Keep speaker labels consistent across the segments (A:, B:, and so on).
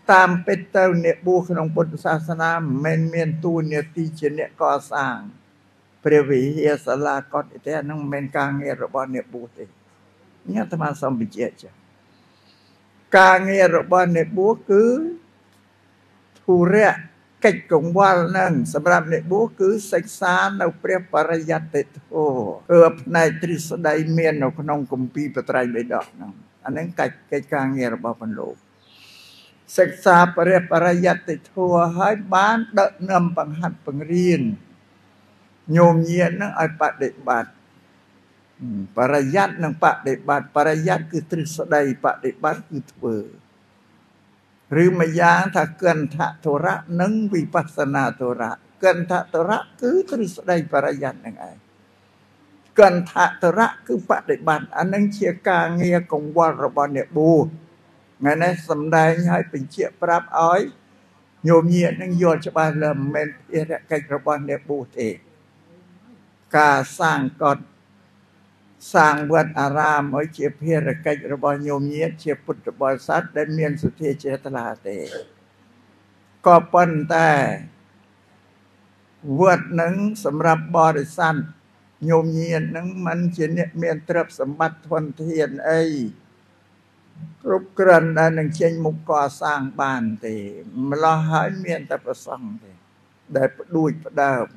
A: ตามเป็นเต้าเนี่ยบูขนมพุทธศาสนาเมนเมียนตูเนี่ยตีเจเนี่ยก่อสร้างพระวิหารศาลาก่อนแต่นั่งเมนกางเงรบเนี่ยบูเตเนี่ยธรรมะสมบิเจจะกางเงรบเนี่ยบูคือทูเระកិច្ចកង្វល់នឹងសម្រាប់អ្នកបួសគឺសិក្សានៅព្រះបរិយត្តិធម៌ផ្នែកទ្រឹស្ដីមាននៅក្នុងគម្ពីរបត្រៃបិដកហ្នឹងអាហ្នឹងកិច្ចការងាររបស់ព្រះលោកសិក្សាព្រះបរិយត្តិធម៌ហើយបានដឹកនាំបង្ហាត់បង្រៀនញោមញាតហ្នឹងឲ្យបដិបត្តិបរិយត្តិនិងបដិបត្តិបរិយត្តិគឺទ្រឹស្ដីបដិបត្តិគឺធ្វើឬម្យ៉ាងថាកន្ធធរៈនិងវិបស្សនាធរៈកន្ធធរៈគឺទ្រឹស្ដីបរិយត្តិនឹងឯងកន្ធធរៈគឺបដិបត្តិអានឹងជាការងារកង្វល់របស់អ្នកបួសថ្ងៃនេះសំដែងឲ្យបញ្ជាក់ប្រាប់ឲ្យញោមញាតនឹងយល់ច្បាស់លើមិនមែនភារកិច្ចរបស់អ្នកបួសទេការសាងកុដិសាងវត្តអារាមឲ្យជាភារកិច្ចរបស់ញោមញាតជាពុទ្ធបរិស័ទដែលមានសទ្ធាជ្រះថ្លាទេក៏ប៉ុន្តែវត្តនឹងសម្រាប់បរិស័ទញោមញាតនឹងមិនជាអ្នកមានទ្រព្យសម្បត្តិធនធានអីគ្រប់គ្រាន់ដែលនឹងចេញមុខកសាងបានទេម្ល៉េះហើយមានតែប្រសង់ទេដែលផ្ដួចផ្ដើម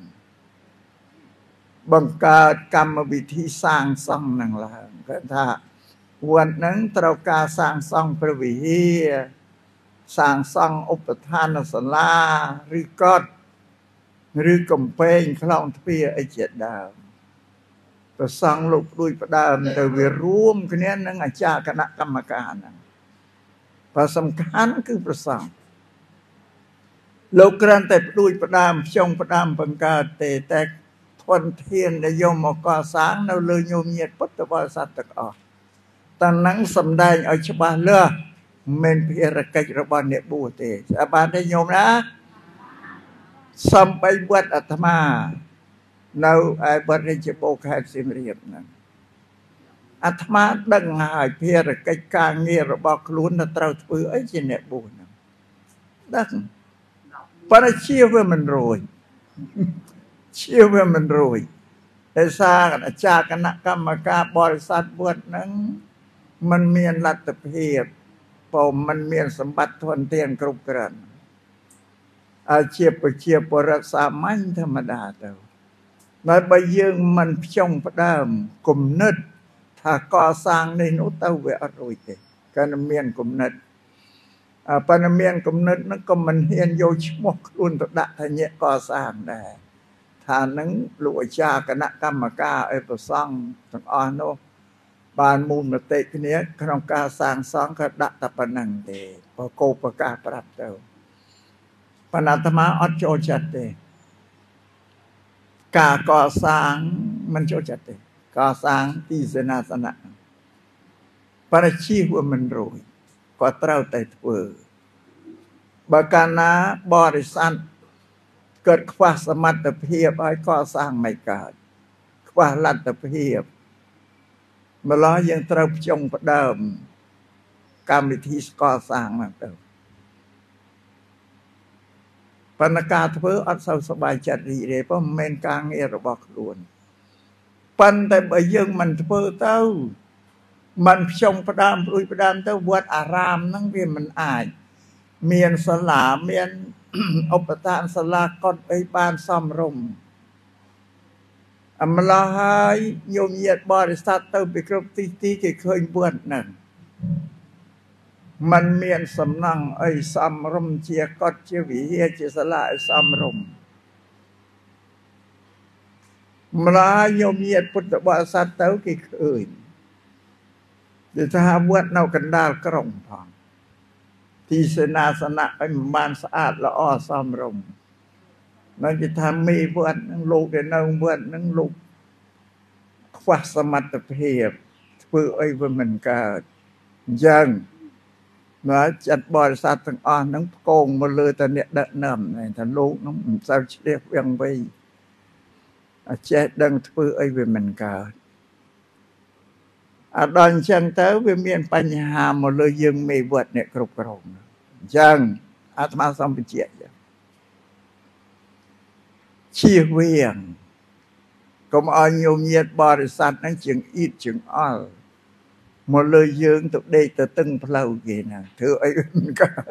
A: បង្កើតកម្មវិធីសាងសង់នឹងឡើងគេថាវត្តនឹងត្រូវការសាងសង់ព្រះវិហារសាងសង់ឧបដ្ឋានសាលាឬកុដិឬកំពែងខ្លោងទ្វារអីជាដើមព្រះសង្ឃលោកផ្ដួចផ្ដើមទៅវារួមគ្នានឹងអាចារ្យគណៈកម្មការហ្នឹងបើសំខាន់គឺព្រះសង្ឃលោកគ្រាន់តែផ្ដួចផ្ដើមផ្ចុងផ្ដើមបង្កើតទេតែធនធានដែលយកមកកសាងនៅលើញោមញាតពុទ្ធបរិស័ទទាំងអស់តាំងហ្នឹងសំដែងឲ្យច្បាស់លាស់មិនភារកិច្ចរបស់អ្នកបួសទេស្អាបានទេញោមណាសំបីវត្តអាត្មានៅឯវត្តរាជបូរខេត្តសៀមរាបហ្នឹងអាត្មាដឹងហើយភារកិច្ចការងាររបស់ខ្លួនត្រូវធ្វើអីជាអ្នកបួសហ្នឹងដឹងប៉ុន្តែជាវាមិនរួចជាវាមិនរួចដោយសារអាចារ្យគណៈកម្មការបរិស័ទវត្តហ្នឹងมันមានលទ្ធភាពព្រោះมันមានសម្បត្តិធនធានគ្រប់គ្រាន់ជាប្រជាពលរដ្ឋសាមញ្ញធម្មតាទៅបើយើងមិនផ្ចង់ផ្ដើមគំនិតថាកសាងនេះនោះទៅវាអត់រួចទេក៏មានគំនិតប៉ុន្តែមានគំនិតហ្នឹងក៏មិនហ៊ានយកឈ្មោះខ្លួនទៅដាក់ថាញាក់កសាងដែរថានឹងលោកអាចារ្យគណៈកម្មការអីប្រសង់ទាំងអស់នោះបានមូលមតិគ្នាក្នុងការសាងសង់ក៏ដាក់តែប៉ុណ្្នឹងទេប្រកោប្រកាសប្រាប់ទៅប៉ុន្តែអាត្មាអត់ចូលចិត្តទេការកសាងមិនចូលចិត្តទេកសាងទីសេនាសនៈប៉ុន្តែជីវមិនរួចក៏ត្រូវតែធ្វើបើកាលណាបរិស័ទកើតខ្វះសមត្ថភាពឲ្យកសាងមិនកើតខ្វះលទ្ធភាពម្ល៉េះយើងត្រូវផ្ចង់ផ្ដើមកម្មវិធីកសាងហ្នឹងទៅប៉ុន្តែការធ្វើអត់សូវសប្បាយចិត្តរីករាយព្រោះមិនមែនការងាររបស់ខ្លួនប៉ុន្តែបើយើងមិនធ្វើទៅមិនផ្ចង់ផ្ដើមព្រួយផ្ដើមទៅវត្តអារាមហ្នឹងវាមិនអាចមានសាលាមានឧបតានសាលាកុដិអីបានសមរម្យម្ល៉េះហើយញោមញាតបរិស័ទទៅពីគ្រប់ទីគេឃើញវត្តហ្នឹងมันមានសំណង់អីសមរម្យជាកុដិជាវិហារជាសាលាអីសមរម្យម្ល៉េះញោមញាតពុទ្ធបរិស័ទទៅគេឃើញដែលថាវត្តនៅកណ្ដាលក្រុងផងទីសេនាសនៈឲ្យមិនបានស្អាតល្អសមរម្យនឹងគេថាមេវត្តនឹងលោកដែលនៅវត្តនឹងលោកខ្វះសមត្ថភាពធ្វើអីវាមិនកើតអញ្ចឹងមកចាត់បរិស័ទទាំងអស់ហ្នឹងផ្គងមកលើតែអ្នកដឹកនាំថាលោកហ្នឹងមិនសូវឆ្លៀសវាងវៃចេះដឹងធ្វើអីវាមិនកើតដល់អញ្ចឹងទៅវាមានបញ្ហាមកលើយើងមេវត្តអ្នកគ្រប់គ្រងจังอาตมาសំបញ្ជាក់ជៀសវាងកុំឲ្យញោមញាតបរិស័ទហ្នឹងជាងអ៊ីតជាងអល់មកលើយើងទៅដេកទៅតឹងផ្លូវគេណាធ្វើអីមិនកើត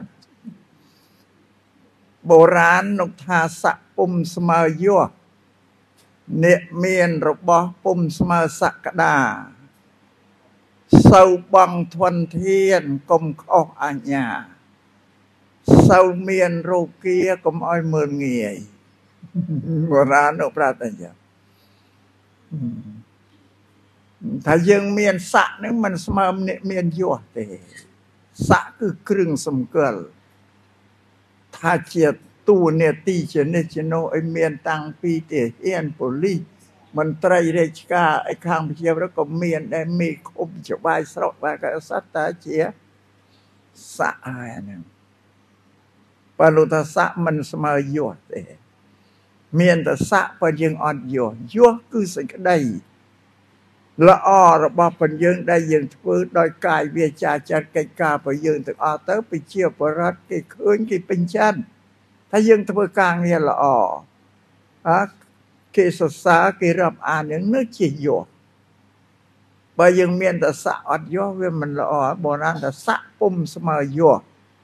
A: បុរាណនោះថាស័កពុំស្មើយោអ្នកមានរបស់ពុំស្មើសក្តាសូវបងធនធានកុំខុសអញ្ញាសូវមានរោគាកុំឲ្យមើលងាយបុរាណនោះប្រាប់តែចឹងថាយើងមានស័កហ្នឹងមិនស្មើអ្នកមានយសទេស័កគឺគ្រឿងសម្គាល់ថាជាតួនាទីជានិច្ចនោះឲ្យមានតាំងពីទាហានប៉ូលីសមន្ត្រីរាជការឯខាងប្រជាប្រដ្ឋក៏មានដែរមេឃុំច្បាយស្រុកបាទក៏សត្វតាជាស័កហើយហ្នឹងបើលោកថាស័កមិនស្មើយសទេមានតែស័កបើយើងអត់យសគឺសេចក្តីល្អរបស់ព្រះយើងដែលយើងធ្វើដោយកាយវាចាចិត្តកិច្ចការរបស់យើងទាំងអស់ទៅប្រជាពលរដ្ឋគេឃើញគេពេញចិត្តថាយើងធ្វើការងារល្អគេសរសើរគេរាប់អាននឹងនៅជាយសបើយើងមានតែស័កអត់យសវាមិនល្អបុរាណថាស័កពុំស្មើយស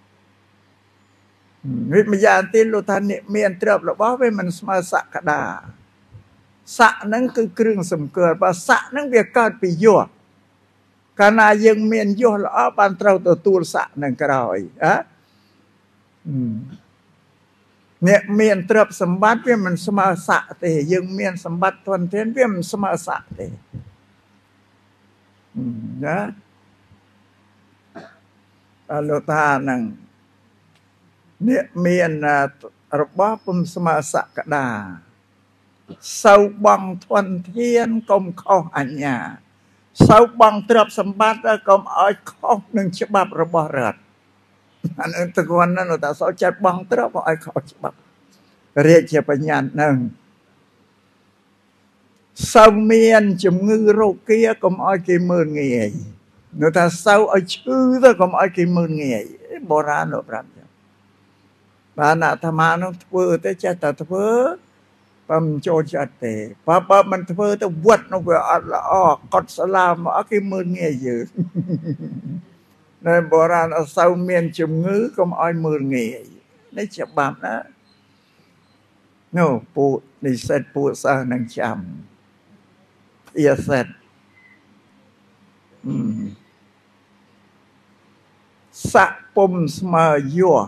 A: វិម្យ៉ាងទៀតលោកថាអ្នកមានទ្រព្យរបស់វាមិនស្មើសក្តាស័កហ្នឹងគឺគ្រឿងសម្គាល់បើស័កហ្នឹងវាកើតពីយសកាលណាយើងមានយសល្អបានត្រូវទទួលស័កហ្នឹងក្រោយអ្នកមានទ្រព្យសម្បត្តិវាមិនស្មើស័កទេយើងមានសម្បត្តិធនធានវាមិនស្មើស័កទេណាលោកថាហ្នឹងអ្នកមានរបស់ពុំស្មើសក្តាសូវបងធនធានកុំខុសអញ្ញាសូវបងទ្រព្យសម្បត្តិកុំឲ្យខុសនឹងច្បាប់របស់រដ្ឋអានឹងតកូននោះថាសូវចិត្តបងទ្រព្យឲ្យខុសច្បាប់រាជបញ្ញត្តិនឹងសូវមានជំងឺរោគាកុំឲ្យគេមើលងាយនោះថាសូវឲ្យឈឺទៅកុំឲ្យគេមើលងាយបុរាណនោះប្រាប់បានអាត្មានោះធ្វើទៅចេះតែធ្វើបើមិនចូលចិត្តទេបើមិនធ្វើទៅវត្តនោះវាអត់ល្អកត់សាលាមកគេមើលងាយយើងនៅបុរាណអត់សូវមានជំងឺកុំឲ្យមើលងាយនេះច្បាប់ណានោះពួកនិស្សិតពួកសិស្សនឹងចាំវាសិតស័កពុំស្មើយស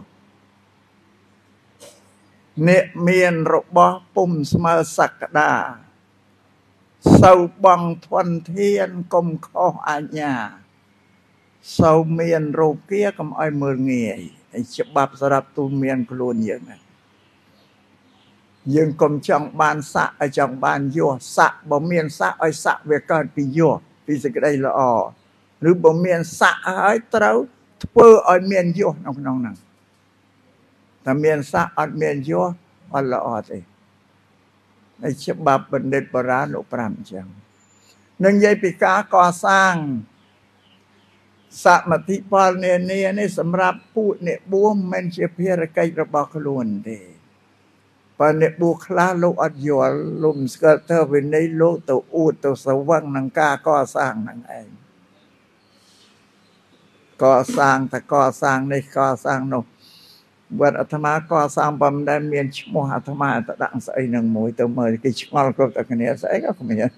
A: អ្នកមានរបស់ពុំស្មើសក្តាសូវបងធនធានកុំខុសអញ្ញាសូវមានរោគាកុំឲ្យមើលងាយច្បាប់សម្រាប់ទូមានខ្លួនយើងកុំចង់បានស័កឲ្យចង់បានយសស័កបើមានស័កឲ្យស័កវាកើតពីយសពីសេចក្តីល្អឬបើមានស័កឲ្យត្រូវធ្វើឲ្យមានយសក្នុងហ្នឹងតែមានស័កអត់មានយសអត់ល្អទេในច្បាប់បណ្ឌិតបុរាណលោក5អញ្ចឹងនឹងនិយាយពីការកសាងសមាធិផលនានានេះសម្រាប់ពួកអ្នកបួសមិនជាភារកិច្ចរបស់ខ្លួនទេបើអ្នកបួសខ្លះលោកអត់យល់លោកមិនស្គាល់ទៅវិន័យលោកទៅអួតទៅស្វឹងនឹងការកសាងហ្នឹងឯងកសាងតែកសាងនេះកសាងនោះវត្តអាត្មាកសាងបំដែលមានឈ្មោះអាត្មាទៅដាក់ស្អីនឹងមួយទៅមើលគេឆ្ងល់គ្រប់តែគ្នាស្អីក៏គ្មាន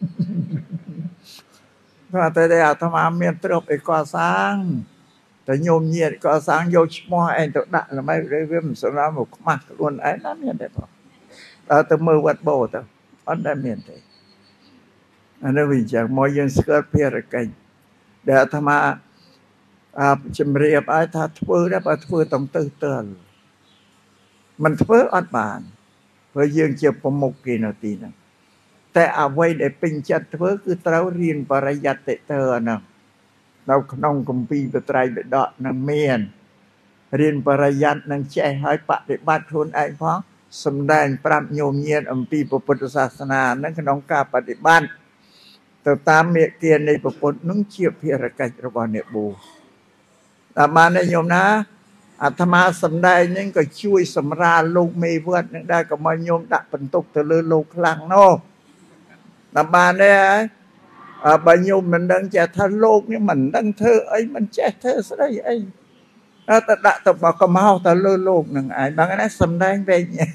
A: គាត់តែអាត្មាមានទ្រព្យឯកសាងតែញោមញាតកសាងយកឈ្មោះឯងទៅដាក់ល្មិចវាមិនស្រាលមកខ្មាស់ខ្លួនឯងណាមានទេបងដល់ទៅមើលវត្តបោទៅអត់ដែលមានទេអានេះវិញចឹងមកយើងស្គាល់ភារកិច្ចដែលអាត្មាជំរាបឲ្យថាធ្វើដែរបើធ្វើតំទៅទល់មិនធ្វើអត់បានព្រោះយើងជាប្រមុខគេនៅទីហ្នឹងតែអ្វីដែលពេញចិត្តធ្វើគឺត្រូវរៀនបរិយត្តិទៅហ្នឹងនៅក្នុងគម្ពីរបត្រៃបិដកនឹងមានរៀនបរិយត្តិនឹងចេះឲ្យបប្រតិបត្តិខ្លួនឯងផងសម្ដែងប្រាប់ញោមញាតអំពីពុទ្ធសាសនានឹងក្នុងការបប្រតិបត្តិទៅតាមមេគានៃពុទ្ធនឹងជាភារកិច្ចរបស់អ្នកបួសតាមបានញោមណាอาตมาสำได้นั่นก็ช่วยสำราญลูกเมวดนึงได้ก็มาโยมดักเป็นตุกตะลือลูกคลังโน่ตาบานได้บางโยมมันดังจะท่านโลกนี่มันดังเธอไอ้มันแจ้เธอซะได้ไอ้แต่ดักตบอกก็เมาตะลือโลกหนึ่งไอ้บางนั้นสำได้ไปเนี่ย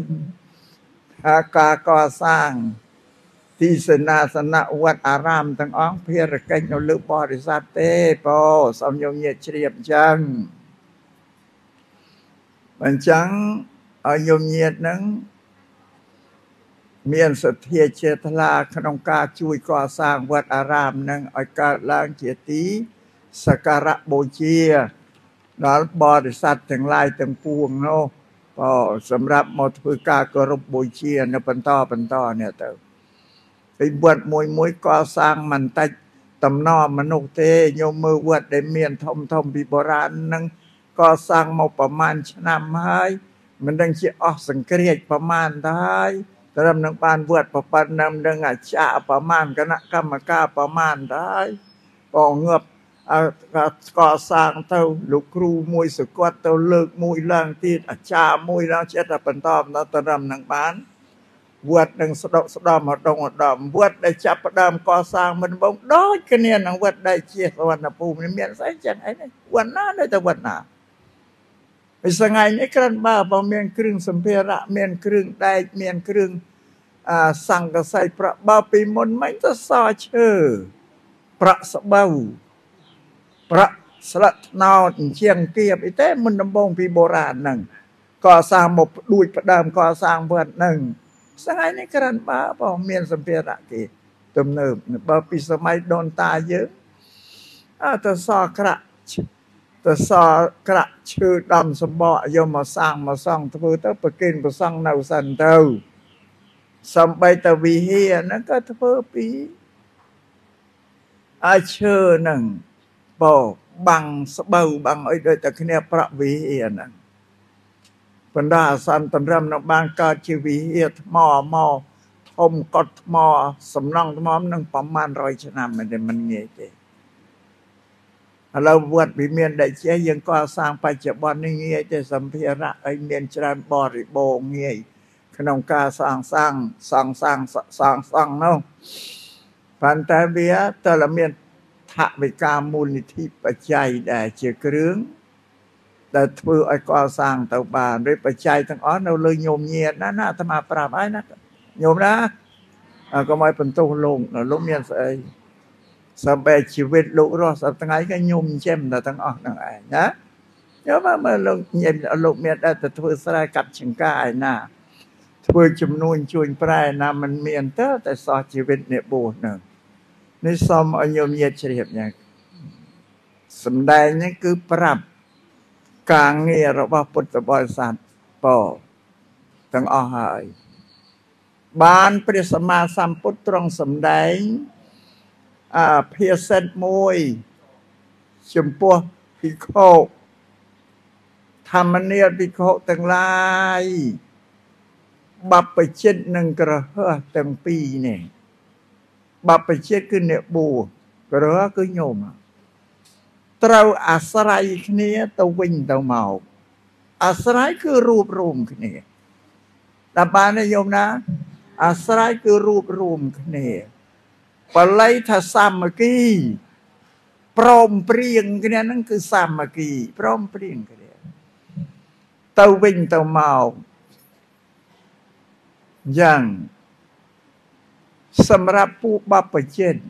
A: การก่อสร้างที่เสนาสนะวัดอารามทั้งอ้องเพียรกันเอาลึกบริษัทเต้ปอสมยงเยียเฉียบจังมันจังเอายมเยียดนั้นเมียนสเทียเจตลาขนมกาช่วยก่อสร้างวัดอารามนั้นเอาการล้างเจตีสการะบูชาแล้วบริษัททั้งหลายทั้งปวงเนาะก็สำหรับมอถือการกรบบูชาในปันต่อเนี่ยแต่ไปบวชมวยก่อสร้างมันแต่ตำนอมนุษย์เตโยมมือวัดได้เมียนทมพิโบราณนั้นก็สร้างมาประมาณชนะไม้มันดังเชี่อสังเกตประมาณได้แต่ลำนังปานบวชประปันนำดังอาชาประมาณคณะกรรมการประมาณได้ก็เงือบก่อสร้างเท่าลูกครูมวยสกอตเท่าเลิกมวยล่างที่อาชามวยล่างเช็ดปันตอมนะตะรำนังปานบวชดังสะดอมบวชได้จับประดามก่อสร้างมันบ่งด้อยกันเนี่ยนังวัดได้เชี่ยสวรรณภูมิเมียนใส่จังไอ้เนี่ยวันหน้าได้แต่วันหน้าไปสงายในกรันบ้าบ่เมียนครึ่งสัมเพระเมียนครึ่งได้เมียนครึ่งสั่งกระใส่ประบ่าวปีมนไม่จะซอเชื่อประสะเบาประสลัดนอนเชียงเกียบไอ้เต้มันดำบงปีโบราณนั่งก่อสร้างหมดดุยประดามก่อสร้างเพื่อนนั่งสงายในกรันบ้าบ่เมียนสัมเพระกี่ตำเนิบบ่ปีสมัยโดนตาเยอะแต่ซอกระแต่ซอกระชื่อดำสมบ่ยมมาสร้างมาซ่องทพูเต้าประกินประซ่องนาสันเต้าสมไปตะวีเฮียนั่นก็ทพูปีเชื่อหนึ่งบ่บังสะเบาบังไอ้โดยแต่คะแนนพระวีเฮียนั่นบรรดาสันตันรำนักบางกาชีวีเฮียมอทมกดมอสำนักมอมนั่งประมาณ100 ชนะมันเงี้ยเจเราบวชวิเมียนได้เชี่ยยังก็สร้างปัจจุบันนี้เงี้ยจะสัมภาระไอเมียนจรานบริโภคเงี้ยขนมกาสร้างเนาะพันธะเบียแต่ละเมียนทะวิกามูลนิธิปัจจัยได้เชี่ยเครื่องแต่เพื่อไอก็สร้างเตาบานด้วยปัจจัยทั้งอ้อนเราเลยโยมเงียนะธรรมาปราบไอ้นะโยมนะก็ไม่เป็นตู้ลงลงเมียนใส่สบายชีวิตลูกรอดสักทั้งไงก็ยุ่มเช่มแต่ทั้งออกทั้งไอ้นะเดี๋ยวมาลงเย็นลูกเมียได้แต่ทั่วสลายกับชิงกายนะทั่วจำนวนช่วยปลายนะมันเมียนเตอแต่สอชีวิตเนี่ยบูหนึ่งนี่สมอโยมเย็นเฉลี่ยเนี่ยสำได้นี่คือปรับกลางเงียระว่าพุทธบริษัทปอทั้งอหายบ้านพระสัมมาสัมพุทธตรงสำได้เพียเซนมวยชมพูพิโคธรรมเนียพิโคตั้งหลายบัพไปเช็ดหนึ่งกระเฮอตั้งปีเนี่ยบัพไปเช็ดคือเนี่ยบูกระเฮอคือโยมเราอาศัยគ្នាទៅវិញទៅមកអាស្រ័យគឺរួបរวมគ្នាតាមបានទេញោមណាអាស្រ័យគឺរួបរวมគ្នាបល័យថាសាមគ្គីព្រមព្រៀងគ្នាហ្នឹងគឺសាមគ្គីព្រមព្រៀងគ្នាទៅវិញទៅមកយ៉ាងសម្រាប់ពួកបព្វជិត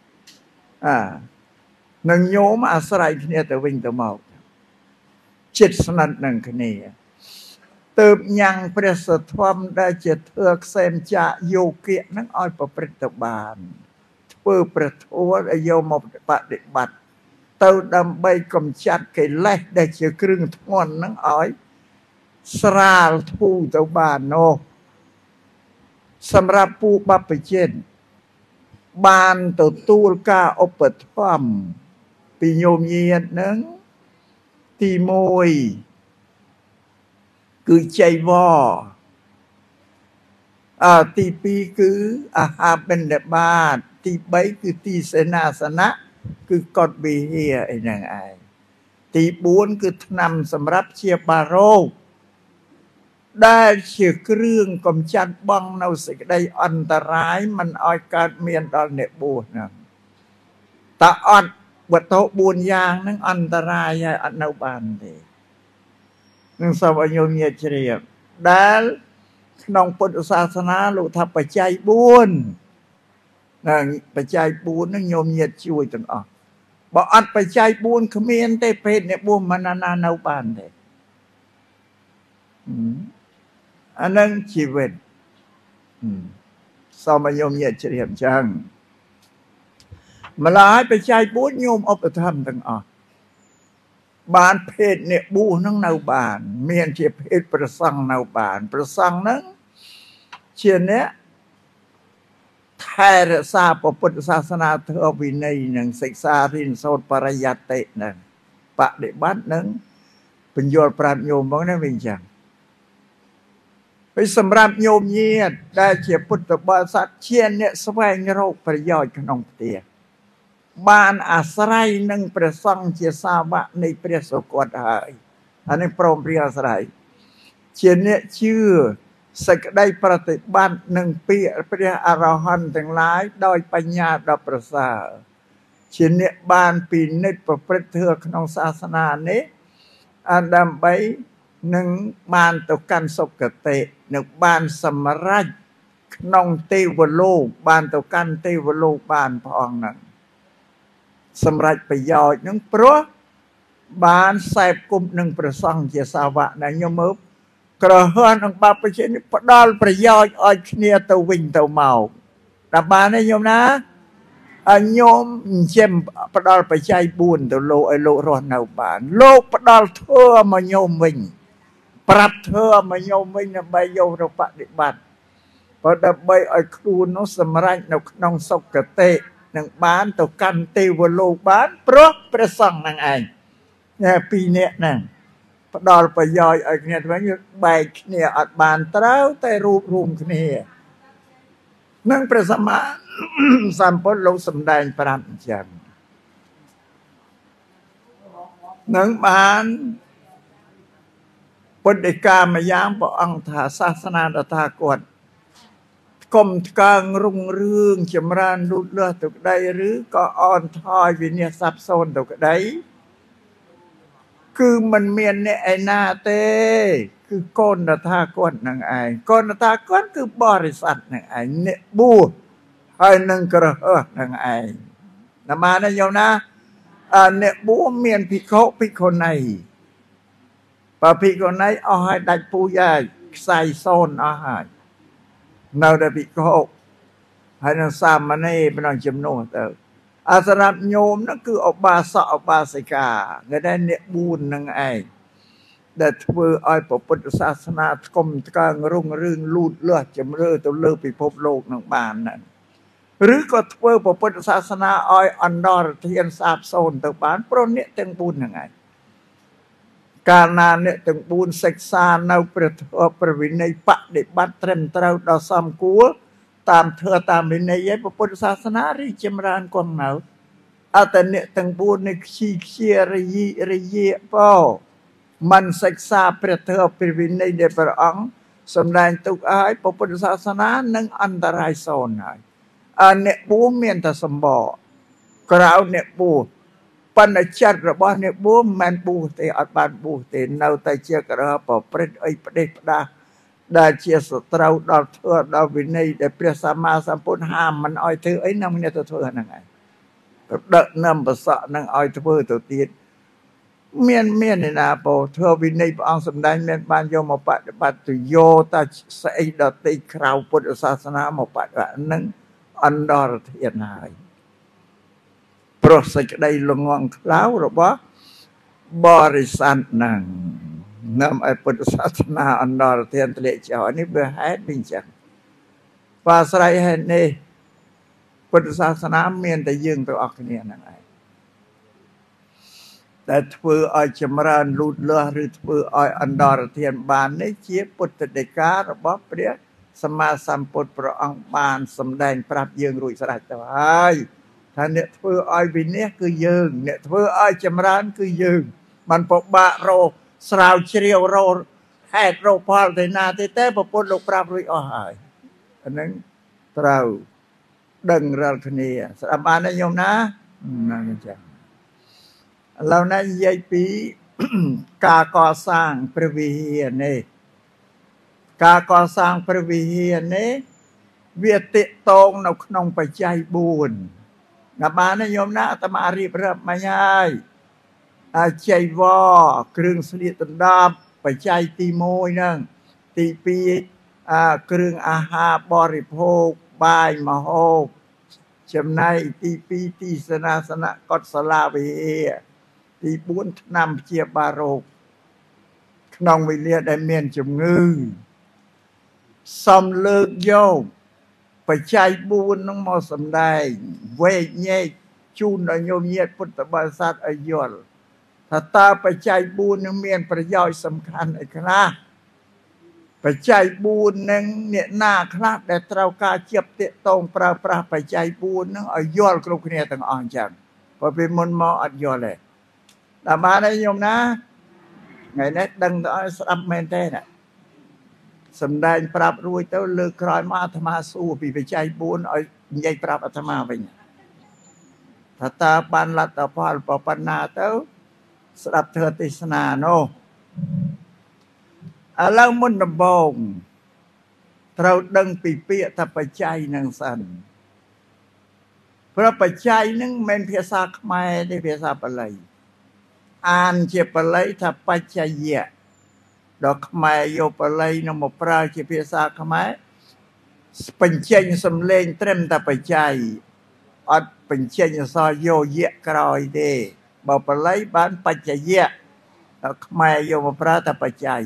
A: នឹងញោមអាស្រ័យគ្នាទៅវិញទៅមកចិត្តស្និទ្ធនឹងគ្នាទើបញ៉ាំងព្រះសទ្ធំដែលជាធ្វើខ្សែមចាយោគៈនឹងឲ្យប្រព្រឹត្តទៅបានធ្វើព្រះធម៌ឲ្យយកមកបដិបត្តិទៅដើម្បីកំចាត់កិលេសដែលជាគ្រឿងធ្ងន់នឹងឲ្យស្រាលធូរទៅបាននោះសម្រាប់ពួកបព្វជិតបានទទួលការឧបត្ថម្ភពីញោមញាតិនឹងទី1គឺចៃវរទី2គឺអាហារបិណ្ឌបាតទី3គឺទីសេនាសនៈគឺកុដិវិហារអីហ្នឹងឯងទី4គឺថ្នាំសម្រាប់ព្យាបាលរោគដែលជាគ្រឿងកម្ចាត់បងនៅសេចក្តីអន្តរាយមិនឲ្យកើតមានដល់អ្នកបួសហ្នឹងតើអត់វត្ថុ4យ៉ាងហ្នឹងអន្តរាយហើយអត់នៅបានទេនឹងសូមឲ្យញោមញាតិជ្រាបដែលក្នុងពុទ្ធសាសនាលោកថាបច្ច័យ4ហ្នឹងបច្ច័យ4ហ្នឹងញោមញាតិជួយទាំងអស់បើអត់បច្ច័យ4គ្មានទេពេទ្យអ្នកបួសមិនណានៅបានទេអានឹងជីវិតសូមឲ្យញោមញាតិជ្រាបអញ្ចឹងម្ល៉េះបច្ច័យ4ញោមឧបត្ថម្ភទាំងអស់បានភេទអ្នកបួសនឹងនៅបានមានជាភេទព្រះសង្ឃនៅបានព្រះសង្ឃនឹងជាអ្នកថែរក្សាពុទ្ធសាសនាធម៌វិន័យនិងសិក្សារៀនសូត្របរិយត្តិនឹងបដិបត្តិនឹងបញ្យល់ប្រាប់ញោមមកនេះវិញចឹងពេលសម្រាប់ញោមញាតិដែលជាពុទ្ធបរិស័ទជាអ្នកស្វែងរកប្រយោជន៍ក្នុងផ្ទះបានអាស្រ័យនឹងព្រះសង្ឃជាសាវកនៃព្រះសុគតហើយអានេះព្រមព្រៀងអាស្រ័យជាអ្នកជឿសេចក្តីប្រតិបត្តិនឹងពាក្យព្រះអរហន្តទាំងឡាយដោយបញ្ញាដ៏ប្រសើរជាអ្នកបានពិនិត្យប្រព្រឹត្តធម៌ក្នុងសាសនានេះដើម្បីនឹងបានទៅកាន់សុគតិនឹងបានសម្រេចក្នុងទេវលោកបានទៅកាន់ទេវលោកបានផងហ្នឹងសម្រេចប្រយោជន៍នឹងព្រោះបានសែបគប់នឹងព្រះសង្ឃជាសាវកដែលញោមមើលក្រហើនអង្គបព្វជិនេះផ្ដល់ប្រយោជន៍ឲ្យគ្នាទៅវិញទៅមកដល់បានទេញោមណាញោមចិញ្ចឹមផ្ដល់បច្ច័យ4ទៅលោកឲ្យលោករស់នៅបានលោកផ្ដល់ធម៌មកញោមវិញប្រាប់ធម៌មកញោមវិញដើម្បីយកទៅបដិបត្តិព្រោះដើម្បីឲ្យខ្លួននោះសម្រេចនៅក្នុងសុគតិនឹងបានទៅកាន់ទេវលោកបានព្រោះព្រះសង្ឃនឹងឯងពីរនាក់ហ្នឹងផ្ដល់ប្រយោជន៍ឲ្យគ្នាទៅវិញបែកគ្នាអត់បានត្រូវតែរួបរวมគ្នានឹងព្រះសម្មាសម្ពុទ្ធលោកសម្ដែងប្រាប់អញ្ចឹងនឹងបានពុទ្ធិកាម្យ៉ាងព្រះអង្គថាសាសនាតថាគតកុំថ្កើងរុងរឿងចម្រើនលូតលាស់ទៅក្តីឬក៏អន់ថយវិនិច្ឆ័យសាបសូន្យទៅក្តីគឺមិនមានអ្នកឯណាទេគឺកូនតថាគតនឹងឯងកូនតថាគតគឺបរិស័ទនឹងឯងអ្នកបួសហើយនឹងក្រហើសនឹងឯងណាបានទេញោមណាអ្នកបួសមានភិក្ខុភិក្ខុនីបើភិក្ខុនីអស់ហើយដាច់ពូជហើយខ្សែសូន្យអស់ហើយនៅតែភិក្ខុហើយនឹងសាមណេរមិនចំនួនទៅសម្រាប់ញោមហ្នឹងគឺឧបាសកឧបាសិកាគេដែលអ្នក4នឹងឯងដែលធ្វើឲ្យពុទ្ធសាសនាថ្កុំថ្កើងរុងរឿងលូតលាស់ជំរឿទៅលើពិភពលោកនឹងបានហ្នឹងឬក៏ធ្វើពុទ្ធសាសនាឲ្យអន្តរធានសាបសូន្យទៅបានព្រោះអ្នកទាំង4ហ្នឹងឯងកាលណាអ្នកទាំង4សិក្សានៅព្រះធម៌ព្រះវិន័យបដិបត្តិត្រឹមត្រូវដល់សមគួរតាមធម៌តាមវិន័យឯពុទ្ធសាសនារីកចម្រើនគង់នៅអតអ្នកទាំង4នេះខ្ជារយៈពោមិនសិក្សាព្រះធម៌ព្រះវិន័យដែលព្រះអង្គសម្ដែងទុកឲ្យពុទ្ធសាសនានឹងអន្តរាយសូន្យហើយអ្នកបួសមានតែសម្បកក្រៅអ្នកបួសបណ្ឌចិត្តរបស់អ្នកបួសមិនមែនបួសទេអត់បានបួសទេនៅតែជាក្រហប្រព្រឹត្តអីផ្ដេសផ្ដាសដែលជាសត្រូវដល់ធម៌ដល់វិន័យដែលព្រះសម្មាសម្ពុទ្ធហាមមិនឲ្យធ្វើអីនឹងអ្នកទៅធ្វើហ្នឹងឯងដឹកនាំប្រសក់នឹងឲ្យធ្វើទៅទៀតមានឯណាពោធម៌វិន័យព្រះអង្គសម្ដែងមានបានយកមកបដិបត្តិទៅយកតែស្អីដតីក្រៅពុទ្ធសាសនាមកបដិបត្តិនឹងអន្តរធានហើយព្រោះសេចក្តីល្ងង់ខ្លៅរបស់បរិស័ទហ្នឹងនាំឲ្យពុទ្ធសាសនាអន្តរធានធ្លាក់ចោលនេះវាហេតុវិញចឹងបើអាស្រ័យហេតុនេះពុទ្ធសាសនាមានតែយើងទាំងអស់គ្នាហ្នឹងឯងតែធ្វើឲ្យចម្រើនលូតលាស់ឬធ្វើឲ្យអន្តរធានបាននេះជាពុទ្ធដីការបស់ព្រះសម្មាសម្ពុទ្ធព្រះអង្គបានសម្ដែងប្រាប់យើងរួចស្រេចទៅហើយថាអ្នកធ្វើឲ្យវិន័យគឺយើងអ្នកធ្វើឲ្យចម្រើនគឺយើងมันปบะโรสราวเชียวโรแหกโรพอลแต่นาแต่พระพุทธลูกปราบรุยอ้อหายอันนั้นเราดังรักนี้สถาบันนิยมนะนั่นจ้ะเราในยัยปีกาก่อสร้างพระวิหารนี่กาก่อสร้างพระวิหารนี่เวียติตรงในขนมปัจจัยบุญสถาบันนิยมนะอาตมารีบรับมาย้ายใจวอเครื่องสลิดตันดาบปัจจัยตีโมยนั่งตีปีเครื่องอาหารบริโภคบายมโหบจำในตีปีตีสนาสนะกอดสลาเวตีบุญนำเจียบาโรกขนองวิเลียได้เมียนจมงือสมเลิกโยมปัจจัยบุญน้องมอสำได้เวเยจูนโยมเยพุทธบริษัทอายลถ้าตาปัจจัยบุญนึงเมียนประโยชน์สำคัญไอ้คณะปัจจัยบุญนึงเนี่ยหน้าคลาดแต่เรากาเจียบเตะตรงปราปัจจัยบุญนึงอายลกรุกเนี่ยต่างอ่อนจังพอเป็นมนมออัดยอเลยแต่มาได้ยมนะไงเนี่ยดังต่อสัมเมนเต้น่ะสำได้ปรับรวยเต้าเลือกครอยมาธรรมาสู้ปีปัจจัยบุญเอาใหญ่ปรับอาตมาไปเนี่ยถ้าตาปันลัตตาพอลปปันนาเต้าสลับเธอติสนาโนแล้วมุนบงเราดังปีเปียถ้าปัจจัยนังสันเพราะปัจจัยนึงเป็นเพียซาขมายได้เพียซาปะเลยอ่านเจ็บปะเลยถ้าปัจจัยเยะดอกขมายโยปะเลยนมปราเจ็บเพียซาขมายปัญญาสำเลงเต็มแต่ปัจจัยอัดปัญญาซอยโยเยะกรอยเดบอกปะเลยบ้านปัจจัยเยะดอกขมายโยมปราแต่ปัจจัย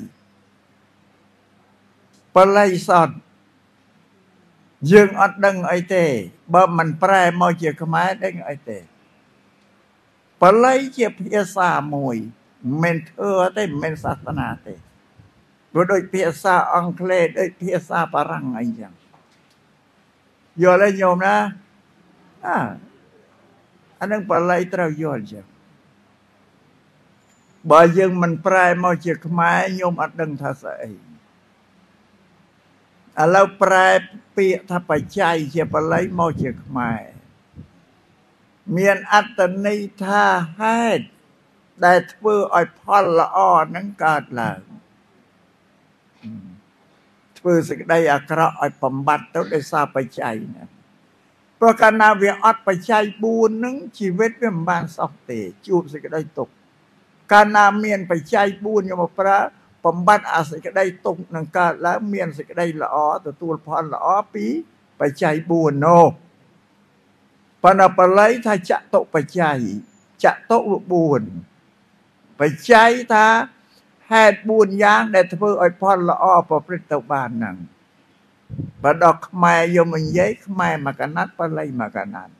A: ปะเลยสอนยังอัดดังไอเต้บ่มันแปรมอเจียขมายดังไอเต้ปะเลยเจียเพียซามวยเมนเธอเต้เมนศาสนาเต้โดยเพียซาอังเคลโดยเพียซาปรังไงยังโยนเลยโยมนะอันนั้นปะเลยเต้าโยนจ้ะบ่ยังมันแปรมอเจียขมายโยมอัดดังท่าใส่เราแปรเปียถ้าปัจจัยเจียปะเลยมอเจียขมายเมียนอัตนิท่าให้ได้เพื่ออ้อยพอลละอ้อนั้นกาดหลังเพื่อสิ่งใดอักระอ้อยปมบัติต้องได้ทราบปัจจัยนะเพราะการนาเวียอัดปัจจัยบูนนึงชีวิตเวียมบานสอกเตจูบสิ่งใดตกการนาเมียนปัจจัยบูนยมพระปมบัติอาศัยได้ตกนังกาแล้วเมียนสิ่งใดละอ้อตัวพอลละอ้อปีปัจจัยบูนโนปนปะเลยถ้าจะตกปัจจัยจะตกบุญปัจจัยถ้าแหดบุญย่างได้เพื่ออ้อยพรละอ้อพอพระตบานนั่งปดอกไม้ยมมันยัยไม้มากันนัดปะเลยมากันนัด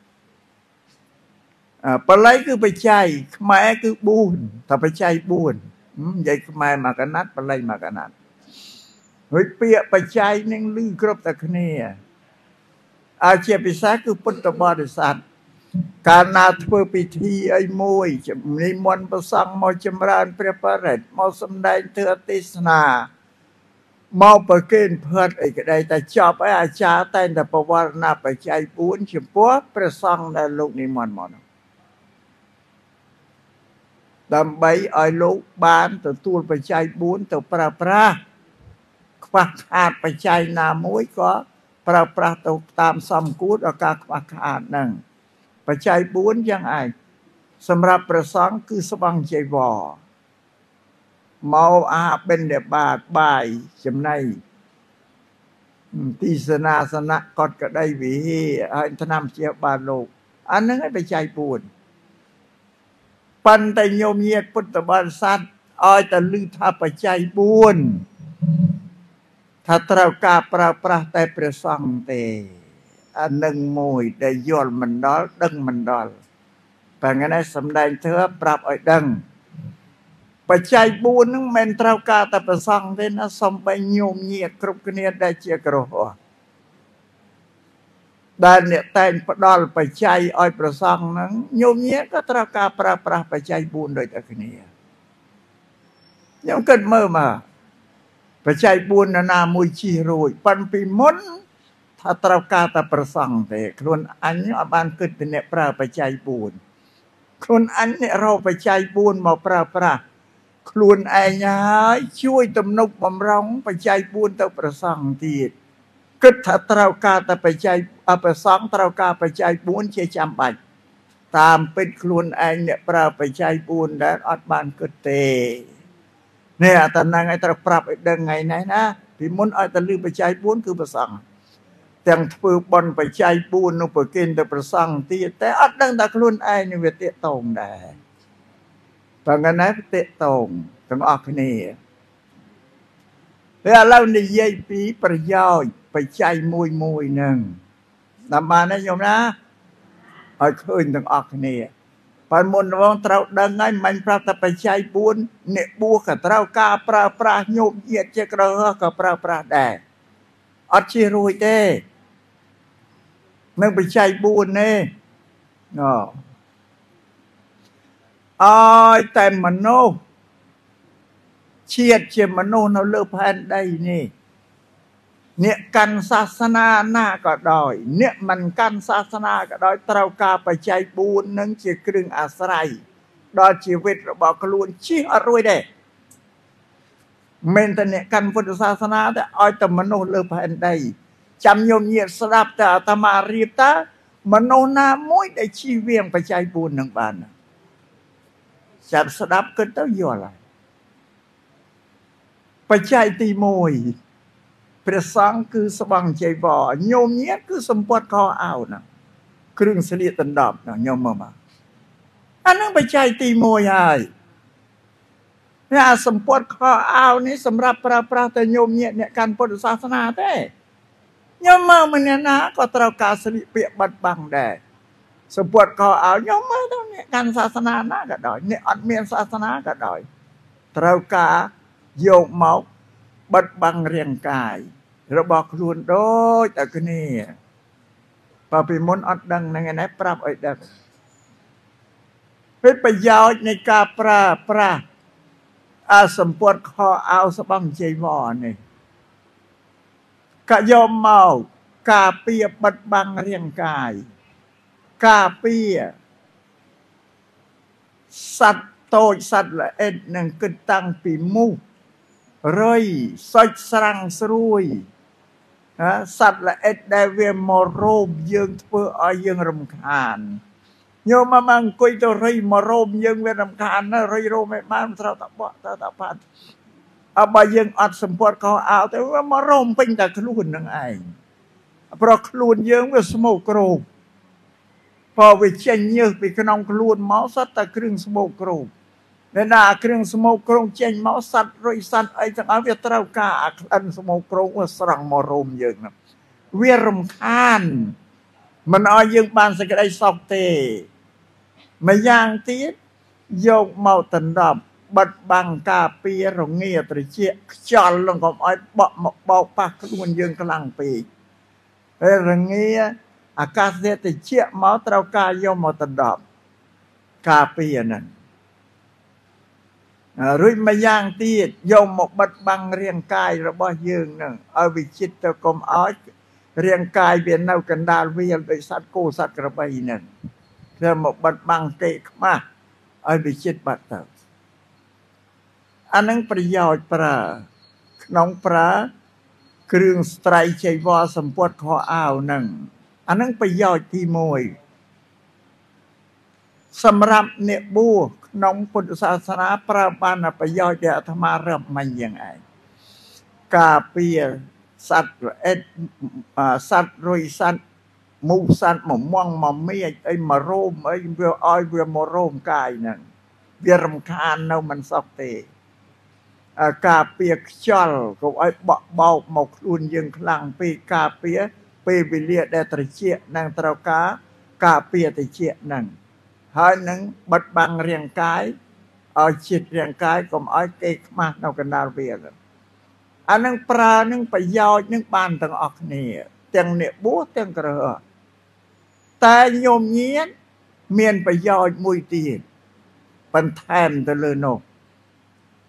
A: ปะเลยคือปัจจัยไม้คือบุญถ้าปัจจัยบุญยัยไม้มากันนัดปะเลยมากันนัดเฮ้ยเปียปัจจัยนึงลือครบตะคะเนียอาเจียปิสาคือพุทธบริษัทการนาเพื่อพิธีไอ้มวยจะมีมนต์ประสังมอจำรานเปรียบเรศมอสำแดงเถื่อติสนามอประเกณฑ์เพื่อไอ้กระไดแต่ชอบไอ้อาจารย์แต่ประวัตินาไปใจบุญเฉพาะประสังในโลกนิมนต์มอนดำใบไอ้ลูกบ้านตัวตูนไปใจบุญตัวปราควักขาดไปใจนามวยก็ปราตกตามสมกูดอากาศควักขาดนั่งปัจจัยบุญยังไงสำหรับประสงค์คือสบังใจวอเมาอาเป็นเดบาดบายจำในที่สนาสนะกอดก็ได้วิให้ทนำเชียบาโลกอันนั้นให้ปัจจัยบุญปันแต่โยมเยียดพุทธบริษัทอ้อยแต่ลือท่าปัจจัยบุญถ้าเรากาประแต่ประสงค์เตอันหนึ่งมวยได้ยอลมันดอลดังมันดอลแต่งั้นได้สำแดงเธอปรับอ้อยดังปัจจัยบุญนึงเมนเท่ากาแต่ประสงค์เตนะสมไปโยมเยียดกรุบกเนียได้เจียกระหัวได้เนี่ยแต่งดอลปัจจัยอ้อยประสงค์นั้นโยมเยียดก็เท่ากาปรับปัจจัยบุญโดยตะเนียยังเกิดเมื่อมาปัจจัยบุญนามุยชีรวยปันปีมนถ้าตรากาตประสังแต่ครุนอันนี้อบานเกิดเป็นเนี่ยปราปัจจัยบุญครุนอันเนี่ยเราปัจจัยบุญมาปราครุนไอ้ยายช่วยตำนกบำร้องปัจจัยบุญตประสังตีดก็ถ้าตรากาตปัจจัยประสังตรากาปัจจัยบุญเชื่อจำบัดตามเป็นครุนไอ้เนี่ยปราปัจจัยบุญและอัดบานเกิดเตเนี่ยแต่นางไอ้ตระปรับไอ้ดังไงไหนนะพิมพ์ไอ้ตะลือปัจจัยบุญคือประสังแต่งฝืบบนปัจจัยบุญนุปกินแต่ประสังที่แต่อัดดังตะครุนไอ้นี่เวทเตะตรงได้เพราะงั้นนะเตะตรงต้องออกนี่แล้วเราในเยี่ยปีประโยชน์ปัจจัยมวยหนึ่งนำมานะโยมนะเอาคืนต้องออกนี่ปันมุนวงเต้าดังไงมันพระตะปัจจัยบุญเนบัวกับเต้ากาปราโยมเยียดเจกระกับปราแดดอัดชีรุยเต้นั่งปัจจัยบุญเนี่ยแต่มโนเชียดเชียมโนเราเลือกแผ่นได้นี่เนี่ยกันศาสนาหน้าก็ดอยเนี่ยมันกันศาสนาก็ดอยเต้ากาปัจจัยบุญนั่งเชี่ยครึ่งอาศัยดอยชีวิตเราบอกกลุ่นชี้อรุยเด้เมนแต่เนี่ยกันพุทธศาสนาแต่อ้อยแต่มโนเลือกแผ่นได้จำโยมเยียดสลับแต่อาตมาเรียบตามโนนามุ้ยได้ชีเวียงปัจจัยบุญหนึ่งบานจับสลับกันเต้าอยู่อะไรปัจจัยตีมวยประสังคือสว่างใจบ่อโยมเนี้ยคือสมบัติข้อเอานะเครื่องเสลียตันดับนะโยมมาอันนั้นปัจจัยตีมวยไอ้เนี่ยสมบัติข้อเอานี้สำหรับพระแต่โยมเนี่ยการพุทธศาสนาแต่โยมมามันเนี่ยนะก็ตรากาสลิเปียบัดบังได้สมบัติข้อเอาโยมมาตรงนี้การศาสนาหน้าก็ดอยเนี่ยอัดเมียนศาสนาก็ดอยตรากาโยกเมาบัดบังเรียงกายเราบอกลุนโดยแต่ก็นี่พอไปมนอัดดังในไงไหนปรับไอ้ดังเป็นประโยชน์ในการปราสมบัติข้อเอาสบังใจวอนี่กะยอมเมากาเปียบัดบังเรียงกายกาเปียสัตว์โตสัตว์ละเอ็ดหนึ่งขึ้นตั้งปีมูเรยสอยสรังสรุยสัตว์ละเอ็ดได้เวียมอโรมยืงเพื่อเอายืงรำคาญโยมมังคุยตัวเรยมอโรมยืงเวียรำคาญนะเรยโรมไม่มาเราตะบะตะพัดเอาไปยืงอัดสมบัติเขาเอาแต่ว่ามอโรมเป็นแต่คลุนนั่งไงเพราะคลุนยืงเวียสมุกรูพอวิเชียนยืงไปขนมคลุนเมาสัตตะครึ่งสมุกรูในหน้าเครื่องสมกรงเจนเมาสัตว์รอยสัตว์ไอ้ทั้งอาเวตรากาอันสมกรงว่าสรังมรมยังนะเวียรมคานมันเอายังบานสกัดไอ้สอกเตมาย่างตีโยกเมาตันดับบัดบังกาเปียรงเงียตริเจียจอลลงกับไอ้เบาปากขลุ่นยังกลางปีรงเงียอากาศเสียติเจียเมาตรากาโยกเมาตันดับกาเปียนั่นรุ่ยมาย่างตีโยมหมกบัดบังเรียงกายระบอบยืงนั่งเอาวิจิตตะกรมอ้อยเรียงกายเบียนเนากันดาลเวียนไปสัตว์กูสัตว์กระบายนั่นเรื่องหมกบัดบังเตะมาเอาวิจิตบัดเต่าอันนั้นประโยชน์ปลาน้องปลาเครื่องสไตรใจวอสมปวดคออ้าวนั่งอันนั้นประโยชน์ที่มวยสำหรับเนบูน้องพุทธศาสนาประบาลประโยชน์เดธรรมาเริ่มมันยังไงกาเปียสัตว์สัตว์รอยสัตว์มูสัตว์หม่อมม่วงหม่อมเมียไอ้มาโรมไอ้เวียอ้อยเวียมาโรมกายนั่นเวียรำคาญเนามันสอกเตกาเปียจอลก็ไอ้เบาหมกลุนยังคลังปีกาเปียปีวิเลียได้ตริเจียนางตรากากาเปียตริเจียนั่งหายนั่งบัดบังเรียงกายเอาจิตเรียงกายก็เอาเกกมาเอากันดาเวียนอันนั่งปลานั่งไปยาวนั่งปานต่างออกเนี่ยเตียงเนี่ยบัวเตียงกระเหอแต่โยมเงี้ยเมียนไปยาวมุยตีปันแทนตะเลยโน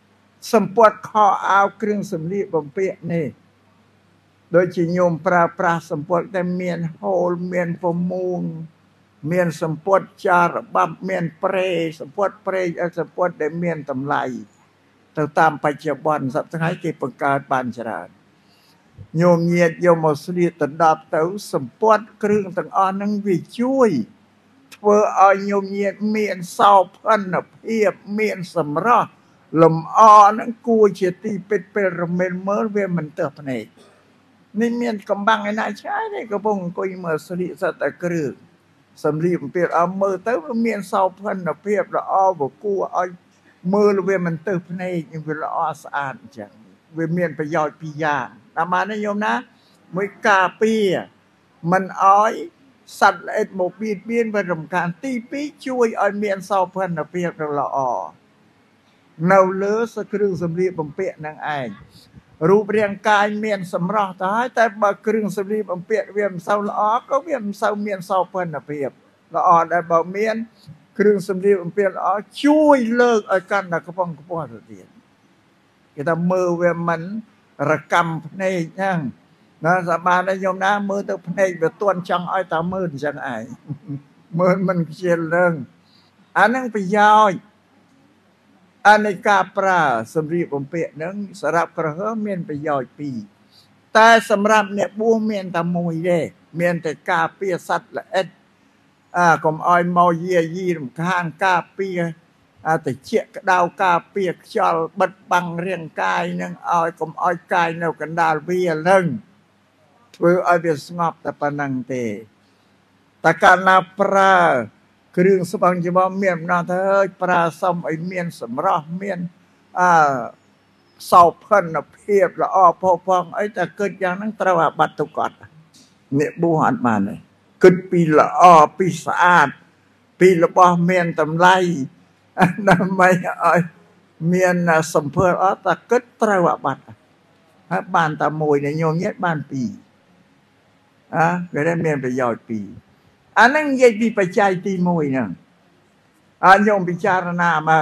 A: សម្ពត់ខោអាវគ្រឿងសម្លៀកបំពាក់នេះដូចជាញោមប្រើប្រាស់សម្ពត់ដែលមានហូលមានពមូងមានសម្ពត់ចារបាប់មានប្រេសម្ពត់ប្រេសម្ពត់ដែលមានតម្លៃទៅតាមបច្ចុប្បន្នសប្តាហ៍គេបង្កើតបានច្រើនញោមញាតយកមកស្លៀកទៅដល់ទៅសម្ពត់គ្រឿងទាំងអស់ហ្នឹងវាជួយធ្វើឲ្យញោមញាតមានសោភ័ណភាពមានសម្រស់លំអហ្នឹងគួរជាទីពិតពេលរមែលមើលវាមិនទើសភ្នែកនេះមានកំបាំងឯណាឆ្ងាយទេកំពុងអង្គុយមើលស្លៀកសត្វតែគ្រឿងសម្លៀកបំពាក់ឲ្យមើលទៅវាមានសោភ័ណភាពល្អវាគួរឲ្យមើលវាមិនទើសភ្នែកវាល្អស្អាតអញ្ចឹងវាមានប្រយោជន៍ពីរយ៉ាងតាមបានទេញោមណាមួយការពារមិនឲ្យសត្វល្អិតមកបៀតបៀនវារំខានទីពីរជួយឲ្យមានសោភ័ណភាពល្អនៅលើគ្រឿងសម្លៀកបំពាក់នឹងឯងរូបរាងកាយមានសម្រស់ទៅហើយតែបើគ្រឿងសម្លៀកបំពាក់វាមិនសូវល្អក៏វាមិនសូវមានសោភ័ណភាពល្អដែលបើមានគ្រឿងសម្លៀកបំពាក់ល្អជួយលើកឲ្យកាន់តែខ្ពង់ខ្ពស់ទៅទៀតគេថាមើលវាមិនរកម្មភ្នែកហ្នឹងណាសបានតែញោមណាមើលទៅភ្នែកវាទន់ចង់ឲ្យតែមើលអញ្ចឹងឯងមើលមិនខ្ជិលរឿងអាហ្នឹងប្រយោជន៍អានៃការប្រើសម្លៀកបំពាក់ហ្នឹងសម្រាប់ក្រហមមានប្រយោជន៍ពីរតែសម្រាប់អ្នកបួសមានតែមួយទេមានតែការពារសត្វល្អិតកុំឲ្យមកយាយីរំខានការពារតិចក្តៅការពារខ្យល់បិទបាំងរាងកាយនឹងឲ្យកុំឲ្យកាយនៅកណ្ដាលវានឹងធ្វើឲ្យវាស្ងប់តែប៉ុណ្្នឹងទេតែកាលណាប្រើគ្រឿងស្បង់ជីវរមានអំណរទៅប្រើសុំឲ្យមានសម្រស់មានសោភ័ណភាពល្អផុសផង់អីតែគិតយ៉ាងហ្នឹងត្រូវអាបត្តិទុកគាត់អ្នកបួសអត់បានទេគិតពីល្អពីស្អាតពីរបស់មានតម្លៃដើម្បីឲ្យមានសម្ភារអត់តែគិតត្រូវអាបត្តិហើយបានតែមួយនៃញោមញាតបានពីរវាได้មានប្រយោជន៍ពីរអាហ្នឹងនិយាយពីបច្ច័យទី1ហ្នឹងញោមពិចារណាមក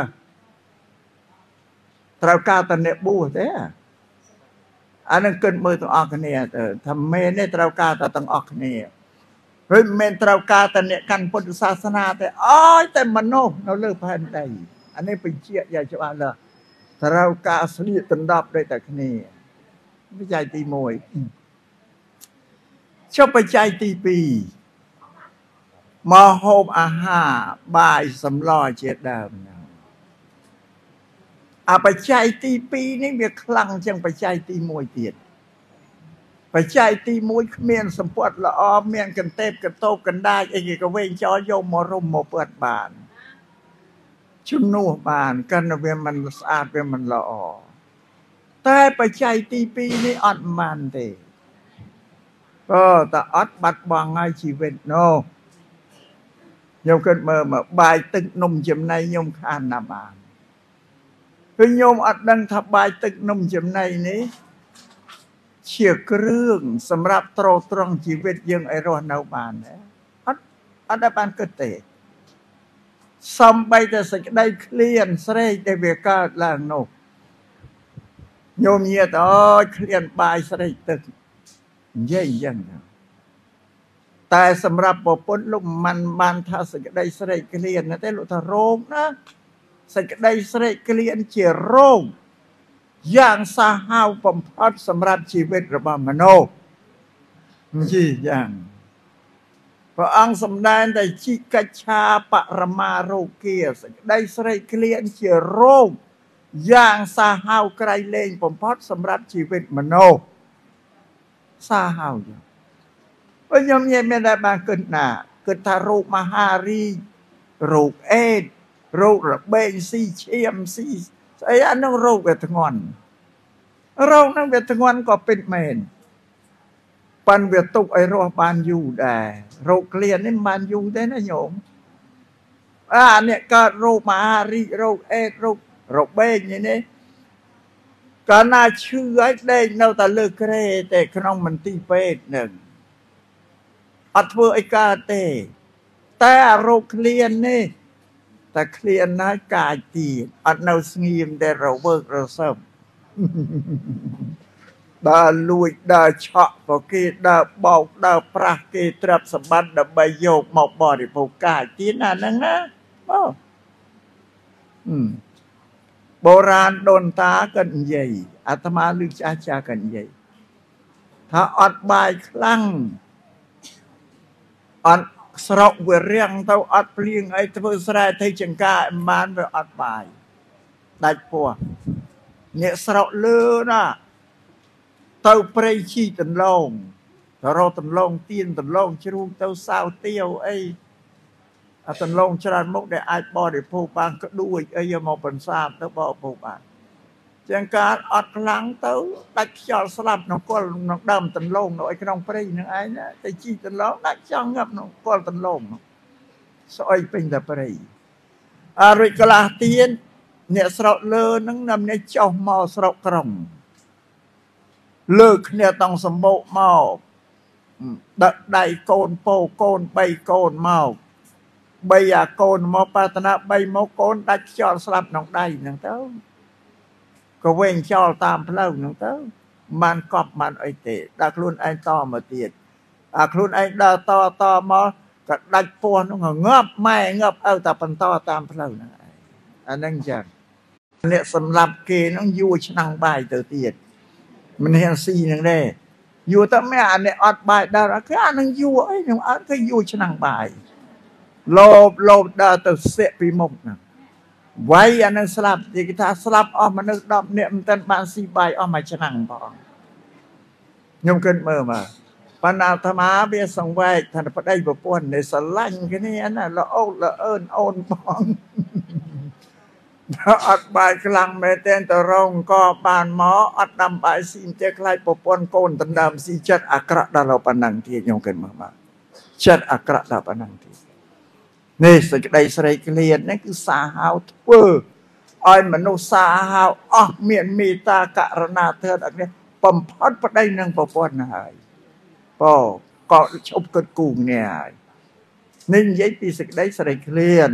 A: ត្រូវការតអ្នកបួសទេអាហ្នឹងគិតមើលទាំងអស់គ្នាទៅថាមែនទេត្រូវការតែទាំងអស់គ្នាឬមិនមែនត្រូវការតែអ្នកកាន់ពុទ្ធសាសនាទេអើយតែមនុស្សនៅលើផែនដីអានេះបញ្ជាក់យ៉ាងច្បាស់លាស់ត្រូវការស្លៀកដណ្ដប់ដូចតែគ្នាបច្ច័យទី1ចុះបច្ច័យទី2មកហូបអាហារបាយសម្លជាដើមបច្ច័យទី2នេះវាខ្លាំងជាងបច្ច័យទី1ទៀតបច្ច័យទី1គ្មានសម្ពត់ល្អមានកន្ទេបកតោបកណ្ដាចអីគេក៏វែងចោលយកមករុំមកពត់បានជំនួសបានកាន់តែវាមិនស្អាតវាមិនល្អតែបច្ច័យទី2នេះអត់បានទេតែអត់បាត់បង់ហើយជីវិតនោះខ្ញុំគិតមើលមកបាយទឹកនំចំណីខ្ញុំខានណាស់បានគឺខ្ញុំអត់ដឹងថាបាយទឹកនំចំណីនេះជាគ្រឿងសម្រាប់ទ្រទ្រង់ជីវិតយើងឲ្យរស់នៅបានទេអត់បានគិតទេសំបីតែសេចក្តីឃ្លានស្រែកដែលវាកើតឡើងនោះញោមញាតឃ្លានបាយស្រែកទឹកនិយាយយ៉ាងណាតែសម្រាប់ប្រពន្ធលោកមិនបានថាសេចក្តីស្រែកឃ្លានទេលោកថារោគណាសេចក្តីស្រែកឃ្លានជារោគយ៉ាងសាហាវបំផុតសម្រាប់ជីវិតរបស់មនុស្សនិយាយយ៉ាងព្រះអង្គសម្ដែងតែជីកិច្ឆាបរមារោគាសេចក្តីស្រែកឃ្លានជារោគយ៉ាងសាហាវក្រៃលែងបំផុតសម្រាប់ជីវិតមនុស្សសាហាវយ៉ាងខ្ញុំនិយាយមានតែបានគិតណាគិតថារោគមហារីករោគអេដរោគរបេងស៊ីឈាមស៊ីស្អីអានោះរោគវាធ្ងន់រោគហ្នឹងវាធ្ងន់ក៏ពិតមែនប៉ិនវាទុកឲ្យរស់បានយូរដែររោគឃ្លាននេះមិនបានយូរទេណាញោមអ្នកកើតរោគមហារីករោគអេដរោគរបេងនេះកាលណាឈឺឲ្យដេកនៅតែលើគ្រែតែក្នុងមន្ទីរពេទ្យនឹងអត់ធ្វើអីកើតទេតែអារោគឃ្លាននេះแต่เคลียนน้อยกายตีอัดเอาสงีมได้เราเวิร์กเราเสริมดาลุยดาเฉาะพอกีดาบอกดาปรากีตรับสมบัติดาใบโยกหมอกบอดิโปกายตีนั่นนะโบราณโดนตากันใหญ่อาตมาลึกชากันใหญ่ถ้าอดบายคลั่งอดสระเวรียงเท่าอดเปลี่ยงไอ้เพื่อสลายไทยจังกามันไปอดบายได้ปัวเนี่ยสระเลือนะเท่าเปรย์ชีตันลงถ้าเราตันลงเตียนตันลงชรุงเท่าสาวเตี้ยวไอ้ตันลงชราญมุกได้ไอ้บอได้ผูกบางก็ด้วยไอ้ยมอปันซาบเท่าบอผูกบางจังการอดหลังเต้าดักจอสลับน้องก้อนน้องดำตันลงน้อยน้องปรีน้องไอ้เนี่ยแต่จีตันล้อดักจองงับน้องก้อนตันลงสอยเป็นแต่ปรีอาริกลาเตียนเนี่ยสระเลือนังนำเนี่ยจ้องมอสระกรมเลิกเนี่ยต้องสมบูรณ์มอดักได้โกนโปโกนใบโกนมอใบยาโกนมอปาตนะใบมอโกนดักจอสลับน้องได้นั่งเต้าก็เว้งชอตามเพลิงนั่งเต้ามันกอบมันไอเตะดักลุ่นไอต่อมาเตียดลุ่นไอดาต่อมาก็ดักปวนน้องเงบไม่เงบแต่ปันต่อตามเพลิงนั่นอันนั้นจังเนี่ยสำหรับเกน้องยูชนังใบเตเตียดมันเห็นซีนั่งได้อยู่แต่ไม่อ่านเนี่ยอดใบดาราแค่อ่านนั่งยูไอ้หนุ่มอ่านก็ยูชนังใบโลบดาเตเสปีมกนะไว้อันนั้นสลับที่kitaสลับออกมานึกดอกเนี่ยมันเป็นบางสีใบออกมาชนังบองยมเกินเมื่อมาปนาธรรมาเบียสังไว้ท่านพระได้ประปวนในสลังแค่นี้นะละโอ้ละเอิญโอนบองถ้าอัดใบกลางเมเตนตะรงก็ปานหมออัดดำใบสีเจ้าใครประปวนโกนตันดำสีจัดอักระดาเราปนังที่ยมเกินมาจัดอักระดาปนังที่นี่สกได้สไรเกลียนนั่นคือสาหาวเวอร์อ้อยมนุษย์สาหาวเมียนมีตากะรณาเถิดอันนี้ปมพัดประได้นังประปวนหายป่อก็ชอบกดกูเนี่ยนี่ยัยปีสกได้สไรเกลียน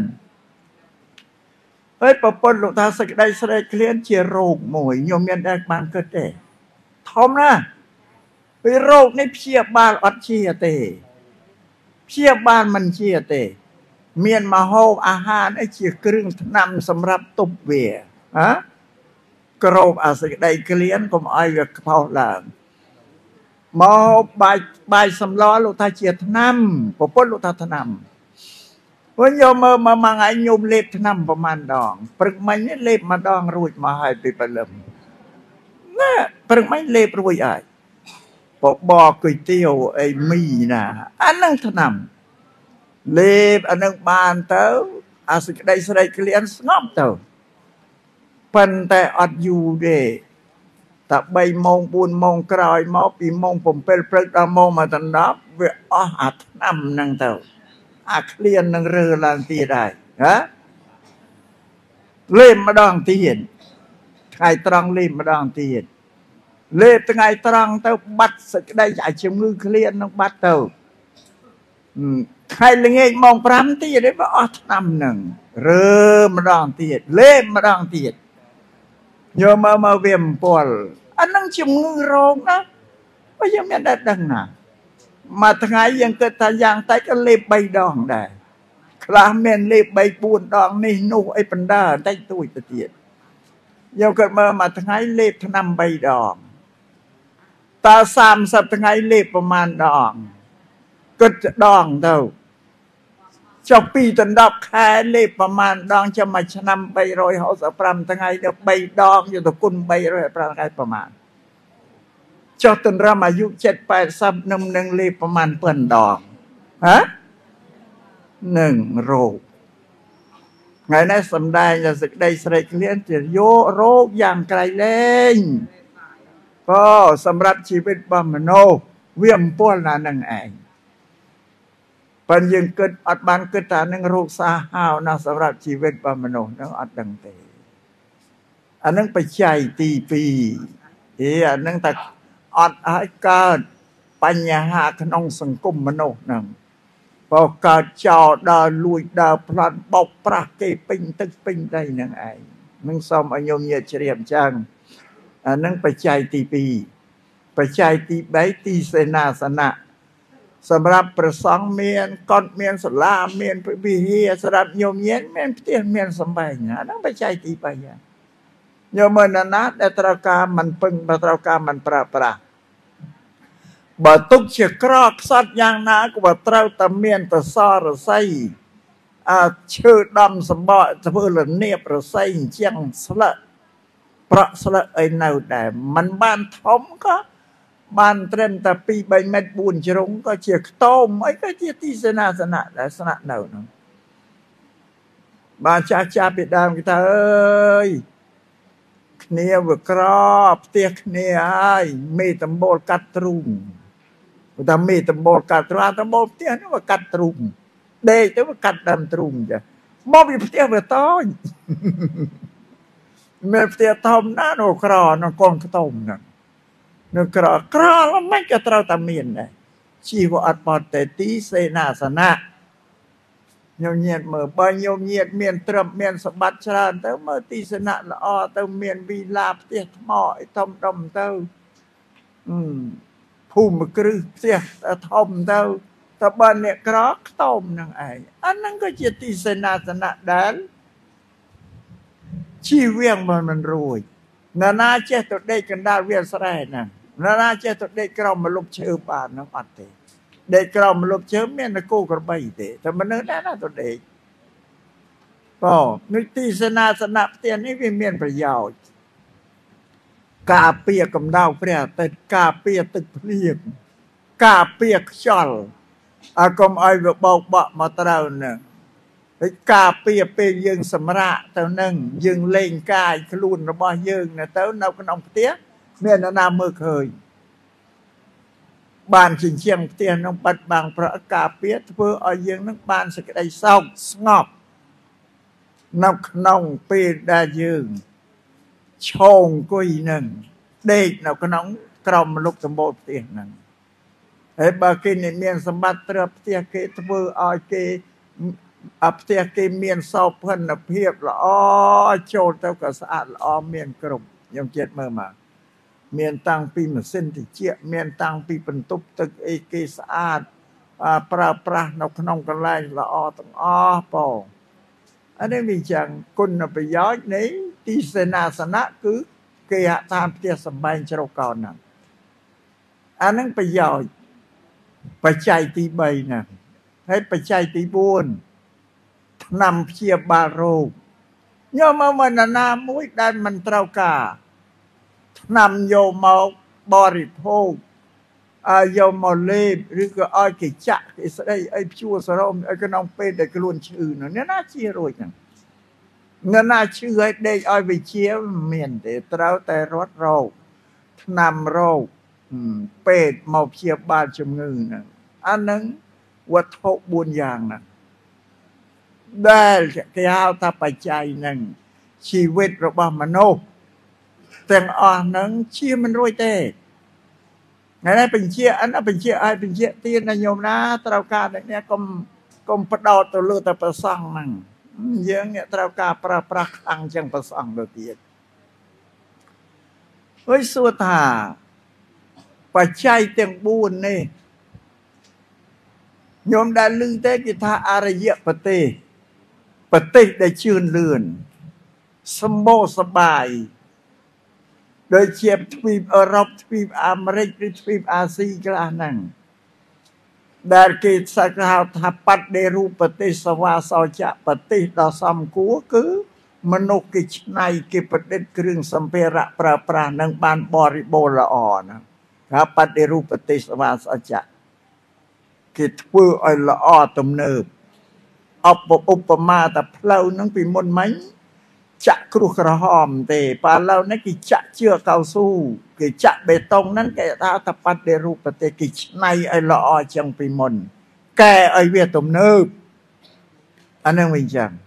A: เฮ้ยประปวนลูกตาสกได้สไรเกลียนเชียโรคหมวยโยมยันแดกมันก็ได้ทอมนะไปโรคในเพียบบานอัดเชียเตเพียบบานมันเชียเตเมียนมาโฮอาหารไอเชี่ยเครื่องนำสำหรับตุบเวียกรอบอาศัยได้เกลียนก็ไอกับเผาหลังมาใบสำล้อลูกตาเชี่ยนำปปลูกตาทนำวันโยมมาไงโยมเล็บนำประมาณดองปรึกไม่เนี่ยเล็บมาดองรุ่ยมาให้ไปประเลิมน่ะปรึกไม่เล็บรุ่ยไอปบอกก๋วยเตี๋ยวไอมีนะอันนั้นทนำเล็บอันนั้นบานเต้าอาศัยได้สไลเกลียนงอบเต้าปันแต่อดอยู่เดแต่ใบมงปูนมงกรอยมอปีมงผมเป็นพระดามงมาตันดับเวอหัดนำนังเต้าเคลียนนังเรือลางตีได้ฮะเล่มมาดองตีเห็นไงตรังเล่มมาดองตีเห็นเล่ตั้งไงตรังเต้าบัดสได้ใหญ่เชื่อมือเคลียนนังบัดเต้าใครเลยไงมองพรำตีได้ว่าอัดนำหนึ่งเริ่มมาดองตีเล่มมาดองตีโยมมาเวียมปอลอันนั้นชิมมือโรงนะว่ายังไม่ได้ดังนะมาทั้งไงยังเกิดทายางไตก็เล็บใบดองได้คลาเมนเล็บใบปูนดองนี่นู่ไอ้ปันดาไตตุ้ยตะเตียนยังเกิดมาทั้งไงเล็บทนำใบดองตาสามสับทั้งไงเล็บประมาณดองก็จะดองเท่าเจ้าปีตันดับแค่เล็บประมาณดองจะมาชนำใบรอยเขาสะพรำทั้งไงเดี๋ยวใบดองอยู่ตะกุนใบรอยประมาณประมาณเจ้าตันรามายุ7-8ซับหนึ่งเล็บประมาณเปิ่นดองฮะ1 โรคไงนะสำได้จะสึกได้สไลเกลียนจะโยโรคอย่างไกลเล่งก็สำหรับชีวิตบำมโนเวียมป้วนนานังเองปัญญ์เกิดอัดบานเกิดตาหนึ่งโรคสาหาวนะสำหรับชีวิตบำมโนนั่งอัดดังเตอันนั้นไปใจตีปีอันนั้นแต่อัดอาการปัญญาขนองสังคมมโนนั่งพอเกิดจอดาลุยดาพลันบกปราเกปิงตึกปิงได้นังไอนังซ้อมอโยมเยเฉลียมจังนังปัจจัยตีปีปัจจัยตีใบตีเสนาสนะสำหรับประสองเมียนก้อนเมียนสลาเมียนปีเฮียสำหรับโยมเย็นเมียนเตี้ยเมียนสมัยนะนังปัจจัยตีไปอย่างโยมนันนะแต่ตราการมันปึงตราการมันประบ่ตุกเชือกรอกสัตว์อย่างนาก็บ่เต้าตะเมียนตะซอระไซชื่อดำสมบัติเพื่อหลเนียบระไซเชียงสละประสละไอเนาแต่มันบ้านทอมก็บ้านเตรมแต่ปีใบเม็ดบุญจรงก็เชือกต้มไอ้ก็เจียที่สนาสนะแต่สนะเนานะบ้านชาปิดามกิตาเอ้ยเนียบกรอบเตียกเนียไอ้มีตำบลกัดตรุงแต่มีตำบลกัดตรุงตำบลเตี้ยนี่ว่ากัดตรุงเด็กแต่ว่ากัดดำตรุงจ้ะมอบอยู่เตี้ยแบบต้อยเมื่อเตี้ยทอมน้าโนกรอนกองต้มนั่นโนกรอกรอแล้วไม่กระเตาตะเมียนเลยชีวอัตปอดแต่ตีเสนาสนะโยมเงียดเมื่อใบโยมเงียดเมียนเติมเมียนสบัดชราเติมเมื่อตีสนะละอ้อเติมเมียนวีลาเตี้ยหม้อไอ้ทอมดมเติมผู้มกรึเสียทอมเติมตะบันเนี่ยกรอกต้มนั่งไอ้อันนั้นก็จะตีเสนาสนะแดนชีเวียงมันรวยนานาเจตุได้กันได้เวียนสไรนั่นนานาเจตุได้กรอมมาลุกเชื่อป่านน้ำอัดเตเด็กกรอมมาลุกเชื่อเมียนกูกระใบเตแต่มันเนื้อได้น่าตัวเด็กก็นึกตีเสนาสนะเตียนนี่เมียนประโยชน์กาเปียกำดาวเปรียตึกกาเปียตึกเพลียงกาเปียกชอลอากรมไอ้บอกบะมาตราเนี่ยกาเปียเปียยึงสมระเต้านั่งยึงเล่งกายขลุ่นระบยึงเนี่ยเต้าเนาขนมเตี้ยเมียนนาเมื่อเคยบ้านชิงเชียงเตี้ยน้องปัดบางพระกาเปียเพื่อเอายึงนักบ้านสกได้เศร้าสงบนักขนมเปียได้ยึงชงกุยหนึ่งเด็กนักขนมกรมลุกสมบูรณ์เตี้ยนั่นไอ้บากินเนี่ยเมียนสมบัติเตรียมเตี้ยเกตเพื่อเอาเกอับเตียกีเมียนเศร้าเพิ่นเพียบละอ้อโจทย์เท่ากับสะอาดละอ้อเมียนกรุบยังเจ็ดเมื่อมาเมียนตังปีมันเส้นที่เจี๊ยเมียนตังปีเป็นตุบตึกเอกีสะอาดปราปรานกขนมกันไล่ละอ้อตั้งอ้อปออันนี้มีจังคุณประโยชน์นี้ที่เสนาสนะคือเกียรตามเตียสบายจรกรนั่นอันนั้นประโยชน์ปัจจัยที่ใบนั่นให้ปัจจัยที่บุญนำเพียบบาโรย่อมาวันนามุ้ยได้มันเตากานำโยมาบริโภคโยมาเล็บหรือก็อ้อยกิจักอิสระไอชัวสรมไอก็น้องเป็นไอกลุ่นชื่อเนี่ยน่าเชื่อรวยกันเนี่ยน่าเชื่อเด็กอ้อยไปเชี่ยวเมียนแต่เต้าแต่รถโรคนำโรคเป็ดมาเพียบบาชมเงินนะอันนั้นวัตถุบุญอย่างนะได้แก้วตาปัจจัยหนึ่งชีวิตระบามโนแต่งอ่อนนั้นเชี่ยมันรวยเต้ไงนั่นเป็นเชี่ยอันนั้นเป็นเชี่ยไอเป็นเชี่ยตีนโยมนะตราการเนี่ยกรมประดอตัวเลือดแต่ประสังนั่งเยอะเนี่ยตราการประคังจังประสังตัวเตียเฮ้ยสุธาปัจจัยเตียงบุญนี่โยมได้ลือเตกิธาอารยะปฏิได้ชื่นเลื่อนสมโบสบายโดยเชียบทวีปยุโรปทวีปอเมริกหรือทวีปอาเซียกลางนั่งได้กิจสักหาทับปัดเดรูปฏิสวาสจะปฏิต่อสมกูคือมนุษย์กิจในกิปฏิเครื่องสัมเพระปรานังบานบริโภละอ่อนนะครับปัดเดรูปฏิสวาสจะกิจเพื่อไอละอ้อตมเนิบเอาอุปมาแต่เพลานั่งปีมนไหมจะครุกระหอมเตปาเรานั่นกิจะเชื่อเกาสู้กิจะเบตงนั้นแกตาตะปัดเดรูปเตกิจในไอละอ้อจังปีมนแกไอเวียตมเนิบอันนั้นวิจัง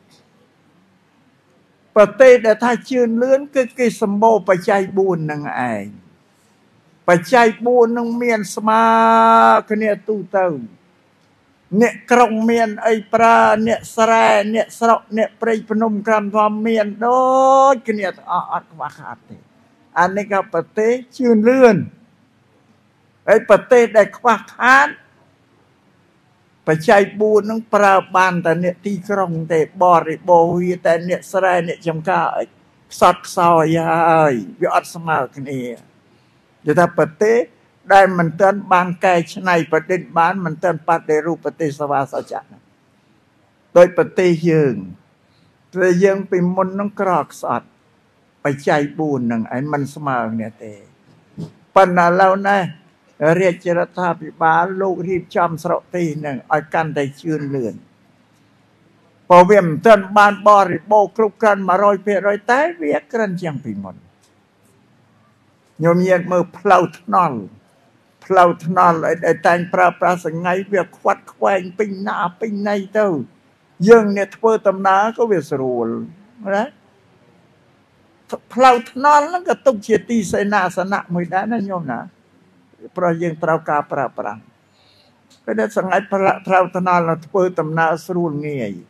A: ประเทศแต่ถ้าชื่นเลื่อนก็กิสมโบปัจจัยบุญนั่งไอปัจจัยบุญนั่งเมียนสมาคเนียตู้เต้าអ្នកក្រុងមានអីប្រើអ្នកស្រែអ្នកស្រុកអ្នកព្រៃភ្នំក្រំធំមានដូចគ្នាទាំងអស់អត់ខ្វះខាតទេអានេះក៏ប្រទេសជឿនលឿនហើយប្រទេសដែលខ្វះខាតបច្ច័យ4នឹងប្រើបានតែអ្នកទីក្រុងទេបរិបូរវាតែអ្នកស្រែអ្នកចំការអីខ្សត់ខ្សោយហើយវាអត់ស្មើគ្នានិយាយថាប្រទេសដែលមិនទាន់បានកែច្នៃប្រឌិតបានមិនទាន់បដិរូបប្រទេសសវាសច្ចៈដោយប្រទេសយើងតែយើងពីមុននឹងក្រខ្សត់បច្ច័យ4នឹងឯងមិនស្មើគ្នាទេប៉ុន្តែឥឡូវនេះរាជរដ្ឋាភិបាលលោករៀបចំស្រុកទីនឹងឲ្យកាន់តែជឿនលឿនព្រោះវាមិនទាន់បានបរិបូរគ្រប់គ្រាន់ 100% តែវាក្រិនជាងពីមុនញោមញាតមើលផ្លូវថ្នល់ឲ្យតែងប្រើប្រាស់សងៃវាខ្វាត់ខ្វែងពេញណាពេញណីទៅយើងអ្នកធ្វើដំណើរក៏វាស្រួលណាផ្លូវថ្នល់ហ្នឹងក៏ទុកជាទីសេនាសនៈមួយដែរណាញោមណាព្រោះយើងត្រូវការប្រើប្រាស់ក៏ដែលសងៃផ្លូវថ្នល់ធ្វើដំណើរស្រួលងាយ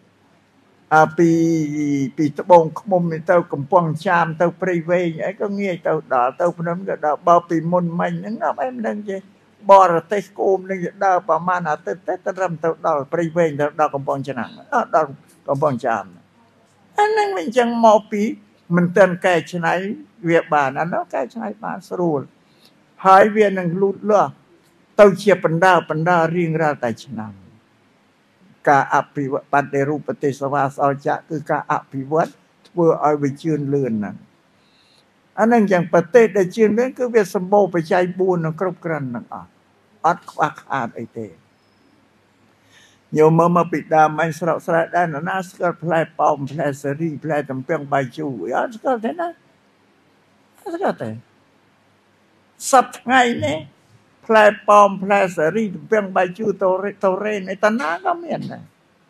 A: ពីត្បូងឃ្មុំទៅកំពង់ចាមទៅព្រៃវែងអីក៏ងាយទៅដល់ទៅភ្នំក៏ដល់បើពីមុនមិញហ្នឹងអត់អីមិនដឹងទេបរទេសគោមនឹងដើរប្រហែលអាទិត្យទេត្រឹមទៅដល់ព្រៃវែងទៅដល់កំពង់ឆ្នាំងដល់កំពង់ចាមអាហ្នឹងមិនចឹងមកពីមិនទាន់កែច្នៃវាបានអានោះកែច្នៃបានស្រួលហើយវានឹងលូតលាស់ទៅជាបណ្ដារៀងរាល់តែឆ្នាំការអភិវឌ្ឍបដិរូបប្រទេសសវាសច្ចៈគឺការអភិវឌ្ឍធ្វើឲ្យវាជឿនលឿនណាស់អានឹងយ៉ាងប្រទេសដែលជឿនលឿនគឺវាសម្បូរបច្ច័យ4នឹងគ្រប់គ្រាន់ទាំងអត់ខ្វះខាតអីទេញោមមកពីដើមអញស្រកស្រែដែរណាស្គាល់ផ្លែប៉ោមផ្លែសេរីផ្លែតំពាំងបាយជូរអត់ស្គាល់ទេណាស្គាល់ទេសប្ថ្ងៃនេះផ្លែប៉ោមផ្លែសេរីតំពាំងបាយជូរតរ៉េនតាណាក៏មានដែរ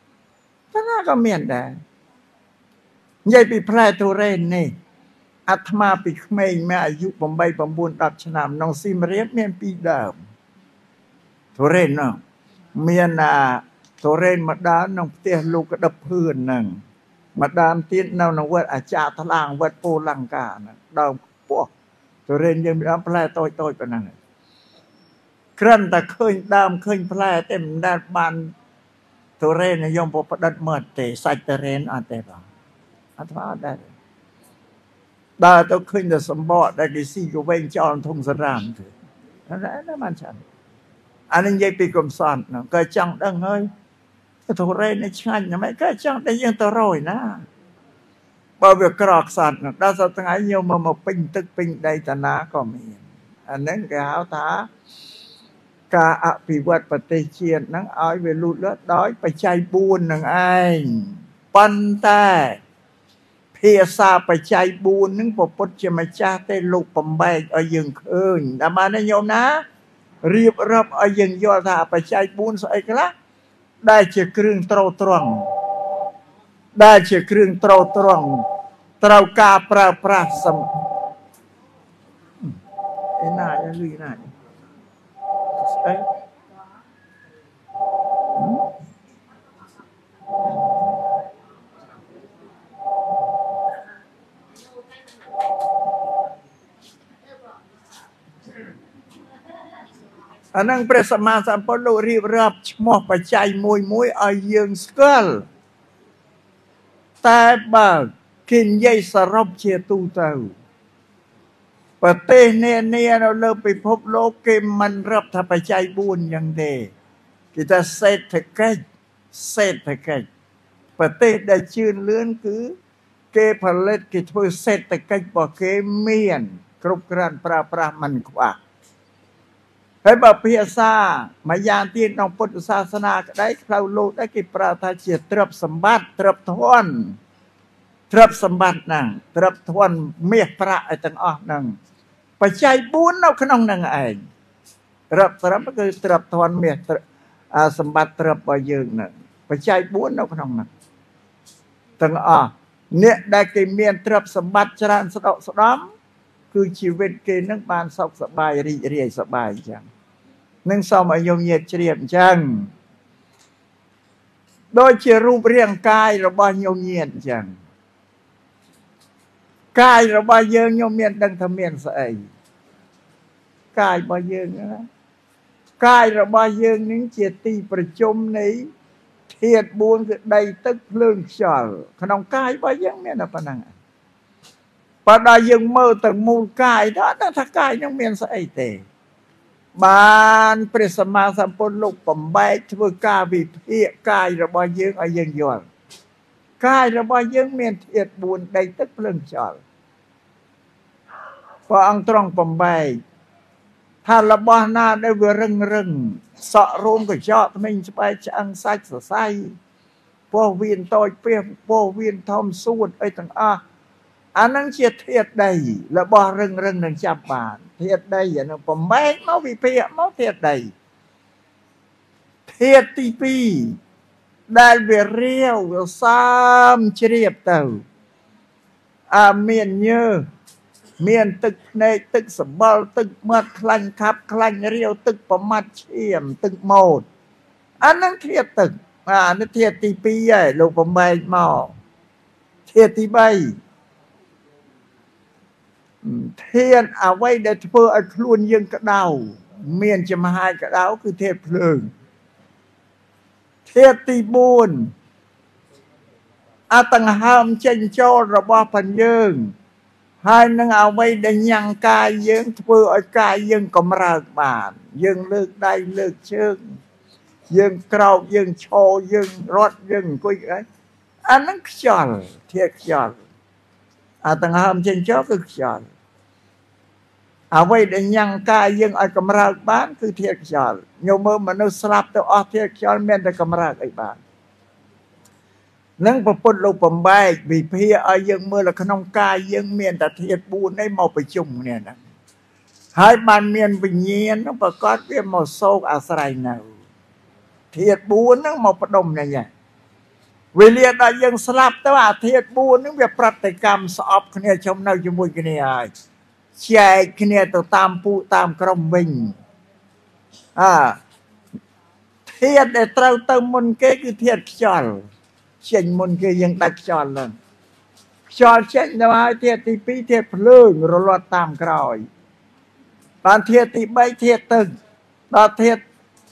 A: និយាយពីផ្លែតរ៉េននេះអាត្មាពីក្មេងមានអាយុ8 9 10ឆ្នាំក្នុងសៀមរាបមាន2ដើមតរ៉េននោះមានតរ៉េនម្ដងក្នុងផ្ទះលោកកដិបភឿនហ្នឹងម្ដងទៀតនៅក្នុងវត្តអាចារ្យថ្លាងវត្តពោលង្កាហ្នឹងដើមពោះតរ៉េនយើងមានផ្លែតូចប៉ុណ្ណឹងគ្រាន់តែឃើញដើមឃើញផ្លែតែមិនដែលបានតរ៉េននិយមប្រឌិតមើលទេសាច់តរ៉េនអត់ទេបងអត់ថាដែរដើរទៅឃើញតែសម្បកដែលគេស៊ីក៏វិញចោលធុងសារ៉ាមទៅអត់ដែរបានចាន់អានេះនិយាយពីកំសត់ហ្នឹងក៏ចង់ដឹងហើយតរ៉េននេះឆ្ងាញ់ណាស់ម៉េចក៏ចង់តែយើងទៅរយណាបើវាក្រខ្សត់ដល់សប្តាហ៍ថ្ងៃខ្ញុំមកពេញទឹកពេញដីតាណាក៏មានអាហ្នឹងគេហៅថាការអភិវឌ្ឍប្រទេសជាតិហ្នឹងឲ្យវាលូតលាស់ដោយបច្ច័យ4នឹងឯងប៉ុន្តែភាសាបច្ច័យ4ហ្នឹងពុទ្ធជាម្ចាស់ទេលោកបំបែកឲ្យយើងឃើញតាមបានទេញោមណារៀបរាប់ឲ្យយើងយល់ថាបច្ច័យ4ស្អីខ្លះដែលជាគ្រឿងទ្រទ្រង់ត្រូវការប្រើប្រាស់ឯណាយលុយណាស្អីអានឹងព្រះសម្មាសម្ពុទ្ធលោករៀបរាប់ឈ្មោះបច្ច័យមួយឲ្យយើងស្គាល់តែបើគេនិយាយសរុបជាទូទៅប្រទេសនានានៅលើពិភពលោកគេមិនរាប់ថាបច្ច័យ4យ៉ាងទេគេថាសេដ្ឋកិច្ចប្រទេសដែលជឿនលឿនគឺគេផលិតគេធ្វើសេដ្ឋកិច្ចរបស់គេមានគ្រប់គ្រាន់ប្រើប្រាស់មិនខ្វះហើយបើភាសាមួយយ៉ាងទៀតក្នុងពុទ្ធសាសនាក្តីផ្លូវលោកដែរគេប្រើថាជាទ្រព្យសម្បត្តិទ្រព្យធនសម្បត្តិហ្នឹងទ្រព្យធនមាសប្រាក់ឲ្យទាំងអស់ហ្នឹងបច្ច័យ4នៅក្នុងហ្នឹងឯងទ្រព្យគឺទ្រព្យធនមាសសម្បត្តិទ្រព្យរបស់យើងហ្នឹងបច្ច័យ4នៅក្នុងហ្នឹងទាំងអស់អ្នកដែលគេមានទ្រព្យសម្បត្តិច្រើនស្ដុកស្ដំគឺជីវិតគេនឹងបានសុខសប្បាយរីករាយសប្បាយអញ្ចឹងនឹងសូមឲ្យញោមញាតជ្រាបអញ្ចឹងโดยជារូបរាងកាយរបស់ញោមញាតអញ្ចឹងកាយរបស់យើងញោមញាតដឹងថាមានស្អីកាយរបស់យើងណាកាយរបស់យើងនឹងជាទីប្រជុំនៃធាតុ4គឺដីទឹកភ្លើងខ្យល់ក្នុងកាយរបស់យើងមានតែប៉ុណ្ណឹងបើដល់យើងមើលទៅមូលកាយទៅអត់ដឹងថាកាយនឹងមានស្អីទេបានព្រះសម្មាសម្ពុទ្ធលោកបំបែកធ្វើការវិភាគកាយរបស់យើងឲ្យយើងយល់កាយរបស់យើងមានធាតុ4ដីទឹកភ្លើងខ្យល់ព្រះអង្គទ្រង់បំបែកថារបស់ណាដែលវារឹងសក់រោមកញ្ចក់ថ្មិញស្បែកឆ្អឹងសាច់សរសៃពោះវៀនតូចពីពោះវៀនធំសួតអីទាំងអស់អានឹងជាធាតុដីរបស់រឹងនឹងចាប់បានធាតុដីអានឹងបំបែកមកវិភាគមកធាតុដីធាតុទី2ដែលវារាវវាសាមជ្រាបទៅមានញើសមានទឹកភ្នែកទឹកសម្បល់ទឹកមាត់ខ្លាញ់ខាប់ខ្លាញ់រាវទឹកប្រមាត់ឈាមទឹកម៉ូតអានឹងធាតុទឹកអានេះធាតុទី2ហើយលោកបំបែកមកធាតុទី3ធាតុអ្វីដែលធ្វើឲ្យខ្លួនយើងក្តៅមានចំហាយក្តៅគឺធាតុភ្លើងធាតុទី4ដង្ហើមចេញចូលរបស់ផងយើងហើយនឹងអ្វីដែលញ៉ាំងកាយយើងធ្វើឲ្យកាយយើងកម្រើកបានយើងលើកដៃលើកជើងយើងក្រោកយើងឈរយើងរត់យើងអង្គុយអីអានឹងខ្យល់ធាតុខ្យល់ដង្ហើមចេញចូលគឺខ្យល់អ្វីដែលញ៉ាំងកាយយើងឲ្យកម្រើកបានគឺធាតុខ្យល់ញោមមើលមនុស្សស្លាប់ទៅអស់ធាតុខ្យល់មានតែកម្រើកអីបាននឹងព្រះពុទ្ធលោកបំបែកវិភាគឲ្យយើងមើលក្នុងកាយយើងមានតែធាតុ4នេះមកប្រជុំគ្នាណាហើយបានមានវិញ្ញាណនោះប្រកបវាមកសោកអាស្រ័យនៅធាតុ4ហ្នឹងមកផ្ដុំនេះវេលាដល់យើងស្លាប់ទៅអាធាតុ4ហ្នឹងវាប្រតិកម្មស្អប់គ្នាជុំនៅជាមួយគ្នាហើយចែកគ្នាទៅតាមពូតាមក្រុមវិញធាតុដែលត្រូវទៅមុនគេគឺធាតុខ្យល់ចេញមុនគេយើងដាច់ខ្យល់ហ្នឹងខ្យល់ចេញទៅហើយធាតុទី2ធាតុភ្លើងរលត់តាមក្រោយបានធាតុទី3ធាតុទឹកដល់ធាតុ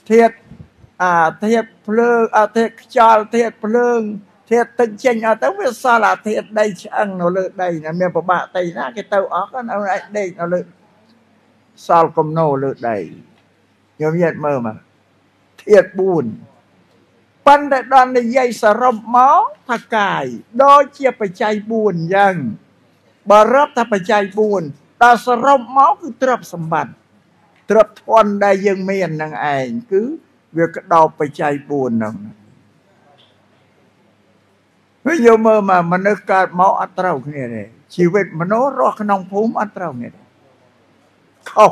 A: ភ្លើងធាតុខ្យល់ធាតុភ្លើងធាតុទឹកចេញអត់ទៅវាសល់អាធាតុដីឆ្អឹងនៅលើដីណាមានប្របាក់ដីណាគេទៅអស់ក៏នៅឯដេកនៅលើសល់គំនោលើដីខ្ញុំនិយាយមើលមកធាតុ4ប៉ុន្តែដល់និយាយសរុបមកថាកាយដូចជាបច្ច័យ4អញ្ចឹងបើរាប់ថាបច្ច័យ4ដល់សរុបមកគឺទ្រព្យសម្បត្តិទ្រព្យធនដែលយើងមាននឹងឯងគឺវាក្តោបបច្ច័យ4ហ្នឹងវិញយកមើលមកមនុស្សកើតមកអត់ត្រូវគ្នាទេជីវិតមនុស្សរស់ក្នុងភូមិអត់ត្រូវគ្នាទេខុស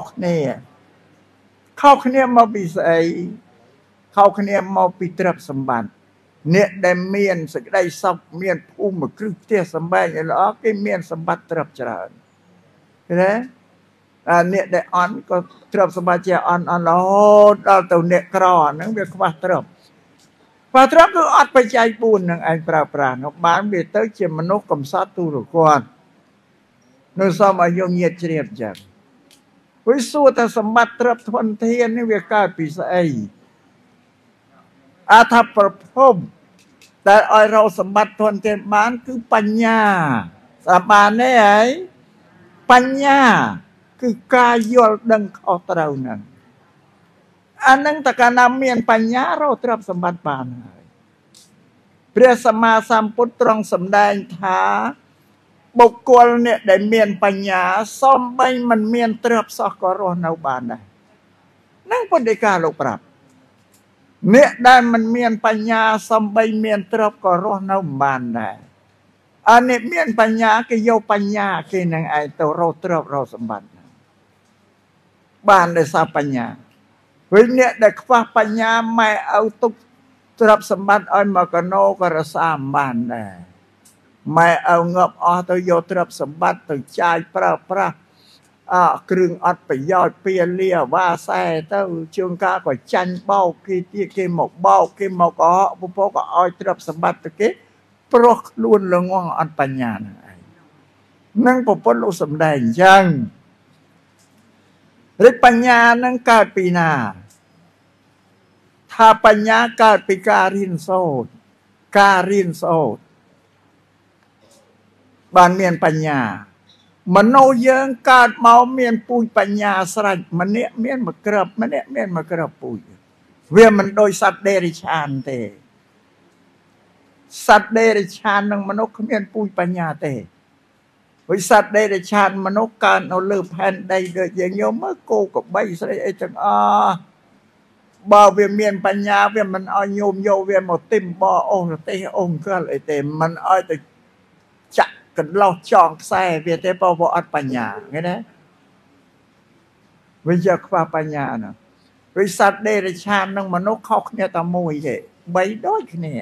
A: គ្នាមកពីស្អីខុសគ្នាមកពីទ្រព្យសម្បត្តិអ្នកដែលមានសេចក្តីសុខមានភូមិគ្រឹះផ្ទះសម្បែងល្អគេមានសម្បត្តិទ្រព្យច្រើនឃើញទេអ្នកដែលអន់ក៏ទ្រព្យសម្បត្តិជាអន់រហូតដល់ទៅអ្នកក្រហ្នឹងវាខ្វះទ្រព្យគឺអត់បច្ច័យ4នឹងឯងប្រើប្រាស់នោះបានវាទៅជាមនុស្សកំសត់ទូរគាត់នៅសមឲ្យយើងញាតជ្រាបចឹងវាសួរថាសម្បត្តិទ្រព្យធនធាននេះវាកើតពីស្អីថាប្រភពដែលឲ្យរកសម្បត្តិធនធានបានគឺបញ្ញាសម្បានទេហើយបញ្ញាគឺការយល់ដឹងខុសត្រូវហ្នឹងអានឹងតកាលណាមានបញ្ញារកទ្រព្យសម្បត្តិបានហើយព្រះសម្មាសម្ពុទ្ធទ្រង់សម្ដែងថាបុគ្គលអ្នកដែលមានបញ្ញាសំបីមិនមានទ្រព្យសោះក៏រស់នៅបានដែរនឹងពុទ្ធដីកាលោកប្រាប់អ្នកដែលមិនមានបញ្ញាសំបីមានទ្រព្យក៏រស់នៅមិនបានដែរអ្នកមានបញ្ញាគេយកបញ្ញាគេនឹងឯងទៅរកទ្រព្យរកសម្បត្តិបានដោយសារបញ្ញាវិញអ្នកដែលខ្វះបញ្ញាម៉ែឪទុកទ្រព្យសម្បត្តិឲ្យមកកណោក៏រសាមិនបានដែរម៉ែឪងាប់អស់ទៅយកទ្រព្យសម្បត្តិទៅចាយប្រើប្រាស់គ្រឿងអត់ប្រយោជន៍ពៀលាវ៉ាសែទៅជួនកាលក៏ចាញ់បោកគេទៀតគេមកបោកគេមកកុហកពពកក៏ឲ្យទ្រព្យសម្បត្តិទៅគេព្រោះខ្លួនល្ងងអត់បញ្ញាហ្នឹងឯងនឹងប្រពន្ធលោកសំដែងអញ្ចឹងឬបញ្ញានឹងកើតពីណាថាបញ្ញាកើតពីការរៀនសូត្រការរៀនសូត្របានមានបញ្ញាមនុស្សយើងកើតមកមានពូជបញ្ញាស្រេចម្នាក់មានមួយក្របម្នាក់មានមួយក្របពូជវាមិនដូចសត្វដេរិឆានទេសត្វដេរិឆាននិងមនុស្សគ្មានពូជបញ្ញាទេវិសត្វដេរិឆានមនុស្សកើតនៅលើផែនដីដូចយើងយកមើលគោក្របីស្រីអីទាំងអស់បើវាមានបញ្ញាវាមិនឲ្យញោមយកវាមកទិមបោអូសទេសអង្កលអីទេមិនឲ្យទៅចាក់កន្លោះចងខ្សែវាទេបើវាអត់បញ្ញាឃើញទេវាយកខ្វះបញ្ញាណាវិសត្វដេរិឆាននិងមនុស្សខុសគ្នាតែមួយទេបីដូចគ្នា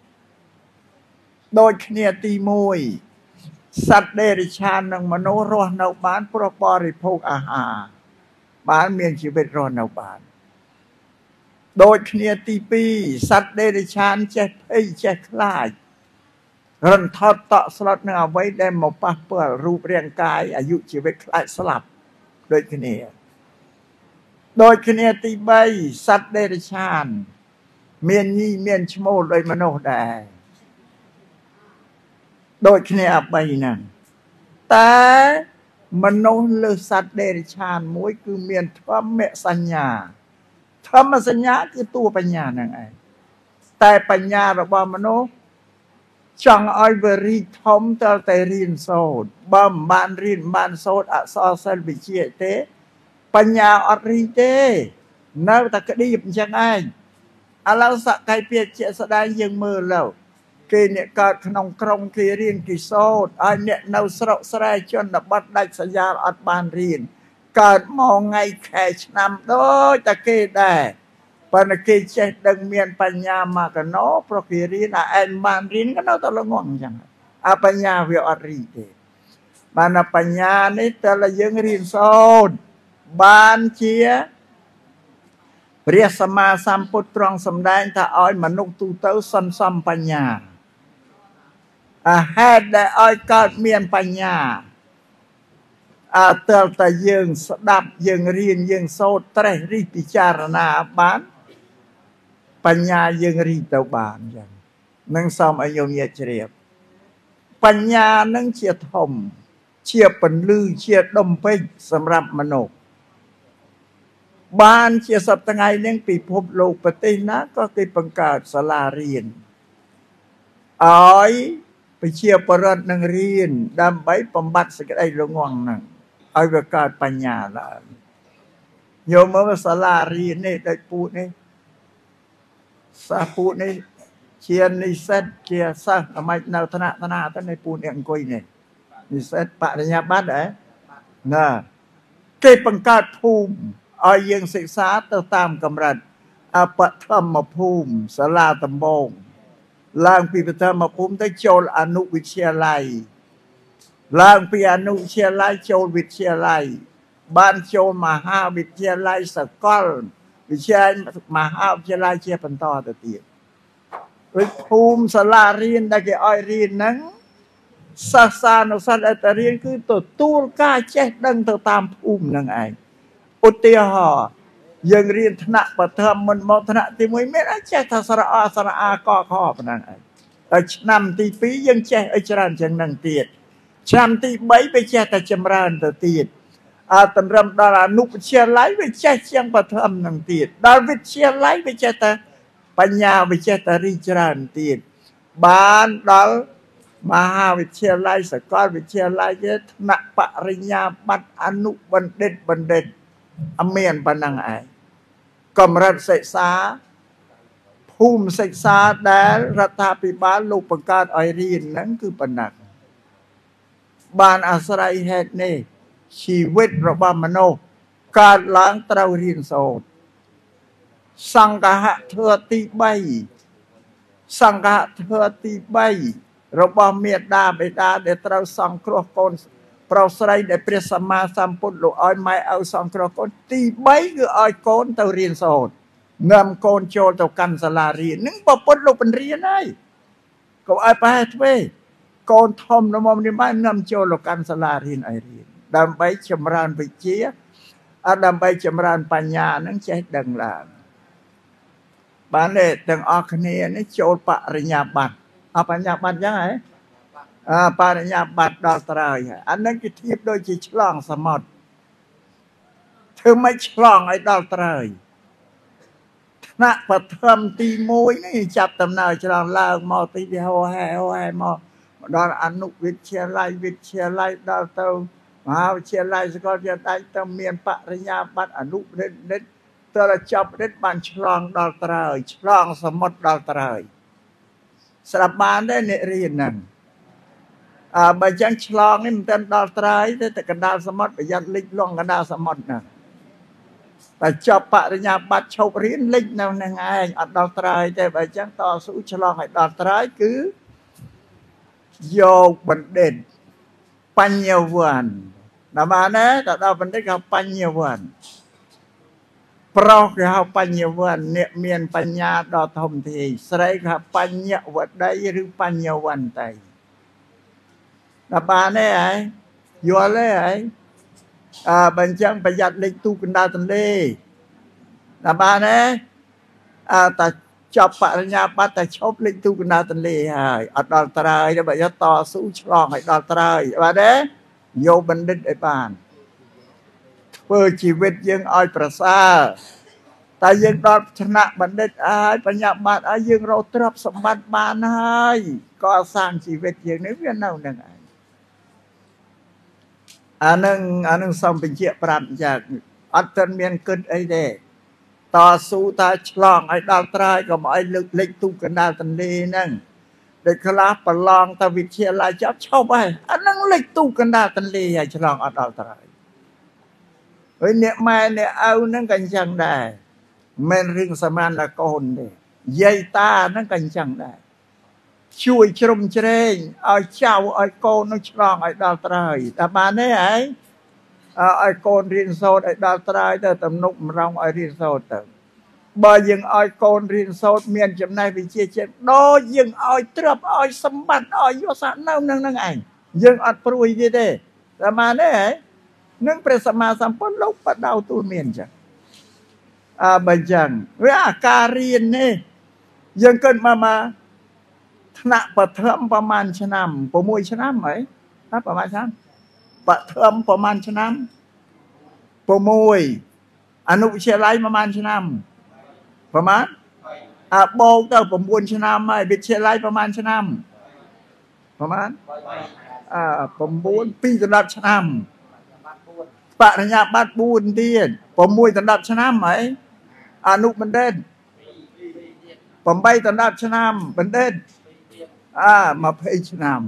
A: ទី1សត្វដេរិឆាននិងមនុស្សរស់នៅបានព្រោះបរិភោគអាហារបានមានជីវិតរស់នៅបានដូចគ្នាទី2សត្វដេរិឆានចេះភ័យចេះខ្លាចរន្ធត់តក់ស្លុតនឹងអ្វីដែលមកប៉ះពាល់រូបរាងកាយអាយុជីវិតខ្លាចស្លាប់ដូចគ្នាទី3សត្វដេរិឆានមានញីមានឈ្មោលដោយមនុស្សដែរដូចគ្នាអា3ហ្នឹងតែមនុស្សលើសត្វដេរិឆានមួយគឺមានធម្មសញ្ញាគឺតួបញ្ញាហ្នឹងឯងតែបញ្ញារបស់មនុស្សចង់ឲ្យវារីកធំតើតែរៀនសូត្របើមិនបានរៀនបានសូត្រអក្សរសិល្បវិជ្ជាទេបញ្ញាអត់រីកទេនៅតែក្តៀបអញ្ចឹងឯងឥឡូវសក្តិភាពជាក់ស្ដែងយើងមើលទៅគេអ្នកកើតក្នុងក្រុងគេរៀនគេសូត្រហើយអ្នកនៅស្រុកស្រែជនបទដាច់ស្រយាលអត់បានរៀនកើតមកថ្ងៃខែឆ្នាំដូចតែគេដែរប៉ុន្តែគេចេះដឹងមានបញ្ញាមកកណោព្រោះគេរៀនឯងបានរៀនក៏នៅតែល្ងងអញ្ចឹងអាបញ្ញាវាអត់រីកទេបានបញ្ញានេះតែយើងរៀនសូត្របានជាព្រះសម្មាសម្ពុទ្ធទ្រង់សម្ដែងថាឲ្យមនុស្សទូទៅសន្សំបញ្ញាហេតុដែលឲ្យកើតមានបញ្ញាទើបតែយើងស្ដាប់យើងរៀនយើងសូត្រត្រេះរិះពិចារណាបានបញ្ញាយើងរីកទៅបានអញ្ចឹងនឹងសូមឲ្យញោមញាតិជ្រាបបញ្ញានឹងជាធំជាពន្លឺជាដុំពេជ្រសម្រាប់មនុស្សបានជាសប្តាហ៍ថ្ងៃនេះពិភពលោកប្រទេសណាក៏គេបង្កើតសាលារៀនឲ្យប្រជាពលរដ្ឋនឹងរៀនដើម្បីបំបត្តិសេចក្តីល្ងងហ្នឹងឲ្យវាកើតបញ្ញាឡើងយកមកសាលារៀននេះដូចពូនេះសាពូនេះជានិស្សិតជាសិស្សអាម៉េចនៅឋានៈទៅនៃពូនេះអង្គុយនេះនិស្សិតបរិញ្ញាបត្រណាគេបង្កើតភូមិឲ្យយើងសិក្សាទៅតាមកម្រិតបឋមភូមិសាលាដំបងឡើងពីបឋមភូមិទៅចូលអនុវិទ្យាល័យឡើងពីអនុវិទ្យាល័យចូលវិទ្យាល័យបានចូលមហាវិទ្យាល័យសកលវិទ្យាមហាវិទ្យាល័យជាបន្តទៅទៀតដូចភូមិសាលារៀនដែលគេឲ្យរៀនហ្នឹងសិស្សានុសិស្សដែលទៅរៀនគឺទទួលការចេះដឹងទៅតាមភូមិហ្នឹងឯងឧទាហរណ៍យើងរៀនថ្នាក់បឋមមុនមកថ្នាក់ទី1មានអាចចេះថាស្រអស្រអាកខប៉ុណ្ណឹងឯងដល់ឆ្នាំទី2យើងចេះឲ្យច្រើនជាងនឹងទៀតឆ្នាំទី3វាចេះតែចម្រើនទៅទៀតតម្រាំដល់អនុវិទ្យាល័យវាចេះជាងបឋមនឹងទៀតដល់វិទ្យាល័យវាចេះតែបញ្ញាវាចេះតែរីកច្រើនទៀតបានដល់មហាវិទ្យាល័យសាកលវិទ្យាល័យជាថ្នាក់បរិញ្ញាបត្រអនុបណ្ឌិតអមានប៉ុណ្ណឹងឯងកម្រិតសិក្សាភូមិសិក្សាដែលរដ្ឋាភិបាលលោកបង្កើតឲ្យរៀនហ្នឹងគឺប៉ុណ្ណឹងបានអាស្រ័យហេតុនេះជីវិតរបស់មនុស្សកើតឡើងត្រូវរៀនសូត្រសង្ឃហធម៌ទី3សង្ឃហធម៌ទី3របស់មេដាបេដាដែលត្រូវសង្គ្រោះកូប្រស្រីដែលព្រះសម្មាសម្ពុទ្ធលោកឲ្យម៉ែឪសង្គ្រោះកូនទី3គឺឲ្យកូនទៅរៀនសូត្រនាំកូនចូលទៅកាន់សាលារៀននឹងពុទ្ធលោកបញ្រៀនហើយកុំឲ្យប្រហែលធ្វេកូនធំល្មមនេះម៉ែនាំចូលទៅកាន់សាលារៀនឲ្យរៀនដើម្បីចម្រើនវិជ្ជាដើម្បីចម្រើនបញ្ញានឹងចេះដឹងឡើងបានទេទាំងអស់គ្នានេះចូលបរិញ្ញាបត្របរិញ្ញាបត្រយ៉ាងហ៎បរិញ្ញាបត្រដល់ត្រើយអានឹងគេធៀបដូចជាឆ្លងសមុទ្រធ្វើមិនឆ្លងឲ្យដល់ត្រើយថ្នាក់បឋមទី1នេះចាប់ដំណើរឆ្លងឡើងមកទីហោហែមកដល់អនុវិទ្យាល័យដល់ទៅមហាវិទ្យាល័យសាកលវិទ្យាល័យទៅមានបរិញ្ញាបត្រអនុរិទ្ធទៅចាប់រិទ្ធបានឆ្លងដល់ត្រើយឆ្លងសមុទ្រដល់ត្រើយស្រាប់បានទេអ្នករៀនហ្នឹងបើចឹងឆ្លងនេះមិនទាន់ដល់ត្រើយទេតែកណ្ដាលសមុទ្រប្រយ័ត្នលិចលងកណ្ដាលសមុទ្រហ្នឹងតែចប់បរិញ្ញាបត្រឈប់រៀនលិចនៅនឹងឯងអត់ដល់ត្រើយទេបើចឹងតស៊ូឆ្លងឲ្យដល់ត្រើយគឺយកបណ្ឌិតបញ្ញវន្តដល់បានទេតដល់បណ្ឌិតគេហៅបញ្ញវន្តប្រុសគេហៅបញ្ញវន្តអ្នកមានបញ្ញាដ៏ធំធាយស្រីគេហៅបញ្ញវតីឬបញ្ញវន្តីដល់បានទេហើយយល់ទេហើយបើអញ្ចឹងប្រយ័ត្នលេខទូកណ្ដាលទន្លេដល់បានទេតែចប់បរិញ្ញាបត្រតែឈប់លេខទូកណ្ដាលទន្លេហើយអត់ដល់ត្រើយទេបើយកតស៊ូឆ្លងឲ្យដល់ត្រើយបានទេយកបណ្ឌិតឲ្យបានធ្វើជីវិតយើងឲ្យប្រសើរតែយើងដល់ឋានៈបណ្ឌិតហើយបញ្ញាបត្រហើយយើងរកទ្រព្យសម្បត្តិបានហើយកសាងជីវិតយើងនេះវានៅនឹងឯងអានឹងសំបញ្ជាក់ប្រាប់យ៉ាងអត់ទាន់មានគិតអីទេតស៊ូថាឆ្លងឲ្យដល់ត្រើយកុំឲ្យលើកលេខទូកណ្ដាលទន្លេហ្នឹងដូចខ្លះប្រឡងទៅវិទ្យាល័យចាប់ឈប់ហើយអានឹងលេខទូកណ្ដាលទន្លេហើយឆ្លងអត់ដល់ត្រើយហើយអ្នកម៉ែអ្នកឪហ្នឹងក៏អញ្ចឹងដែរមិនរឿងសមានដល់កូនទេយាយតាហ្នឹងក៏អញ្ចឹងដែរជួយជ្រុំជ្រែងឲ្យចៅឲ្យកូននឹងឆ្លងឲ្យដល់ត្រើយតែបានទេហើយឲ្យកូនរៀនសូត្រឲ្យដល់ត្រើយទៅទំនុកម្រងឲ្យរៀនសូត្រទៅបើយើងឲ្យកូនរៀនសូត្រមានចំណេះវិជ្ជាចិត្តដូចយើងឲ្យទ្រព្យឲ្យសម្បត្តិឲ្យយសនៅនឹងឯងយើងអត់ព្រួយទេតែបានទេហើយនឹងព្រះសម្មាសម្ពុទ្ធលោកបដៅទូលមានចឹងបើចឹងវាអាការរៀននេះយើងគិតមកថ្នាក់បឋមប្រហែលឆ្នាំ6ឆ្នាំហីប្រហែលឆ្នាំបឋមប្រហែលឆ្នាំ6អនុវិទ្យាល័យប្រហែលឆ្នាំប្រហែលបូកទៅ9ឆ្នាំហើយវិទ្យាល័យប្រហែលឆ្នាំប្រហែល9 2ដល់10ឆ្នាំបរិញ្ញាបត្រ4ទៀត6ដល់10ឆ្នាំហើយអនុបណ្ឌិត8ដល់10ឆ្នាំបណ្ឌិត20ឆ្នាំ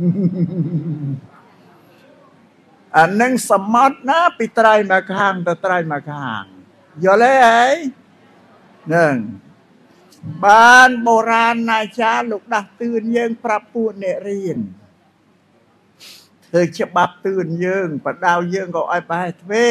A: អានឹងសមុទ្រណាពីត្រៃមកខាងទៅត្រៃមកខាងយល់ទេហើយនឹងបានបុរាណអាចារ្យលោកដាស់តឿនយើងប្រាប់ពួកអ្នករៀនធ្វើច្បាប់តឿនយើងបដៅយើងក៏ឲ្យប្រហែលទ្វេ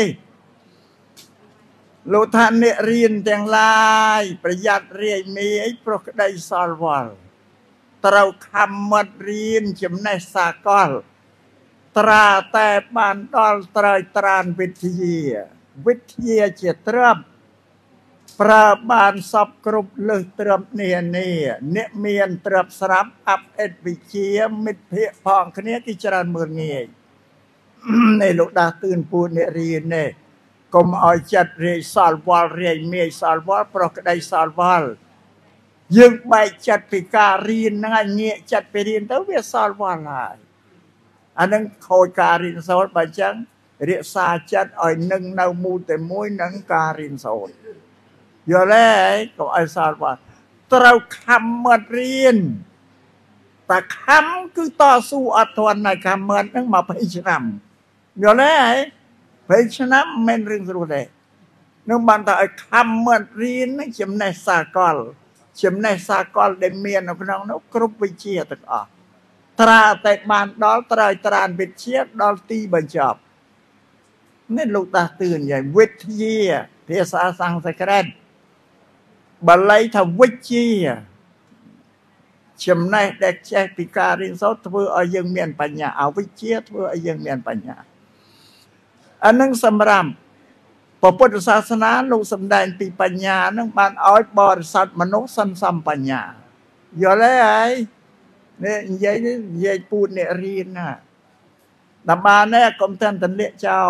A: លោកថាអ្នករៀនទាំងឡាយប្រយ័ត្នរាយមាយព្រោះក្តីសល់វល់ត្រូវខំមាត់រៀនចំណេះសាកលត្រាតែបានដល់ត្រើយត្រានវិទ្យាជាទ្រព្យប្រើបានសពគ្រប់លើសទ្រព្យនានាអ្នកមានទ្រព្យស្រាប់អបអិតវិជាមិត្តភ័ក្តិផងគ្នាគេច្រើនមើលងាយនេះលោកដាស់តឿនពួកអ្នករៀននេះកុំឲ្យចិត្តរាយសល់វល់រាយមាយសល់វល់ប្រោះក្តីសល់វល់យើងបែកចិត្តពីការរៀនហ្នឹងឲ្យងាកចិត្តពីរៀនទៅវាសល់វល់ហើយអានឹងខូចការរៀនសូត្របើអញ្ចឹងរក្សាចិត្តឲ្យនឹងនៅមូលតែមួយនឹងការរៀនសូត្រយល់ទេកុំឲ្យសល់វល់ត្រូវខំមាត់រៀនតែខំគឺតស៊ូអត់ទាន់នៅខំមាត់ហ្នឹង20ឆ្នាំយល់ទេ20ឆ្នាំមិនរឿងស្រួលទេនឹងបានតែឲ្យខំមាត់រៀនចំណេះសាកលដែលមាននៅក្នុងនោះគ្រប់វិជ្ជាទាំងអស់ตราแต่บานดอลตรายตรานวิเชียดอลตีบรรจบนี่ลูกตาตื่นใหญ่วิทยีเภษาสังสกเรนบัลไลทวิชีชมในเด็กแจกปิการินสดเพื่อเอายังเมียนปัญญาเอาวิเชียเพื่อเอายังเมียนปัญญาอันนั้นสำรับพระพุทธศาสนาลงสำแดงปีปัญญานั่งบานอ้อยบริษัทมนุษย์สัมปัญญาอย่าเลยไอ้เนี่ยยัยปูนเนี่ยรีนน่ะแต่มาเนี่ยกรมท่านตันเลี้ยเจ้า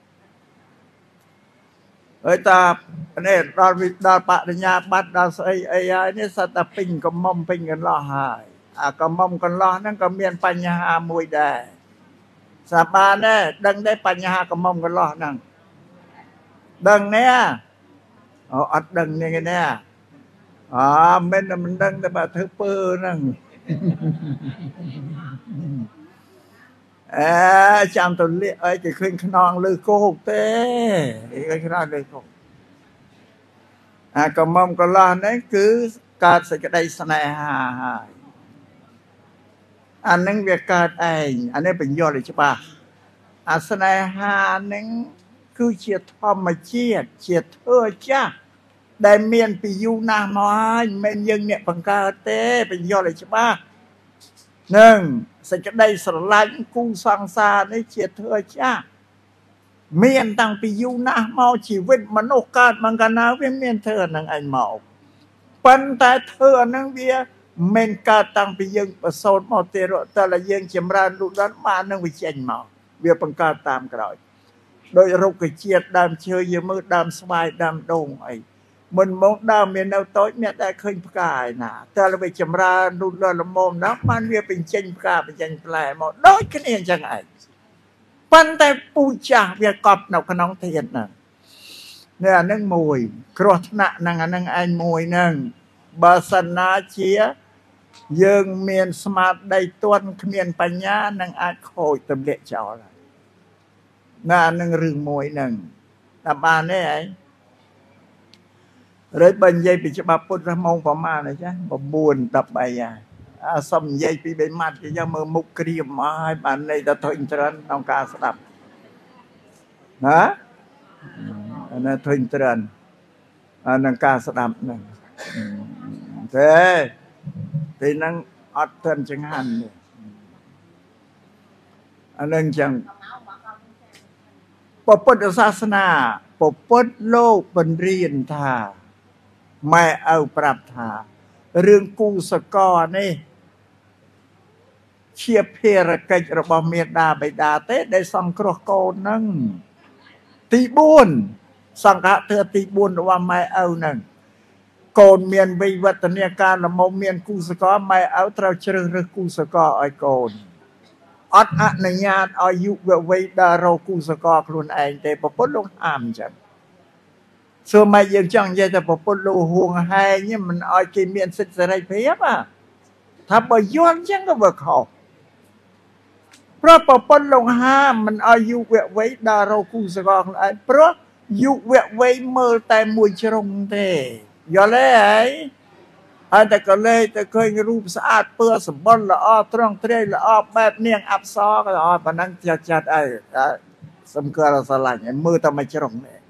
A: ตาเนี่ยดาปะญาบัดดาไอ้เนี่ยสัตว์ปิงก็มอมปิงกันล้อหายก็มอมกันล้อนั่นก็เมียนปัญญามวยได้สาบานเนี่ยดังได้ปัญญาก็มอมกันล้อนั่งดังเนี่ยอัดดังเนี่ยเนี่ยมันดังแต่แบบเธอเปื้อนั่งจำตัวเลี้ยจะขึ้นขนองลือโกหกเต้ขนองลือโกหกก็มอมก็ล้อนั่นคือการใส่กระไดสนหาอันนั้นเวียการเองอันนี้เป็นยอดเลยใช่ปะสนหานั้นคือเฉียดทอมมาเฉียดเธอจ้าได้เมียนไปยูนาหมอยเมียนยังเนี่ยปังกาเต้เป็นยอดเลยใช่ปะหนึ่งสัจได้สลายกูสังสารในเฉียดเธอจ้าเมียนตั้งไปยูนาหมอชีวิตมันโอกาสมันกันนะเวียนเมียนเธอนังไอหมอปันแต่เธอนังเวียเมียนกาตั้งไปยังประสบหมอเตโรแต่ละยังจำรานลุดันมานังวิจัยหมอเวียปังกาตามกระไรโดยเราก็เชียดดามเชยมือดามสบายดามโด่งไอ้มันมองดามเมียนเอาโต๊ะเมียได้เคยพกายนะแต่เราไปจำราดูละมมนะมันเวียเป็นเจนพกาเป็นเจนแปลหมดโดยกันเองจังไงปันแต่ปูจ่าเวียกอบหนักขนองเทียนน่ะเนี่ยนั่งมวยครอชนะนั่งไอ้มวยนั่งบาสนาเชียยังเมียนสมาร์ทได้ต้นเมียนปัญญานั่งอาโคยตำเละเจ้าละน่าหนึ่งรึงมวยหนึ่งแต่บ้านนี่ไอ้เลยบรรยายปิจบาพุทธมงประมาณเลยใช่บ่บุญตับใบสมยัยปีใบมัดที่ยังมือมุกกรีมมาให้บ้านในตะทอินทรันต้องการสดับนะอันนั้นทอินทรันอันนั้นการสดับหนึ่งเท่ที่นั่งอัดเทินจังหันเนี่ยอันนั้นจังพระพุทธศาสนาพระพุทธโลกเป็นเรียนทาไม่เอาปรับทาเรื่องกูสกอนี่เชียเพรกิจระบเมียดาใบดาเต้ได้สังเคราะห์โกนั่งตีบุญสังฆะเธอตีบุญว่าไม่เอานั่งโกนเมียนวิวัฒนาการละโมเมียนกูสกอไม่เอาเท่าเชื่อเรื่องกูสกอไอโกนอัดอันญาตอายุเวดาเรากูสกอครุนเองแต่พอพ้นลงห้ามจังส่วนมายังจังใจแต่พอพ้นลงห่วงให้เนี่ยมันเอาเกมียนสิทธิ์อะไรเพียบถ้าไปย้อนจังก็บ่เขาเพราะพอพ้นลงห้ามมันอายุเวดาเรากูสกอครุนเองเพราะยุเวเมื่อแต่มวยชรงเตอย่าเลยแต่ก็เลยแต่เคยรูปสะอาดเปื้อสมบูรณ์ละอ้อตรองเตรละอ้อแบบเนียงอับซอก็อ้อปนังจัดไอ้สมเกลือสลายมือทำไมจรงเนี่ย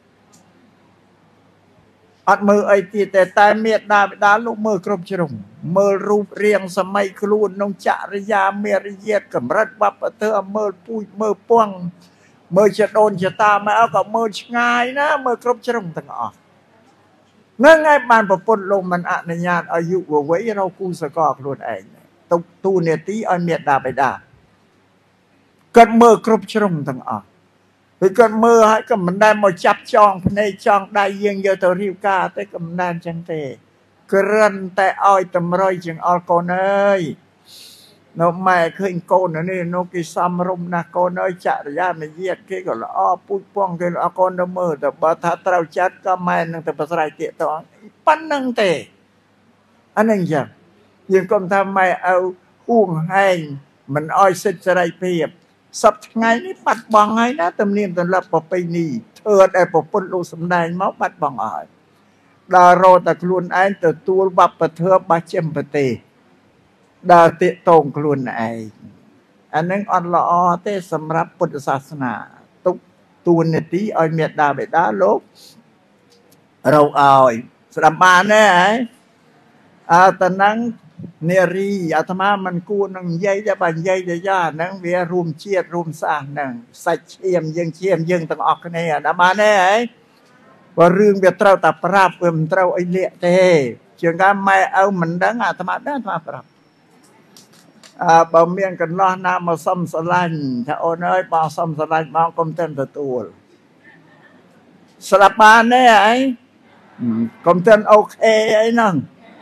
A: อัดมือไอ้ที่แต่ตายเมียดาลูกมือกรบจรงมือรูปเรียงสมัยครูนงจริยาเมียริเยดกับรัฐบัพเธอมือปุยมือป้วงมือจะโดนจะตาไม่เอากับมือง่ายนะมือกรบจรงต่างออกนั่นไงบานประปนลงมันอนุญาตอายุไว้เรากูสกอครุนเองตูเนตีอันเมียดาไปด่าเกิดมือกรบชรงต่างออกไปเกิดมือให้ก็มันได้มาจับจองในจองได้ยังเยอะตัวริวกาแต่ก็มันได้จังเตะกระรันแต่อ้อยตำรอยจึงออกโกนเอ้ยนกแม่เคยโกนนี่นกิซัมรุมนะโกนเอ้ยจัดยาไม่เยียดกี่ก็ละอ้อปุ้ยป้องกันเอาโกนมือแต่บัดถ้าเราจัดก็ไม่นั่งแต่ภาษาเตะตัวปั้นนั่งเตะอันนั้นยังก็ทำไมเอาห่วงให้มันอ้อยสิทธิ์อะไรเพียบสับไงนี่ปัดบังไงนะตำเนียมตำรับประเพณีเธอได้ประพฤติลูสำแดงมาปัดบังอ้อยดาโรตะครุนไอ้ตัวตัวบับประเทอบาเจมปเตดาติตรงกลุ่นไออันนึงอ่อนละอเต้สำหรับพุทธศาสนาตุกตูนเนี่ยที่อ้อยเมียดาไปด้าลบเราอ้อยสลับมาเนี่ยตอนนั้นเนรีอาตมามันกูนังยัยจะบันยัยจะย่านังเวียรุมเชียดรุมสร้างนังใส่เชียมยังต้องออกเนี่ยอาตมาเนี่ยว่าเรื่องเบียเต้าตับปราบเอิ่มเต้าไอเละเต้เชื่อกันไม่เอามันดังอาตมาได้อาตมาปราบบะเมียนกันล้อน้ำมาซ้ำสลันถ้าโอนเอ้ยมาซ้ำสลันมากรมเต้นตัวสลับมาเนี่ยไอ้กรมเต้นโอเคไอ้นั่ง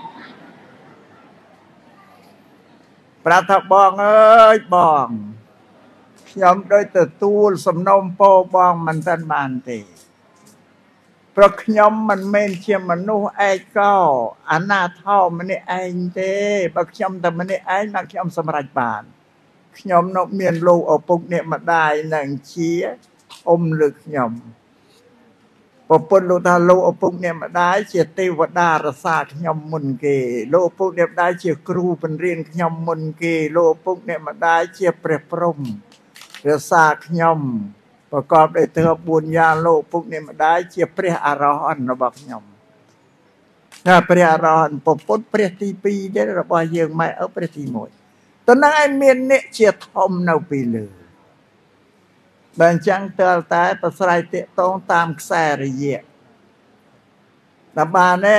A: ปราทับบองเอ้ยบองยอมโดยตัวสมนมโปบองมันตันบานตีเพราะขยมมันเมนเชียมนุษย์ไอ้ก็อันน่าเท่ามันนี่ไอ้เด้บักขยมแต่มันนี่ไอ้นักขยมสมรัยบานขยมนกเมียนโลเอาปุกเนี่ยมาได้หนังเชียอมลึกขยมพอปุ่นโลทาโลเอาปุกเนี่ยมาได้เชียเทวดารสาขยมมุนเกโลปุกเนี่ยได้เชียครูเป็นเรียนขยมมุนเกโลปุกเนี่ยมาได้เชียเปรพรมรสาขยมประกอบด้วยเธอบุญญาโลปุกเนี่ยมาได้เชียเปรียอารหันระบักยมถ้าเปรียอารหันปปดเปรียตีปีได้ระบายเยืองไม่เอาเปรียตีหมดตอนนั้นไอ้เมียนเนี่ยเชียทอมเนาปีเลยบางจังเตลตายประสายเตะตองตามแสระเยะแต่บานเนี่ย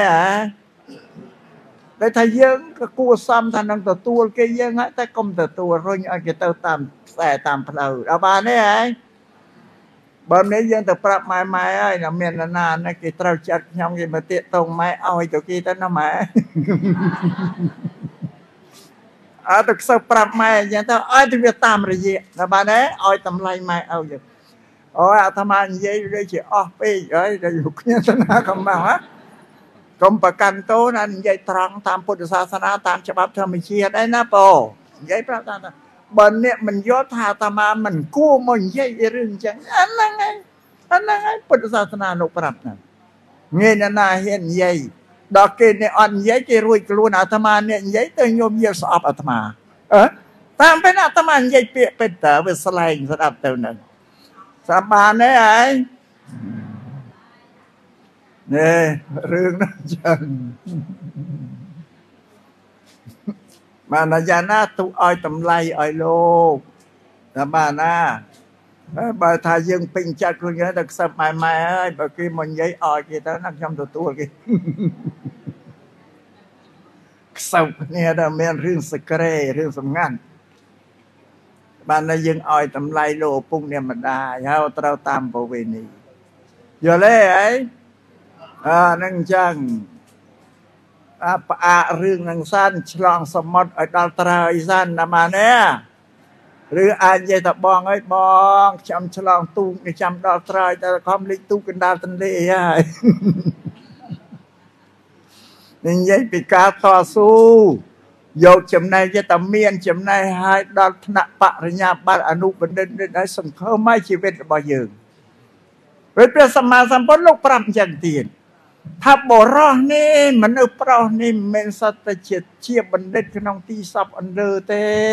A: ได้ทายยังก็กูซ้ำทานังตัวเกยยังไงแต่กลมตัวรุ่งอันเกตตามแสตามเพลาแต่บานเนี่ยบางนี้ยังแต่ปรับไม้ไอ้น่ะเมียนนานนะกี่เต้าจัดยำกี่มาเตะตรงไม้เอาไอ้ตัวกี่ตั้งน้ำไม้ตึกสับปรับไม้ยังแต่ไอ้ที่จะตามระยะนะบ้านนี้ไอ้ตำไรไม้เอาอยู่โอ้ยอาตมาเยี่ยเลยจีอ๋อไปไอ้จะอยู่เนี่ยตั้งนาคำมาฮะกรมประกันโตนั่นยัยตรังตามพุทธศาสนาตามฉบับธรรมเชียได้นะโปยัยพระตาบนเนี่ยมันยศธาตมามันกู้มันยัยเรื่องจังอันนั้นไงพุทธศาสนาโนปรับนั่นเงี้ยนาเห็นยัยดอกเกณฑ์เนี่ยอ่อนยัยเกรุยกลูนอาตมาเนี่ยยัยเตยโยมเยสอบอาตมาตามเป็นอาตมายัยเปียเป็นแต่เวสไลน์สำหรับเต่านั้นสาบานเนี่ยไอ้เนี่ยเรื่องนั้นจังมานาญาณาตุอ้อยตำไลอ้อยโลกสาบานนะบาทายังปิงจัดคนเงี้ยแต่สมัยใหม่บางทีมันยัยอ้อยกี่ตอนนักจำตัวกี่สับเนี่ยเราเมียนเรื่องสเกรเรื่องสำคัญบ้านนั้นยังอ้อยตำไลโลปุ่งเนี่ยมันได้เราตามประเวณีอย่าเล่ไอ้นั่งจังเรื่องนังสั้นฉลองสมมติไอ้ดาวตราไอ้สั้นนำมาเนี่ยหรืออาเยตบองไอ้บองจำฉลองตู้ในจำดาวตราแต่คอมลิตู้กันดาวตันเล่ยนี่ยัยปีกาต่อสู้โยกจำนายจะตำเมียนจำนายให้ดาวธนปะริญญาบัตอนุบันเดินได้สังเคราะห์ไม่ชีวิตบ่ยืนเป็นประสมาสัมพันธ์โลกปรำจันตีนถ้าบรอนี่มันอุปรานี่เมนสัตเจียเชียบันเดินขนมตีซับอันเดอร์เต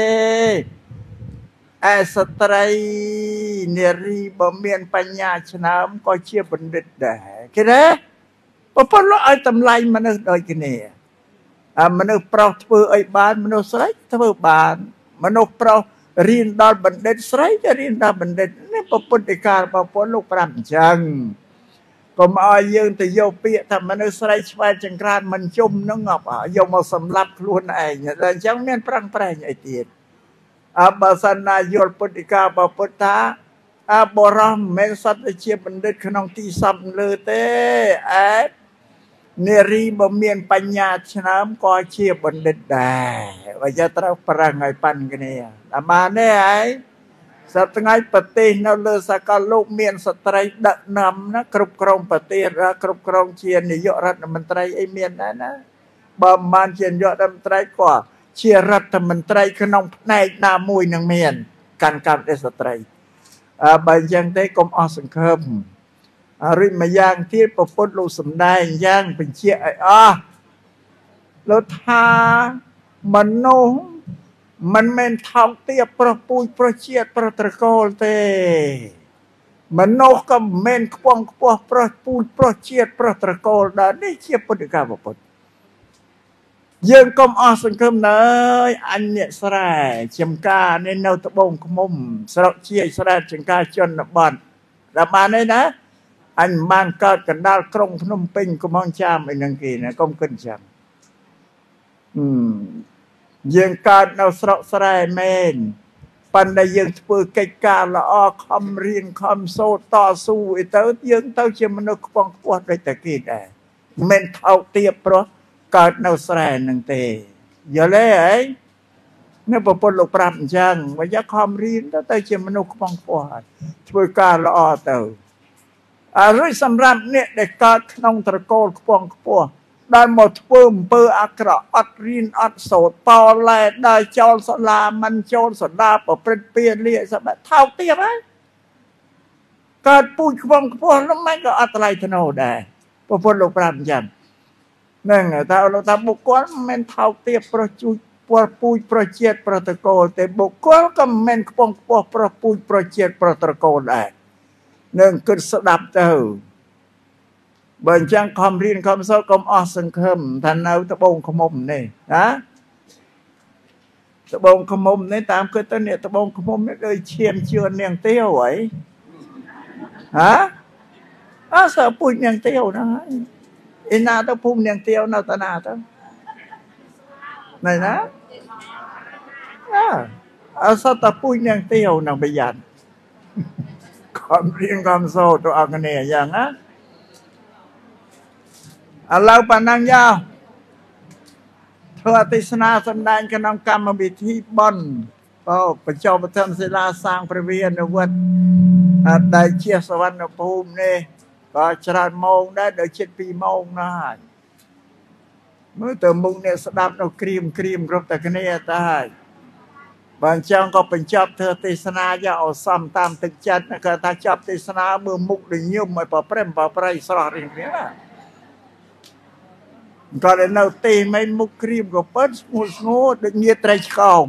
A: ไอสตรีเนรีบะเมียนปัญญาชนะมก็เชียบันเดินได้แค่นั้นพอพอเราไอ้ตำไลมันเออโดยกันเนี่ยมันอุปราทเไอ้บ้านมันอุสไรทเบ้านมันอุปราเรียนดอลบันเดินสไรจะเรียนดอลบันเดินนี่พอปุถิการพอพอลูกปรำจังก็มาเยือนแต่โยเปียทำมันอุสไรชวายจังการมันจุ่มน้องงบโยมาสำลับล้วนไอ้เนี่ยแต่จังเมียนปรังแปรไอ้เตียนบาสนาโยลปุถิกาบาปุตตาบรมเมสัตเชียบันเดินขนมตีซับเลยเต้เนรีบะเมียนปัญญาชนะมก็เชียบันเดินได้ว่าจะตรัสปรางไงปันกันเนี่ยมาเนี่ยไอ้สัตย์ไงปฏินเอาเลยสักการโลกเมียนสตรีดักนำนะกรุบกรองปฏิระกรุบกรองเชียนนิยรัฐมนตรีไอเมียนนะบำมันเชียนยอดรัฐมนตรีกว่าเชียรัฐมนตรีขนมในนามวยนางเมียนการได้สตรีบางอย่างได้กรมอสังคมริมาย่างที่ประพุทธโลสมได้ย่างเป็นเชี่ยรถทามโนมันเมนทองเตียประปุยประเชียดประตะโกลเตมันนกก็เมนควงควงประปุยประเชียดประตะโกลได้นี่เชียบปฏิกาบปดยังกรมอสังคมเนยอันเนี่ยสระเชียมกาในแนวตะบงขมุมสระเชียสระเชียงกาจนบอนระบาดเลยนะอันบ้านเกิดกันดาวกรงพนมเป่งก็มองจามไอ้นังกีนะก้มขึ้นจำยังการเอาสระสระเมนปันได้ยังเปิดกิจการละอคำเรียนคำโซต่อสู้ไอ้เต้ายังเต้าเชื่อมันก็ปองปวดได้แต่กีได้เมนเท่าเตียบเพราะเกิดเอาสระนังเตอย่าเลยไอ้เนี่ยพอปนลูกปรับจังว่าจะคำเรียนเต้าเชื่อมันก็ปองปวดช่วยการละอเต้าอะไรสำหรับเนี่ยเด็กเกิดน้องตะโกนปองปวดได้หมดเพิ่มเปอร์อักระอัดรินอัดโสดปอแลได้โจรสลามันโจรสลาปเป็นเปลี่ยนเรียสบเท่าเตี้ยไหมเกิดปูขบงขบวนแล้วไม่ก็อัตไลทโนได้พอพ้นโลกปราบยันนั่นไงถ้าเราทำบุคคลมันเท่าเตี้ยประจุประปุยประเจียดประตะโกแต่บุคคลก็มันขบงขบวนประปุยประเจียดประตะโกได้นั่นคือสดับเต้าเบิ่งจังคำเรียนคำสอนคำอสังคมท่านเอาตะบงขมมนี่นะตะบงขมมนี่ตามคือต้นเนี่ยตะบงขมมนี่เลยเชียมเชื่อเนียงเตี้ยวไว้ฮะเสือปุ่นเนียงเตี้ยวนะอินาตะพุ่มเนียงเตี้ยวนาตนาตั้งไหนนะสัตว์ปุ่นเนียงเตี้ยวนางไปยันคำเรียนคำสอนตัวอักเนี่ยอย่างนะเราปนังยาวเธอติสนาสำแดงขนมกรรมวิธีบอนก็ประจบประทับศิลาสร้างพระเวียนวัดได้เชียสวรรณภูมิเนี่ยก็ชราโมงได้เดือดเช็ดปีโมงนะเมื่อเติมมุงเนี่ยสดับเราครีมกรบแต่กันเนี่ยตายบางจังก็เป็นจับเธอติสนาจะเอาซ้ำตามตึกจัดนะก็ถ้าจับติสนาเมื่อมุกดึงยุ่มไม่ปะเปร่มปะเปรย์สระอย่างนี้นะก็เลยเอาตีไม่มุกครีมก็เปิดงูดึงเงียดใจเข้า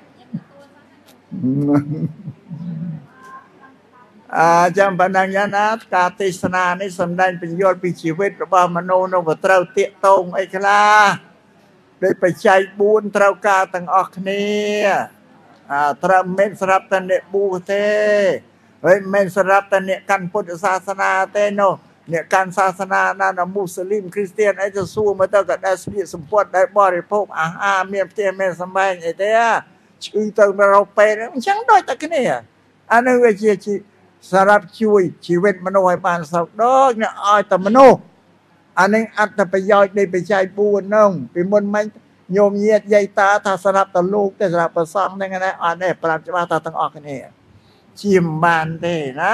A: จำปนังยานะกาติสนาในสำแดงเป็นยอดปีชีวิตระบามโนนวัตรเตะตรงไอ้คลาได้ไปใจบุญเตรากาตั้งออกเนี่ยตรเมนสรับตันเนบูเตเฮ้ยเมนสรับตันเนกันพุทธศาสนาเตโนเนี่ยการศาสนานามุสลิมคริสเตียนไอ้จะสู้มาตั้งแต่ได้สปีสมบูรณ์ได้บริโภคอาหารเมียนเตียนเมียนสมัยไอ้เดียชื่อตั้งเราเป็นมันช่างด้อยตะกันเนี่ยอันนี้เวทีสำหรับช่วยชีวิตมโนให้ปานสักดอกเนี่ยอ้อยแต่มโนอันนี้อัตประโยชน์ได้ไปใช้ปูนน้องเป็นมนไม่โยมเยียดใหญ่ตาถ้าสำหรับตะลูกแต่สำหรับประซองได้ไงนะอันนี้ปราบจะมาตาตั้งออกกันเนี่ยชิมบานเด้นะ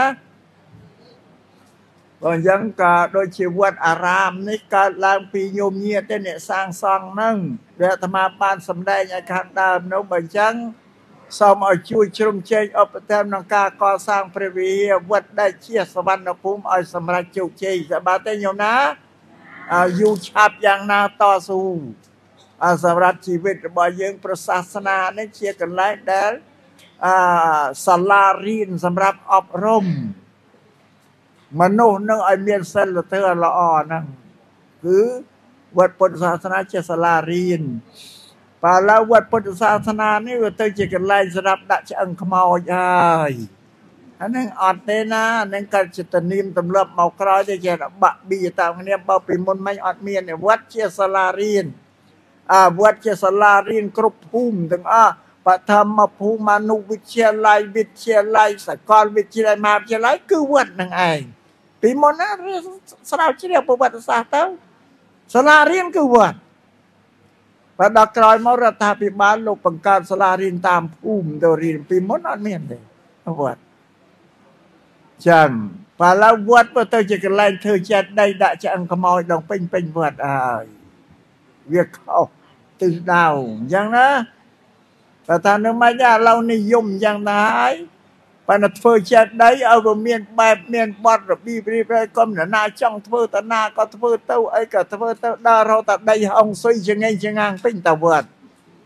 A: ก็ยังกะโดยชีวิตอารามนี่การลางปีโยมเยียดเนี่ยสร้างซองนั่งเดี๋ยวธรรมาปานสำได้อาคารดามโนบัญญังสอมเอาช่วยชมเชยเอาประเทศนังกาก่อสร้างพระวิหารวัดได้เชี่ยสวรรณภูมิเอาสำหรับจุเชยสบายแต่โยมนะอยู่ชับอย่างนาต่อสู้สำหรับชีวิตบ่ยังประศาสนาเนี่ยเชี่ยกันไล่เดลศาลาเรียนสำหรับอบรมมโนนึกไอเมียนเซลเตอร์ละอ่อนนั่นคือวัดพุทธศาสนาเจศาลาเรียนป่าแล้ววัดพุทธศาสนานี่ว่าเตยจะกันไล่สำหรับดัชอังขมาวใหญ่อันนั้นอดเตนะนั่นการจิตนิมตำรับเมากรอยจะเจริญบะบีตามเนี่ยเบาปีมนไม่อดเมียนเนี่ยวัดเจศาลาเรียนวัดเจศาลาเรียนกรุบภูมิถึงปฐมภูมินุวิทยาลัยวิทยาลัยสกลวิทยาลัยมหาวิทยาลัยคือวัดนั่งไงปีมนนะสาวเชี่ยวประวัติศาสตร์เต้าศาลาเรียนคือวัดประดับกลอยมรดาพิบาลโลกปังการศาลาเรียนตามภูมิโดยเรียนปีมนอันเมียนเลยวัดจังป่าแล้ววัดว่าเธอจะกันไล่เธอจะได้ด่าจะอังขมอยลองเป็นวัดเวียกเขาตื่นดาวอย่างนะแต่ทางนึกมาญาเรานิยมอย่างไหนปนัดเฟอร์จัดได้เอาเมียนแบบเมียนบอดระบีบรีบเลยก็เหนือหน้าจ้องเฟอร์ตาหน้าก็เฟอร์เต้าไอ้ก็เฟอร์เต้าดาเราตัดได้ห้องซุยจะไงจะงางเป็นตะวัน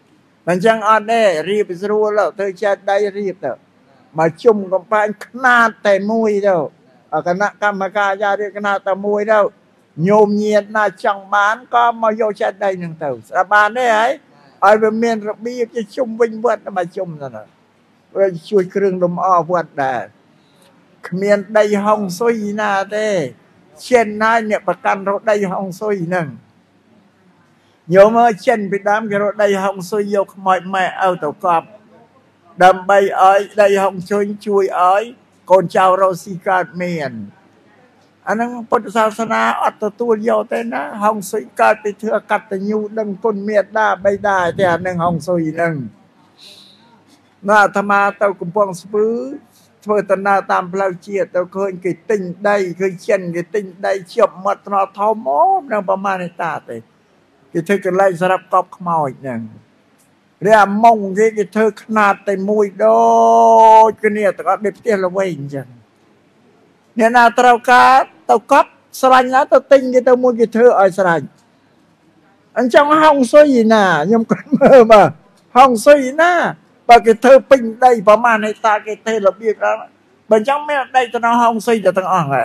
A: มันจังอดได้รีบไปรู้แล้วเธอจะได้รีบเถอะมาจุ่มกับไปขนาดแต่มวยเด้อคณะกรรมการญาติคณะแต่มวยเด้อโยมเงียดน่าจังบ้านก็มาโยจะได้หนึ่งเถอะสบายได้ไหมไอ้เป็นเมียนระบีจะจุ่มวิ่งวัดมาจุ่มนั่นน่ะเพื่อช่วยเครื่องดมอ้อวัดได้เมียนได้ห้องซุยนาเด้เช่นนั้นเนี่ยประกันเราได้ห้องซุยหนึ่งโยมเออเช่นไปตามเราได้ห้องซุยโยกหมอยไม่เอาตัวกอบดำใบอ้อยได้ห้องช่วยอ้อยคนเจ้าเราสีกาดเมียนอันนั้นพุทธศาสนาอัตตัวโยแต่นะห้องซุยกาดไปเถื่อกัตยูดังคนเมียดได้ไม่ได้แต่อันนึงห้องซุยหนึ่งน่าธรรมาเต้ากุมพวงสปื้อเพื่อตนาตามพลาวเจียเต้าเคยกิติงได้เคยเช่นกิติงได้เชื่อมมัดนอทอมอมนั่งประมาณในตาเตะกิเธอกันไล่สลับกอบขมอยหนึ่งเรียมงกิเธอขนาดแต่มวยโดกันเนี่ยแต่ก็เด็บเตี้ยละเว้ยจังเนี่ยนาเต้ากาเต้ากอบสลายนะเต้าติงกิเต้ามวยกิเธอไอ้สลายอันจังห้องซุยน่ะยมกันเมื่อมาห้องซุยน่ะปากเธอปิ้งได้ประมาณในตาเธอระเบียบแล้วบางจังไม่ได้ตอนห้องซุยจะต้องอ่างไง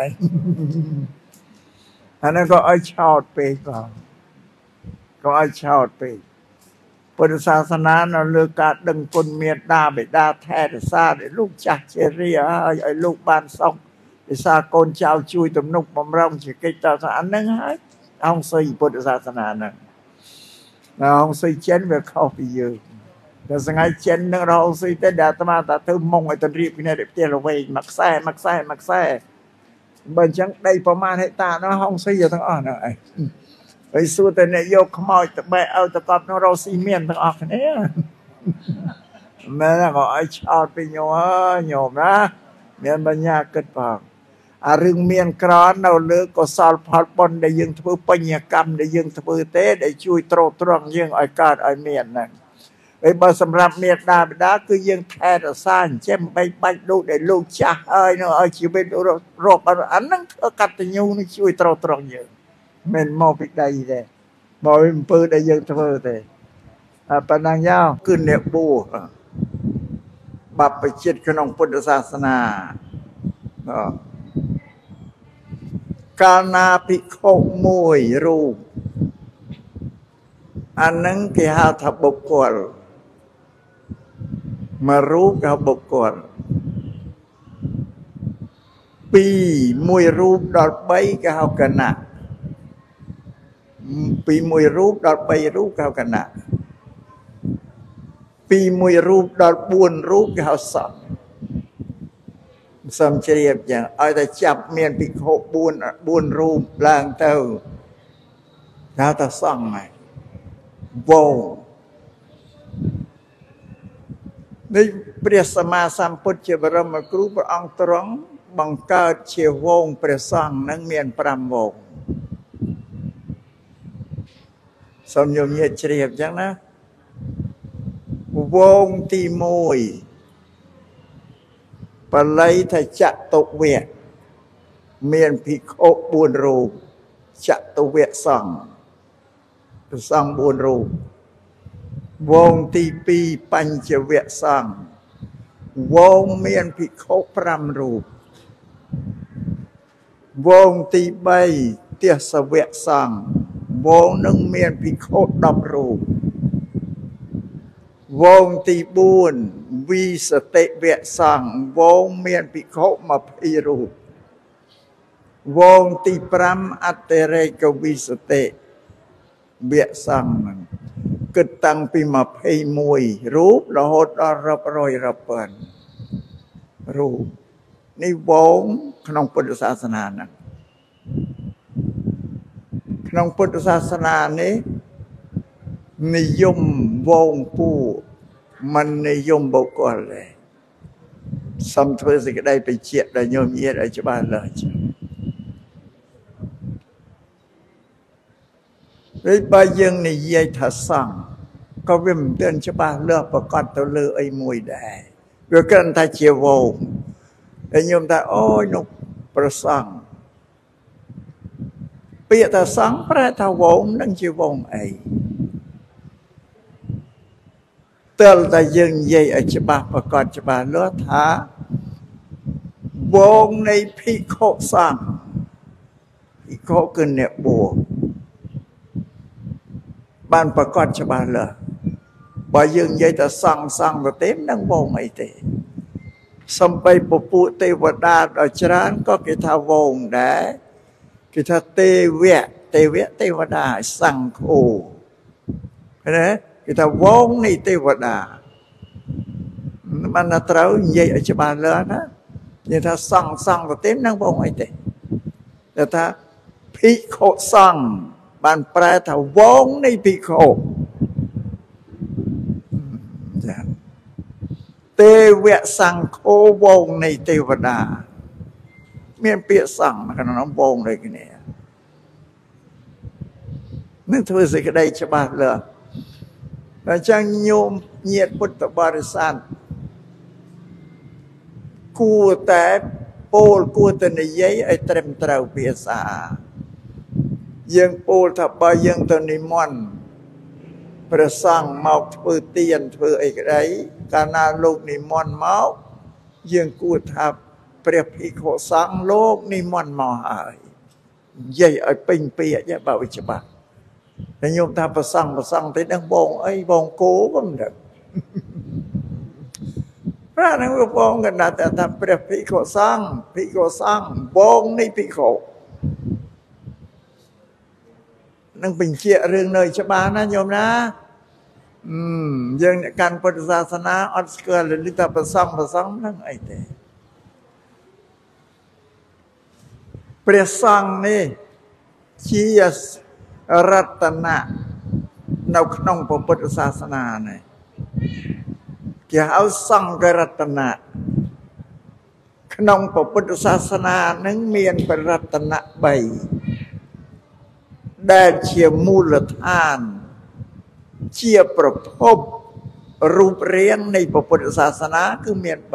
A: อันนั้นก็ไอ้ชาวเปย์ก็ไอ้ชาวเปย์พุทธศาสนาเราเลือกการดึงคนเมียดาไปดาแท้แต่ซาไอ้ลูกจักเชรีไอ้ลูกบ้านซ่องไอ้ซาโกนชาวช่วยตำนุกบำรุงจิตใจศาสนาอันนั้นให้ห้องซุยพุทธศาสนานั้นห้องซุยเช่นแบบเข้าไปยืนแต่สังเกตเช่นนึงเราสิแต่ดาตมาแต่เธอมองไอ้ตนรีบเนี่ยเด็กเตี้ยเราเว้ยมักแซ่บางจังได้ประมาณให้ตาเนาะห้องซีอยู่ทั้งอ่อนไอ้สู้แต่เนี่ยโยกขโมยแต่ใบเอาแต่กอบเราซีเมียนทั้งออกเนี่ยแม่ก็ไอ้ชาวไปโยมนะเมียนปัญญาเกิดปากเรื่องเมียนกรอนเราเลือกก็สอลพอดบอลได้ยังทำปัญญากรรมได้ยังทำเต้ได้ช่วยตรงยังไอ้การไอ้เมียนนั่นไอ้บาสำหรับเมียดาบิดาคือยังแท้แต่สร้างเช่นไปดูได้ลูกจ้าเนาะชีวิตโรคอันนั้นกัตยูนี่ช่วยตรงเยอะเมนมอปิดได้เลยมอเป็นปืนได้ยังทั้งเลยปนังยาวขึ้นเนี่ยบูบับไปเช็ดขนมพุทธศาสนากานาภิกขุมวยรูปอันนั้นคือหาทับบุคคลมารู้กับบุคคลปีมวยรูปดอดใบกับกันนะปีมวยรูปดอดใบรูปกับกันนะปีมวยรูปดอดบุญรูปกับสัมสมเฉียบอย่างเอาแต่จับเมียนปีโคบุญรูปล่างเต้าเราแต่ส่องไหมโวในเปรียสมาสัมพุทธเจ้าบรมครูพระองค์ตรัสบังเกิดเชี่ยววงเปรียสังนังเมียนปรามวงสมยมเยียดเฉียบจังนะวงตีมวยปลายทจัตุเวทเมียนพิโคบุญรูปจัตุเวทสังบุญรูปวงที่ปีปัญจเวทสังวงเมียนพิโคพรำรูปวงที่ใบเตียสเวทสังวงหนึ่งเมียนพิโคดับรูปวงที่บุญวิสเตเวทสังวงเมียนพิโคมาพิรูปวงที่พรำอัตเตเรกวิสเตเวทสังกึศตั้งปีมาเพยมวยรูปละหดรับรอยรับเปินรูปนี่วงขนมพุทธศาสนานะขนมพุทธศาสนานี้นิยมวงผู้มันนิยมบุคคลเลยสมทบสิกได้ไปเจียได้โยมเยียได้จะบ้านเลยไอ้ใบยังในเยี่ยทัศน์ก็เริ่มเดินชบ้าเลือกประกอบตัวเลือไอ้มวยได้เรื่องการทายเชียวงไอ้โยมทายโอ้ยนกประสังเปียทัศน์พระทวงนั่งเชียวงไอ้ទើបតែយើងនិយាយឲ្យច្បាស់ប្រកបច្បាស់លាស់ថាវងនៃភិក្ខុសង្ឃភិក្ខុគឺអ្នកបួសបានប្រកបច្បាស់លាស់បើយើងនិយាយតែសង្ឃទៅទេមិនដឹងវងអីទេសំបីពពួកទេវតាដល់ច្រើនក៏គេថាវងដែរគេថាទេវតាសង្ឃោណាគេថាវងនៃទេវតាបានត្រូវនិយាយឲ្យច្បាស់លាស់ណានិយាយថាសង្ឃទៅទេមិនដឹងវងអីទេតែថាភិក្ខុសង្ឃបានប្រែថាវងនៃភិក្ខុចាទេវសង្ឃោវងនៃទេវតាមានពាក្យសង្ឃក្នុងវងដូចគ្នានឹងធ្វើសេចក្តីច្បាស់លាស់អញ្ចឹងញោមញាតិពុទ្ធបរិស័ទគួរតែពោលគួរតែនិយាយឲ្យត្រឹមត្រូវភាសាយើងពោលថាបើយើងទៅនិមន្តព្រះសង្ឃមកធ្វើទានធ្វើអីក្តីកាលណាលោកនិមន្តមកយើងគួរថាព្រះភិក្ខុសង្ឃលោកនិមន្តមកហើយនិយាយឲ្យពេញពាក្យបើវាច្បាស់តែញោមថាព្រះសង្ឃទេដឹងបងអីបងគោក៏មិនដឹងប្រាណនឹងបងកណ្ដាតែថាព្រះភិក្ខុសង្ឃបងនៃភិក្ខុនឹងបញ្ជាក់រឿងនៅច្បាស់ណាញោមណាយើងអ្នកកាន់ពុទ្ធសាសនាអត់ស្គាល់ឮថាព្រះសង្ឃហ្នឹងអីទេព្រះសង្ឃនេះជារតនៈនៅក្នុងពុទ្ធសាសនានេះគេហៅសង្ឃរតនៈក្នុងពុទ្ធសាសនានឹងមានបរតនៈ3ដែលជាមូលដ្ឋានជាប្រភពរូបរាងនៃពុទ្ធសាសនាគឺមាន3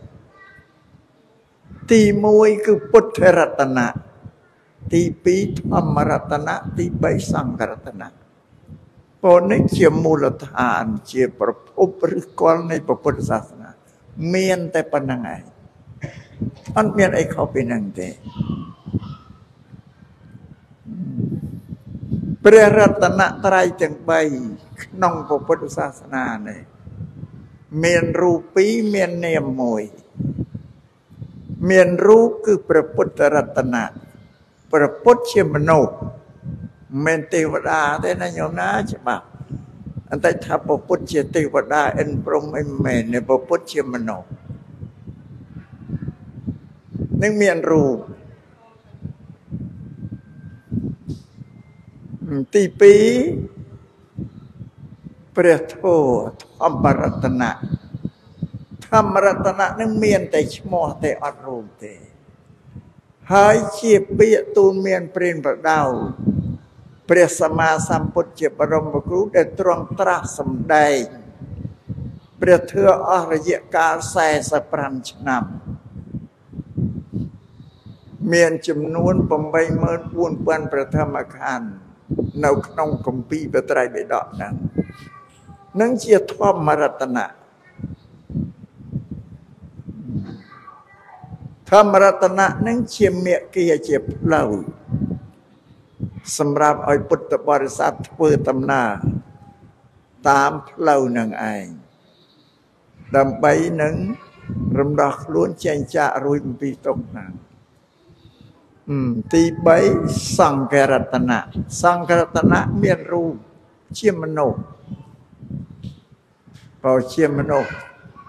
A: ទី1គឺពុទ្ធរតនៈទី2ធម្មរតនៈទី3សង្ឃរតនៈពលនេះជាមូលដ្ឋានជាប្រភពឫសគល់នៃពុទ្ធសាសនាមានតែប៉ុណ្្នឹងឯងអត់មានអីខុសពីហ្នឹងទេព្រះរតនត្រ័យទាំង3ក្នុងពុទ្ធសាសនានេះមានរូប2មាននាម1មានរូបគឺព្រះពុទ្ធរតនៈព្រះពុទ្ធជាមនុស្សមិនទេវតាទេណាញោមណាច្បាស់អន្តថាព្រះពុទ្ធជាទេវតាអិនព្រំអីមែនព្រះពុទ្ធជាមនុស្សនឹងមានរូបទី2ព្រះធម៌ធម្មរតនៈធម្មរតនៈនឹងមានតែឈ្មោះតែអត់រូបទេហើយជាពាក្យទូលមានព្រានប្រដៅព្រះសម្មាសម្ពុទ្ធជាបរមគ្រូដែលទ្រង់ត្រាស់សម្ដែងព្រះធម៌អស់រយៈកាល45ឆ្នាំមានចំនួន 84,000 ព្រះធម្មខណ្ឌនៅក្នុងគម្ពីរបត្រៃបិដកហ្នឹងនឹងជាធម្មរតនៈធម្មរតនៈនឹងជាមេគាជាផ្លូវសម្រាប់ឲ្យពុទ្ធបរិស័ទធ្វើដំណើរតាមផ្លូវនឹងឯងដើម្បីនឹងរំដោះខ្លួនចេញចាករួចពីទុក្ខហ្នឹងទី3សង្ឃរតនៈសង្ឃរតនៈមានរូបជាមនុស្សបើជាមនុស្ស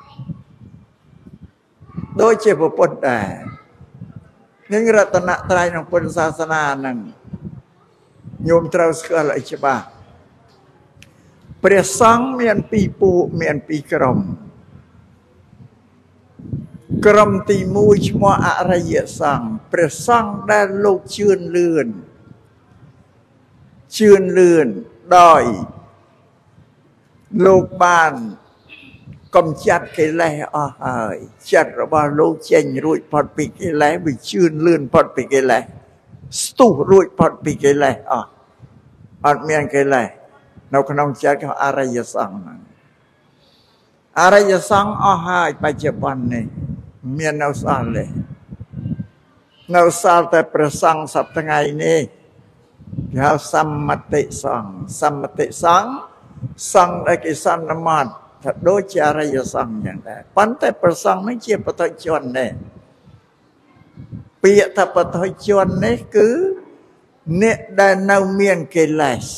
A: ដូចជាពុទ្ធដែរនឹងរតនត្រ័យក្នុងពុទ្ធសាសនាហ្នឹងញោមត្រូវស្គាល់ឲ្យច្បាស់ព្រះសង្ឃមាន2ពួកមាន2ក្រុមក្រុមទី1ឈ្មោះអរិយសង្ឃព្រះសង្ឃដែលលោកជឿនលឿនដោយលោកបានកំចាត់កិលេសអស់ហើយចិត្តរបស់លោកចេញរួចផុតពីកិលេសវាជឿនលឿនផុតពីកិលេសស្ទុះរួចផុតពីកិលេសអត់មានកិលេសនៅក្នុងចិត្តរបស់អរិយសង្ឃហ្នឹងអរិយសង្ឃអស់ហើយបច្ចុប្បន្ននេះមាននៅសល់ទេនៅសល់តែព្រះសង្ឃសប្តាហ៍ថ្ងៃនេះគេហៅសម្មតិសង្ឃសម្មតិសង្ឃសង្ឃដែលគេសន្មត់ថាដូចជាអរិយសង្ឃយ៉ាងដែរប៉ុន្តែព្រះសង្ឃនេះជាបទុជនទេពាក្យថាបទុជននេះគឺអ្នកដែលនៅមានកិលេស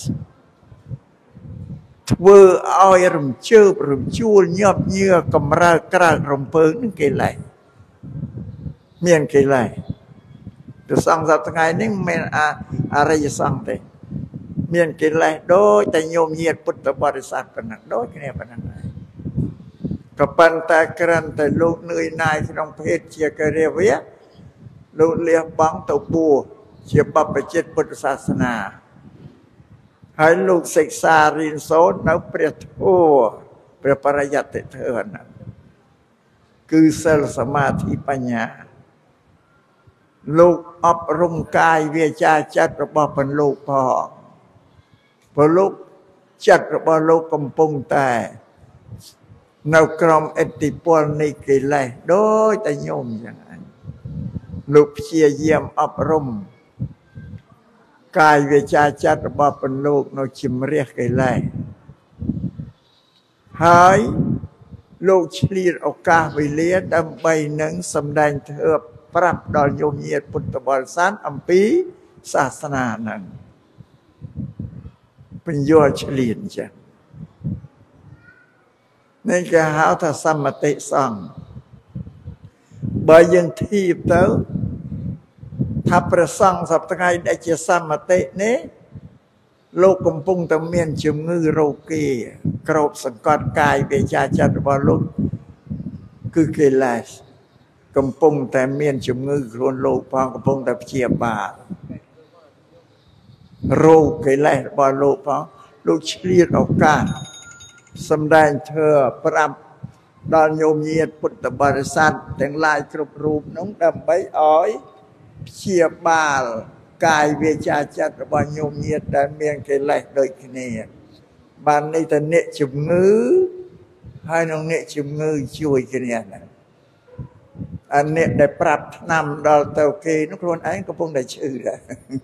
A: ធ្វើឲ្យរំជើបរំជួលញាប់ញឿកំរើកក្រើករំពើនឹងកិលេសមានកិលេសព្រះសង្ឃសប្តាហ៍ថ្ងៃនេះមិនអរិយសង្ឃទេមានកិលេសដូចតែញោមញាតពុទ្ធបរិស័ទប៉ុណ្ណឹងដូចគ្នាប៉ុណ្ណឹងហើយក៏ប៉ុន្តែគ្រាន់តែលោកនឿយណាយក្នុងភេទជាកិរិយាវៈលោកលះបង់ទៅបួសជាបព្វជិតពុទ្ធសាសនាហើយលោកសិក្សារៀនសូត្រនៅព្រះធម៌ព្រះបរិយត្តិធម៌ហ្នឹងគឺសិលសមាធិបញ្ញាលោកអប់រំកាយវាចាចិត្តរបស់ពលលោកផងពលលោកចិត្តរបស់លោកកំពុងតែនៅក្រោមឥទ្ធិពលនៃកិលេសដូចតែញោមយ៉ាងហ្នឹងលោកព្យាយាមអប់រំកាយវាចាចិត្តរបស់ពលលោកនៅជំរះកិលេសហើយលោកឆ្លៀតឱកាសវេលាដើម្បីនឹងសម្ដែងធម៌ប្រាប់ដល់ញោមញាតពុទ្ធបរិស័ទអំពីសាសនាហ្នឹងបញ្យល់ឆ្លៀតចឹងនេះគេហៅថាសម្មតិសង្ឃបើយើងធៀបទៅថាព្រះសង្ឃសប្តាហ៍ថ្ងៃដែលជាសម្មតិនេះលោកកំពុងតែមានជំងឺរោគាក្របសង្កត់កាយវាចាចិត្តរបស់លោកគឺកិលេសកំពុងតែមានជំងឺខ្លួនលោកផងកំពុងតែព្យាបាលរោគកិលេសរបស់លោកផងលោកឆ្លៀតឱកាសសម្ដែងធម៌ប្រាប់ដល់ញោមញាតពុទ្ធបរិស័ទទាំងឡាយគ្រប់រូបនោះដើម្បីឲ្យព្យាបាលកាយវាចាចិត្តរបស់ញោមញាតដែលមានកិលេសដូចគ្នាបាននេះតែអ្នកជំងឺហើយនឹងអ្នកជំងឺជួយគ្នាណាអាអ្នកដែលប្រាប់ថ្នាំដល់ទៅគេនោះខ្លួនឯងកំពុងតែឈឺដែរ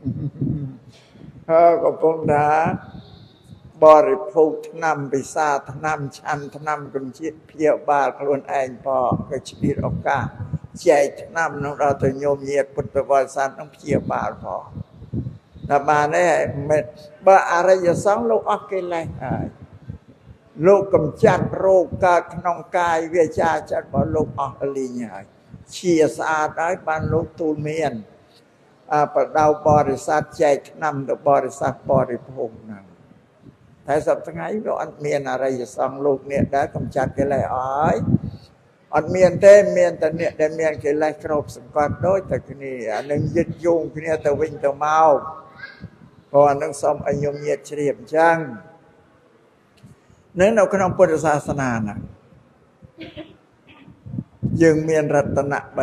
A: ហើយកំពុងថាបរិភោគថ្នាំពិសាថ្នាំឆាន់ថ្នាំគំជាតិព្យាបាលខ្លួនឯងផងក៏ឆ្លៀតឱកាសចែកថ្នាំនោះដល់ទៅញោមញាតពុទ្ធបរិស័ទនឹងព្យាបាលផងតែបានទេបើអរិយសង្ឃលោកអស់កិលេសហើយលោកកំចាត់រោគកើតក្នុងកាយវាចាចិត្តរបស់លោកអស់លីងហើយជាស្អាតហើយបានលោកទូលមានបដៅបរិស័ទចែកថ្នាំទៅបរិស័ទបរិភោគហ្នឹងតែសប្តាហ៍ថ្ងៃវាអត់មានអរិយសង្ឃលោកនេះដែរកំចាត់កិលេសអស់ហើយអត់មានទេមានតែអ្នកដែលមានកិលេសក្របសង្កត់ដូចតែគ្នាអានឹងយឹតយងគ្នាទៅវិញទៅមកព្រោះអានឹងសូមឲ្យញោមញាតជ្រាបអញ្ចឹងនៅក្នុងពុទ្ធសាសនាណាយើងមានរតនៈ3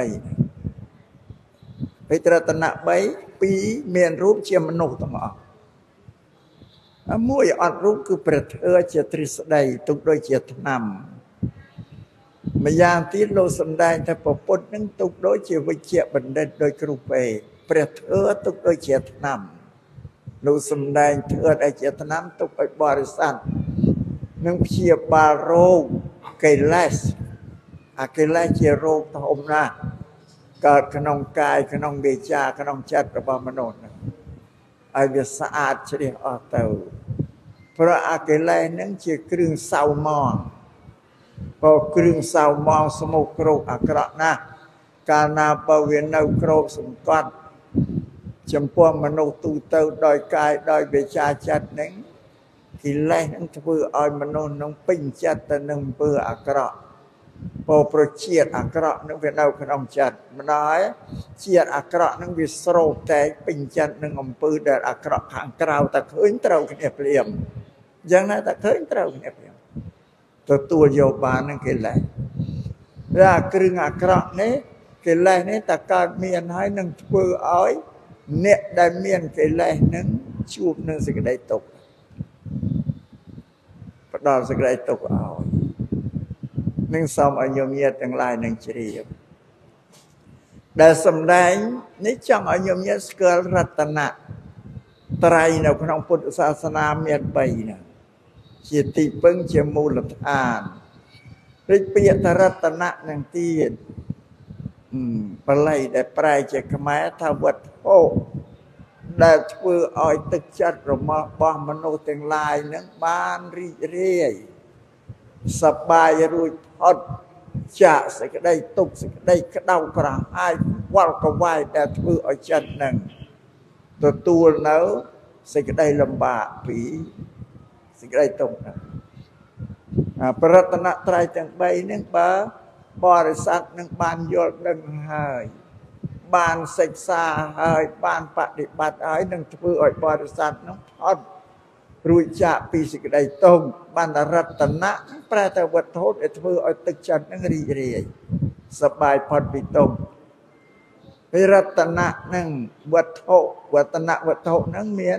A: ហើយរតនៈ3 2មានរូបជាមនុស្សទាំងអស់មួយអត់រូបគឺព្រះធម៌ជាទ្រឹស្ដីទុកដូចជាថ្នាំម្យ៉ាងទៀតលោកសំដែងថាពុទ្ធនឹងទុកដូចជាវិជ្ជបណ្ឌិតដោយគ្រូពេទ្យព្រះធម៌ទុកដូចជាថ្នាំលោកសំដែងធម៌ដែលជាថ្នាំទុកឲ្យបរិស័ទនឹងព្យាបាលរោគកិលេសអាកិលេសជារោគធំណាស់កើតក្នុងកាយក្នុងវាចាក្នុងចិត្តរបស់មនុស្សហ្នឹងឲ្យវាស្អាតជ្រះអស់ទៅព្រោះអាកិលេសហ្នឹងជាគ្រឿងសៅហ្មងបើគ្រឿងសៅហ្មងស្មុគគ្រោកអាក្រក់ណាស់កាលណាបើវានៅគ្របសង្កត់ចំពោះមនុស្សទូទៅដោយកាយដោយវាចាចិត្តហ្នឹងកិលេសនឹងធ្វើឲ្យមនុស្សនឹងពេញចិត្តទៅនឹងអំពើអាក្រក់ពោប្រជាតិអាក្រក់នឹងវានៅក្នុងចិត្តម្ដងជាតិអាក្រក់នឹងវាស្រោបតែពេញចិត្តនឹងអំពើដែលអាក្រក់ខាងក្រៅតែឃើញត្រូវគ្នាព្រាមអញ្ចឹងណាតែឃើញត្រូវគ្នាព្រាមទទួលយកបាននឹងកិលេសតែគ្រឿងអាក្រក់នេះកិលេសនេះតែកើតមានហើយនឹងធ្វើឲ្យអ្នកដែលមានកិលេសនឹងជួបនឹងសេចក្តីទុក្ខផ្ដល់សេចក្តីទុក្ខឲ្យនឹងសូមឲ្យញោមញាតទាំងឡាយនឹងជ្រាបដែលសំដែងនេះចង់ឲ្យញោមញាតស្គាល់រតនៈត្រៃនៅក្នុងពុទ្ធសាសនាមាន3ហ្នឹងជាទីពឹងជាមូលដ្ឋានរិទ្ធពាក្យថារតនៈនឹងទៀតបល័យដែលប្រែជាខ្មែរថាវត្ថុដែលធ្វើឲ្យទឹកចិត្តរបស់មនុស្សទាំងឡាយនឹងបានរីករាយសប្បាយរួចផុតចាកសេចក្តីទុក្ខសេចក្តីក្តៅក្រហាយវល់កវាយដែលធ្វើឲ្យចិត្តនឹងទទួលនៅសេចក្តីលំបាកពីសេចក្តីទុក្ខហ្នឹងប្រតនត្រ័យទាំង3នេះបើបរិស័ទនឹងបានយល់ដឹងហើយបានសិក្សាហើយបានបដិបត្តិហើយនឹងធ្វើឲ្យបរិស័ទនឹងផុតរួចចាកពីសេចក្តីទុក្ខបានរតនៈប្រែតែវត្ថុដែលធ្វើឲ្យទឹកចិត្តនឹងរីករាយសប្បាយផុតពីទុក្ខហើយរតនៈនឹងវត្ថុវត្តនៈវត្ថុនឹងមាន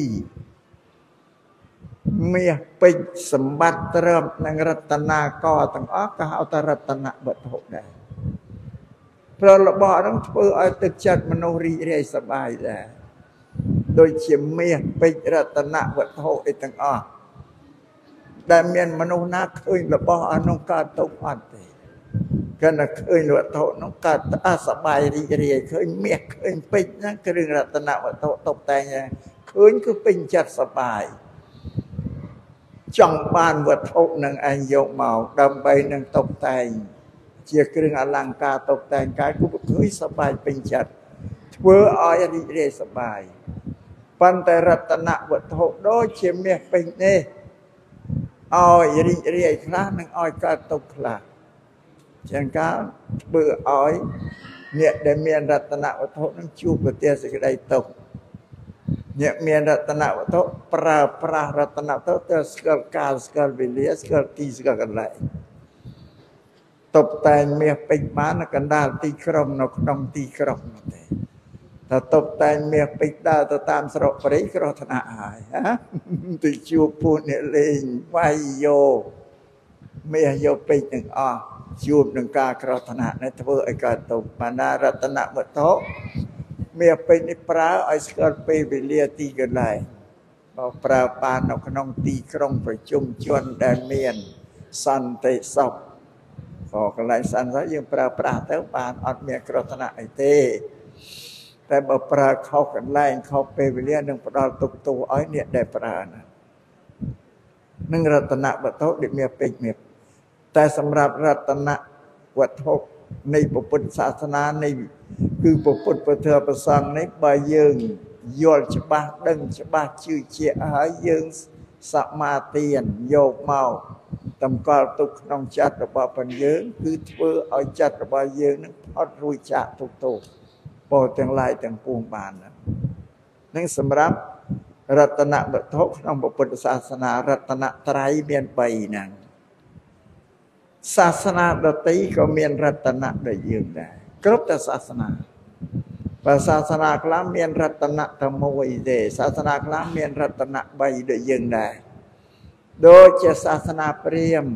A: 2មាសពេជ្រសម្បត្តិទ្រព្យនិងរតនាករទាំងអស់ក៏ហៅថារតនៈវត្ថុដែរព្រោះរបស់ហ្នឹងធ្វើឲ្យទឹកចិត្តមនុស្សរីករាយសប្បាយដែរដូចជាមាសពេជ្ររតនៈវត្ថុអីទាំងអស់ដែលមានមនុស្សណាឃើញរបស់អនោះកើតទុក្ខអត់ទេគណៈឃើញវត្ថុនោះកើតសប្បាយរីករាយឃើញមាសឃើញពេជ្រណាគ្រឿងរតនៈវត្ថុតុបតែងឃើញគឺពេញចិត្តសប្បាយចង់បានវត្ថុនឹងឯងយកមកដើម្បីនឹងតុបតែងជាគ្រឿងអលង្ការតុបតែងកាយគឺឃើញសប្បាយពេញចិត្តធ្វើឲ្យរីករាយសប្បាយប៉ុន្តែរតនវត្ថុដូចជាមាសពេញនេះឲ្យរីករាយខ្លះនិងឲ្យកើតទុក្ខខ្លះជាងការធ្វើឲ្យអ្នកដែលមានរតនវត្ថុនឹងជួបប្រទះសេចក្តីទុក្ខអ្នកមានរតនវត្ថុប្រើប្រាស់រតនវត្ថុទៅស្គាល់កាលស្គាល់វេលាស្គាល់ទីស្គាល់កន្លែងតុបតែងមាសពេជ្របាននៅកណ្ដាលទីក្រុងនៅក្នុងទីក្រុងនោះទេតែតុបតែងមាសពេជ្រដើរទៅតាមស្រុកព្រៃគ្រោះថ្នាក់ហើយទៅជួបពួកអ្នកលេងវាយយកមាសយកពេជ្រទាំងអស់ជួបនឹងការគ្រោះថ្នាក់នេះធ្វើឲ្យកើតទុក្ខបណ្ដារតនវត្ថុមាសពេជ្រនេះប្រើឲ្យស្គាល់ពេលវេលាទីកន្លែងបើប្រើបាននៅក្នុងទីក្រុងប្រជុំជនដែលមានសន្តិសុខក៏កន្លែងសន្តិសុខយើងប្រើប្រាស់ទៅបានអត់មានគ្រោះថ្នាក់អីទេតែបើប្រើខុសកន្លែងខុសពេលវេលានឹងផ្ដល់ទុក្ខទោសឲ្យអ្នកដែលប្រើណានឹងរតនវត្ថុដែលមានពេជ្រមានតែសម្រាប់រតនវត្ថុនៃពុទ្ធសាសនានៃគឺពុទ្ធពធប្រសង្ឃនេះបើយើងយល់ច្បាស់ដឹងច្បាស់ជឿជាក់ហើយយើងសមាទានយកមកតម្កល់ទុកក្នុងចិត្តរបស់ផងយើងគឺធ្វើឲ្យចិត្តរបស់យើងនឹងផុតរួចចាកទុក្ខទោសពោលទាំងឡាយទាំងពួងបាននឹងសម្រាប់រតនវត្ថុក្នុងពុទ្ធសាសនារតនត្រ័យមាន3ហ្នឹងសាសនាដទៃក៏មានរតនៈដូចយើងដែរគ្រប់តែសាសនាបើសាសនាខ្លះមានរតនៈតែមួយទេសាសនាខ្លះមានរតនៈ3ដូចយើងដែរដូចជាសាសនាព្រាហ្មណ៍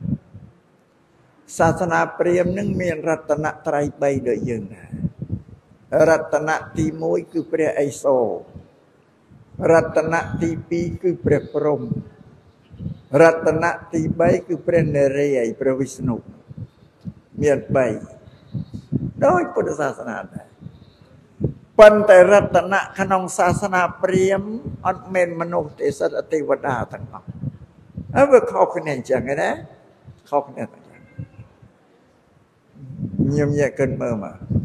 A: សាសនាព្រាហ្មណ៍នឹងមានរតនត្រ័យ3ដូចយើងដែររតនៈទី1គឺព្រះឥសូររតនៈទី2គឺព្រះព្រហ្មរតនៈទី3គឺព្រះនរាយណ៍ព្រះវិស្ណុមាន3ដោយពុទ្ធសាសនាដែរប៉ុន្តែរតនៈក្នុងសាសនាព្រាហ្មណ៍អត់មែនមនុស្សទេសត្វទេវតាទាំងអស់ហើយវាខុសគ្នាអញ្ចឹងណាខុសគ្នាអញ្ចឹងញញែកកិនមើលម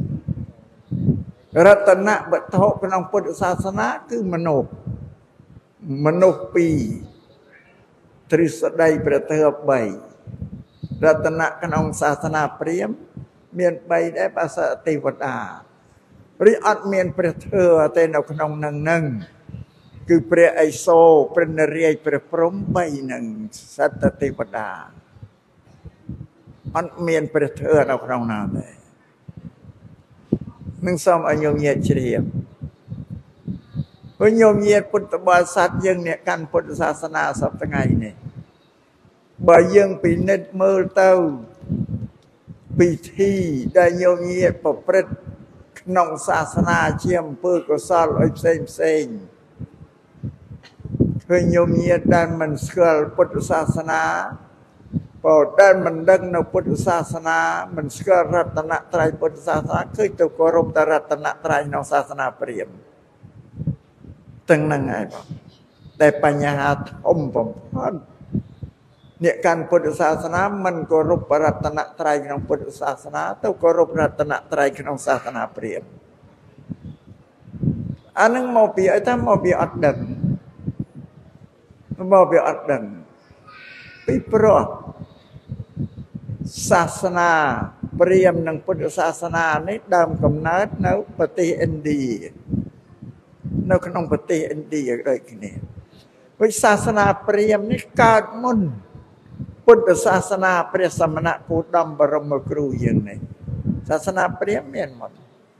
A: ករតនវត្ថុក្នុងពុទ្ធសាសនាគឺមនុស្ស2ទ្រឹស្ដីព្រះធម៌3រតនៈក្នុងសាសនាព្រាហ្មណ៍មាន3ដែរភាសាទេវតាឬអត់មានព្រះធម៌ទេនៅក្នុងនឹងគឺព្រះឥសូរព្រះនរាយណ៍ព្រះព្រហ្ម3នឹងសត្វទេវតាអត់មានព្រះធម៌នៅក្នុងនោះទេនឹងសូមឲ្យញោមញាតជ្រាបព្រោះញោមញាតពុទ្ធបរិស័ទយើងអ្នកកាន់ពុទ្ធសាសនាសពថ្ងៃនេះបើយើងពិនិត្យមើលទៅពិធីដែលញោមញាតប្រព្រឹត្តក្នុងសាសនាជាអំពើកុសលឲ្យផ្សេងឃើញញោមញាតដែលមិនស្គាល់ពុទ្ធសាសនាបើដែលមិនដឹងនៅពុទ្ធសាសនាមិនស្គាល់រតនត្រ័យពុទ្ធសាសនាឃើញទៅគោរពតែរតនត្រ័យក្នុងសាសនាព្រាហ្មណ៍ទាំងហ្នឹងហើយបងតែបញ្ហាធំបំផុតអ្នកកាន់ពុទ្ធសាសនាមិនគោរពរតនត្រ័យក្នុងពុទ្ធសាសនាទៅគោរពរតនត្រ័យក្នុងសាសនាព្រាហ្មណ៍អានឹងមកពីអីថាមកពីអត់ដឹងមកពីអត់ដឹងពីព្រោះសាសនាព្រាហ្មណ៍និងពុទ្ធសាសនានេះដើមកំណើតនៅប្រទេសឥណ្ឌានៅក្នុងប្រទេសឥណ្ឌាដូចគ្នាវិសាសនាព្រាហ្មណ៍នេះកើតមុនពុទ្ធសាសនាព្រះសមណគោតមបរមគ្រូយើងនេះសាសនាព្រាហ្មណ៍មានមុន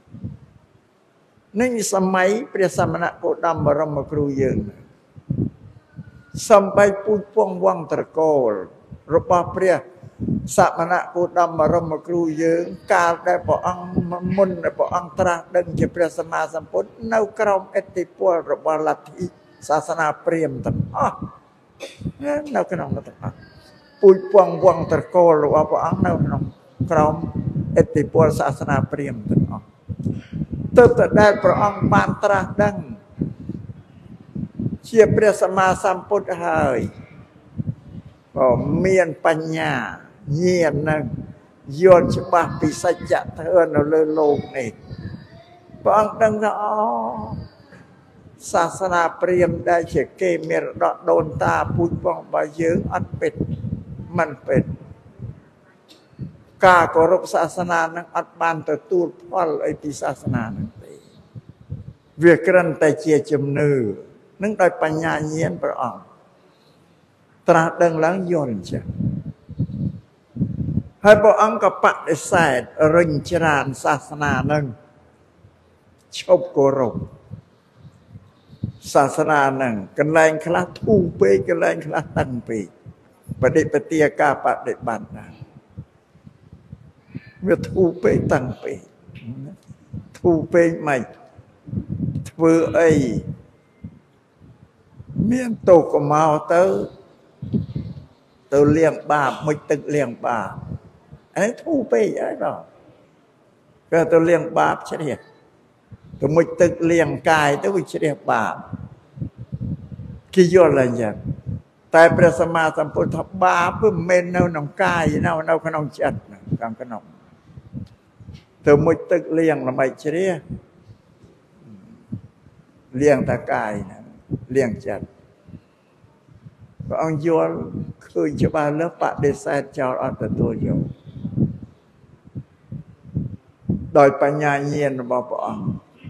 A: នឹងសម័យព្រះសមណគោតមបរមគ្រូយើងសំបីពូជពងវង្សត្រកូលរបស់ព្រះសមណគោតមបរមគ្រូយើងកាលដែលព្រះអង្គមុនដែលព្រះអង្គត្រាស់ដឹងជាព្រះសម្មាសម្ពុទ្ធនៅក្រោមឥទ្ធិពលរបស់លទ្ធិសាសនាព្រាហ្មណ៍ទាំងអស់នៅក្នុងនោះទាំងអស់ពូជពងវង្សត្រកូលរបស់ព្រះអង្គនៅក្នុងក្រោមឥទ្ធិពលសាសនាព្រាហ្មណ៍ទាំងអស់ទើបតែដែលព្រះអង្គបានត្រាស់ដឹងជាព្រះសម្មាសម្ពុទ្ធហើយក៏មានបញ្ញាញាណនឹងយល់ច្បាស់ពីសច្ចធម៌នៅលើលោកនេះព្រះអង្គដឹងថាអូសាសនាព្រាហ្មណ៍ដែលជាគេមរតកដូនតាពូជពងរបស់យើងអត់ពិតមិនពិតការគោរពសាសនានឹងអត់បានទទួលផលអីពីសាសនានឹងទេវាគ្រាន់តែជាជំនឿនឹងដោយបញ្ញាញាណព្រះអង្គត្រាស់ដឹងឡើងយល់អញ្ចឹងហើយព្រះអង្គក៏បដិសេធរញច្រានសាសនានឹងឈប់គោរពសាសនានឹងកន្លែងខ្លះធូរពេកកន្លែងខ្លះតឹងពេកបដិបទាការបដិបត្តិណាវាធូរពេកតឹងពេកធូរពេកមិនធ្វើអីមានទោសកុំមកទៅលាងបាបមុជទឹកលាងបាបអីធូរពេកអីបងក៏ទៅលាងបាបជ្រះទៅមុជទឹកលាងកាយទៅវាជ្រះបាបគេយល់ឡើងយ៉ាងតែព្រះសម្មាសម្ពុទ្ធថាបាបមិនមែននៅក្នុងកាយនៅក្នុងចិត្តខាងក្នុងទៅមុជទឹកលាងដើម្បីជ្រះលាងតែកាយណាលាងចិត្តព្រះអង្គយល់ឃើញច្បាស់លើបដិសេធចោលអត់ទទួលយកដោយបញ្ញាញាណរបស់ព្រះអង្គ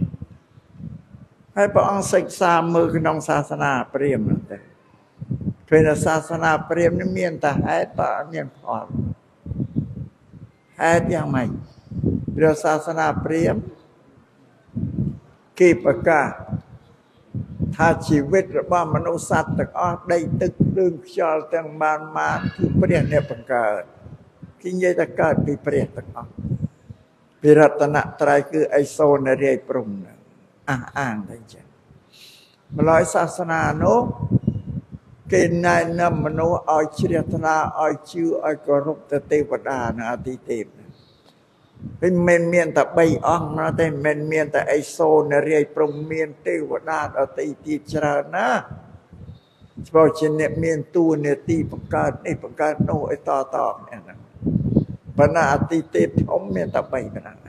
A: ហើយព្រះអង្គសិក្សាមើលក្នុងសាសនាព្រាហ្មណ៍នោះទៅឃើញថាសាសនាព្រាហ្មណ៍នេះមានតែហេតុបើអត់មានផលហេតុយ៉ាងម៉េចព្រះសាសនាព្រាហ្មណ៍គេប្រកាសថាជីវិតរបស់មនុស្សសត្វទាំងអស់ដីទឹកភ្លើងខ្យល់ទាំងបានគឺព្រះអ្នកបង្កើតគេនិយាយថាកើតពីព្រះទាំងអស់ពីរតនត្រ័យគឺអេសូនរាយព្រំហ្នឹងអាងតែចឹងម្ល៉េះសាសនានោះគេណែនាំមនុស្សឲ្យជ្រះថ្លាឲ្យជឿឲ្យគោរពទៅទេវតានិងអាទិទេពវិញមិនមានតែ3អង្គណាទេមិនមានតែអេសូនរាយព្រំមានទេវតាដទៃទៀតច្រើនណាព្រោះជាអ្នកមានតួនាទីបង្កើតនេះបង្កើតនោះឲ្យតហ្នឹងបណ្ណាអាទិទេពធំមានតែ3ប៉ុណ្ណឹង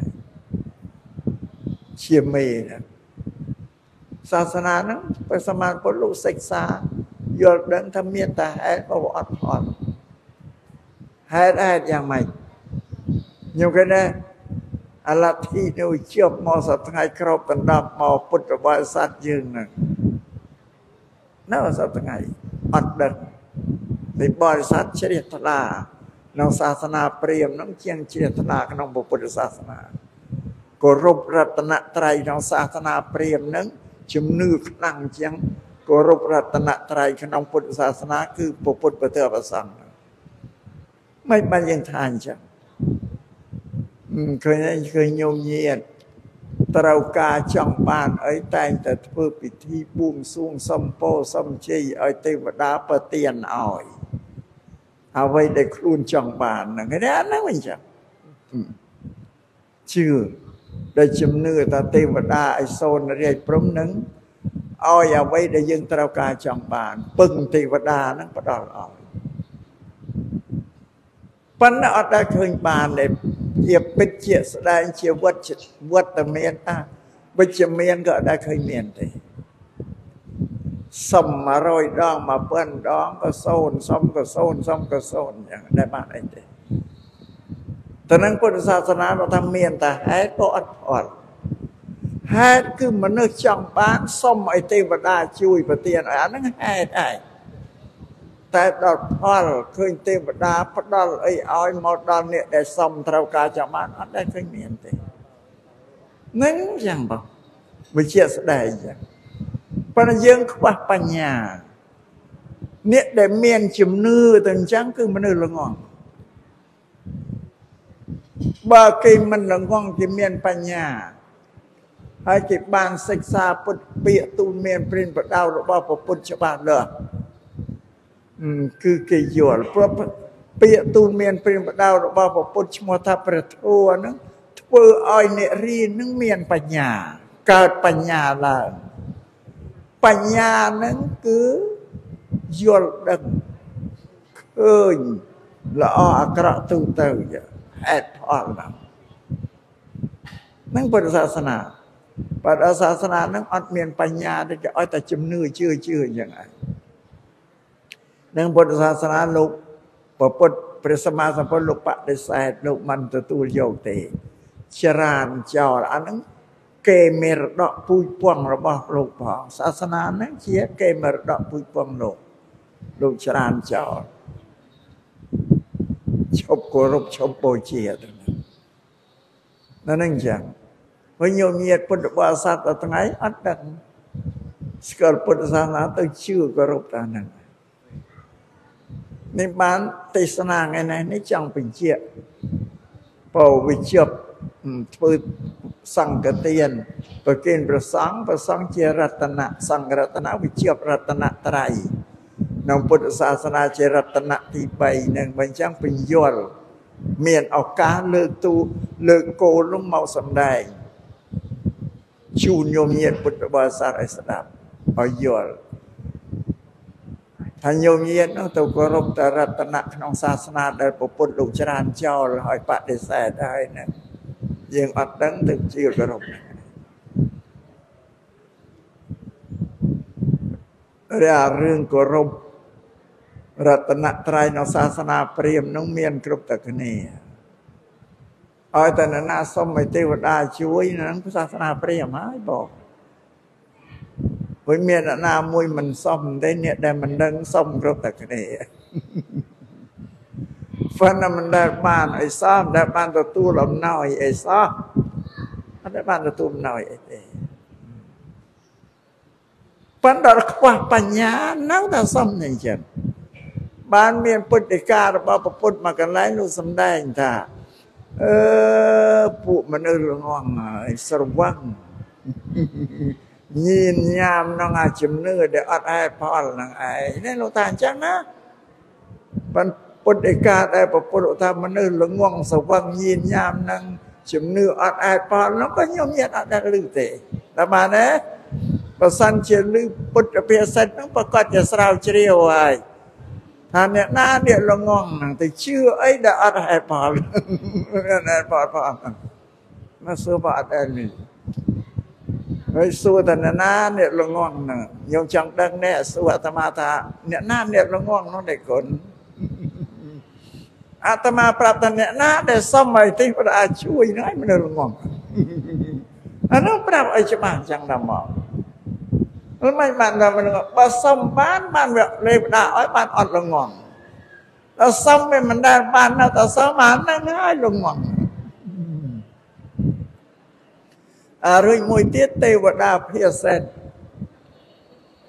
A: ជាមេណាសាសនាហ្នឹងព្រះសម្មាសម្ពុទ្ធលោកសិក្សាយល់ដឹងថាមានតែហេតុបើអត់ផលហេតុយ៉ាងម៉េចខ្ញុំគិតថាអលទ្ធិនោះជាប់មកសប្តាហ៍ក្រោបដណ្ដប់មកពុទ្ធបរិស័ទយើងហ្នឹងនៅសប្តាហ៍អត់ដឹងពីបរិស័ទជ្រះថ្លាក្នុងសាសនាព្រាហ្មណ៍ហ្នឹងជាងជ្រះថ្លាក្នុងពុទ្ធសាសនាគោរពរតនត្រ័យក្នុងសាសនាព្រាហ្មណ៍ហ្នឹងជំនឿខ្លាំងជាងគោរពរតនត្រ័យក្នុងពុទ្ធសាសនាគឺពុទ្ធពធប្រសង្ឃមិនបានយើងថាអញ្ចឹងเคยโยมเยียดត្រូវការចង់បានអីតែងតែធ្វើពិធីបួងសួងសុំពរសុំជ័យឲ្យទេវតាប្រទានឲ្យអ្វីដែលខ្លួនចង់បានហ្នឹងគេអាហ្នឹងវិញចឹងជឿដែលជំនឿថាទេវតាឯសូនរាជព្រំនឹងឲ្យអ្វីដែលយើងត្រូវការចង់បានពឹងទេវតាហ្នឹងផ្ដល់ឲ្យប៉ុន្តែអត់ដែលឃើញបានទេជាពិតជាស្ដែងជាវត្តមានវិជ្ជមានក៏អត់ដែលឃើញមានទេសុំ100 ដង 1000 ដងក៏សូនសុំក៏សូនសុំក៏សូនយ៉ាងដែលបានអីទេតែនឹងពុទ្ធសាសនាគាត់ថាមានតែហេតុក៏អត់ផលហេតុគឺមនុស្សចង់បានសុំឲ្យទេវតាជួយប្រទានឲ្យអាហ្នឹងហេតុឯងតែដល់ផលឃើញទេវតាផ្ដល់អីឲ្យមកដល់អ្នកដែលសុំត្រូវការចង់បានអត់ដែលឃើញមានទេនឹងយ៉ាងបងវិជាស្ដែងចឹងប៉ុន្តែយើងខ្វះបញ្ញាអ្នកដែលមានជំនឿទៅអញ្ចឹងគឺមនុស្សល្ងង់បើគេមិនល្ងង់គេមានបញ្ញាហើយគេបានសិក្សាពុទ្ធពាក្យទូលមានព្រានប្រដៅរបស់ព្រះពុទ្ធច្បាស់លាស់គឺគេយល់ព្រោះពាក្យទូលមានព្រានប្រដៅរបស់ព្រះពុទ្ធឈ្មោះថាព្រះធម៌ហ្នឹងធ្វើឲ្យអ្នករៀននឹងមានបញ្ញាកើតបញ្ញាឡើងបញ្ញាហ្នឹងគឺយល់ដឹងឃើញល្អអាក្រក់ទូទៅហេតុផលហ្នឹងពុទ្ធសាសនាពុទ្ធសាសនាហ្នឹងអត់មានបញ្ញាទេគេឲ្យតែជំនឿជឿអញ្ចឹងឯងនឹងពុទ្ធសាសនាលោកពុទ្ធព្រះសម្មាសម្ពុទ្ធលោកបដិសេធលោកមិនទទួលយកទេច្រានចោលអាហ្នឹងគេមរតកពូជពងរបស់លោកផងសាសនាហ្នឹងជាគេមរតកពូជពងលោកច្រានចោលឈប់គោរពឈប់បូជាទៅហ្នឹងចឹងវិញញោមញាតពុទ្ធបរិស័ទដល់ថ្ងៃអត់ដឹងស្គាល់ពុទ្ធសាសនាទៅជឿគោរពតាមហ្នឹងនេះបានទេសនាថ្ងៃនេះចង់បញ្ជាក់ពោវិជប់ធ្វើសង្កទានប្រគិនប្រសង់ជារតនៈសង្ឃរតនៈវិជប់រតនត្រ័យក្នុងពុទ្ធសាសនាជារតនៈទី3នឹងបញ្ចាំងបញ្យល់មានឱកាសលើកគោលនោះមកសម្ដែងជូនញោមញាតពុទ្ធបរិស័ទឲ្យស្ដាប់ឲ្យយល់ថាញោមញាតនោះទៅគោរពតរតនៈក្នុងសាសនាដែលពុទ្ធលោកច្រានចោលឲ្យបដិសេធហើយណាយើងអត់ដឹងទៅជឿគោរពរឿងគោរពរតនត្រ័យនៅសាសនាព្រាហ្មណ៍នោះមានគ្រប់តែគ្នាឲ្យតែណាសុំឲ្យទេវតាជួយនឹងសាសនាព្រាហ្មណ៍ហើយបងវិញមានអ្នកណាមួយមិនសុំទេអ្នកដែលមិនដឹងសុំគ្រប់តែគ្នាហ្វណ្ណមិនដែលបានអីសោះមិនដែលបានទទួលអំណោយអីសោះអត់ដែលបានទទួលអំណោយអីទេប៉ុន្តែខ្វះបញ្ញានៅតែសុំអញ្ចឹងបានមានពុទ្ធិការបស់ព្រះពុទ្ធមកកន្លែងនោះសម្ដែងថាពួកមនុស្សល្ងង់ហើយស្រវឹងញៀនញ៉ាំក្នុងអាជំនឿដែលអត់ហេតុផលហ្នឹងឯងនេះលោកថាអញ្ចឹងណាបានពុទ្ធិកាដែលព្រះពុទ្ធថាមនុស្សល្ងង់ស្រវឹងញៀនញ៉ាំនឹងជំនឿអត់ហេតុផលនោះក៏ខ្ញុំញាតអត់ដែលឮទេតែបានទេបើសិនជាឮពុទ្ធភាសិតហ្នឹងប្រកាសជាស្រាវជ្រាវហើយថាអ្នកណាអ្នកល្ងង់ហ្នឹងទៅជឿអីដែលអត់ហេតុផលអត់ផលមកសួរបើអត់ដែលនេះហើយសួរថាអ្នកណាអ្នកល្ងង់ហ្នឹងខ្ញុំចង់ដឹងនេះសួរអាត្មាថាអ្នកណាអ្នកល្ងង់នោះដែលគុណអាត្មាប្រាប់ថាអ្នកណាដែលសុំឲ្យទេវតាជួយហ្នឹងឯងមនុស្សល្ងង់អានោះប្រាប់ឲ្យច្បាស់ចឹងដល់មកមិនបានដល់មនុស្សបើសុំបានទេវតាឲ្យបានអត់ល្ងង់ដល់សុំវាមិនដែលបាននៅតែសុំបានហ្នឹងហើយល្ងង់រួចមួយទៀតទេវតាភាសិតព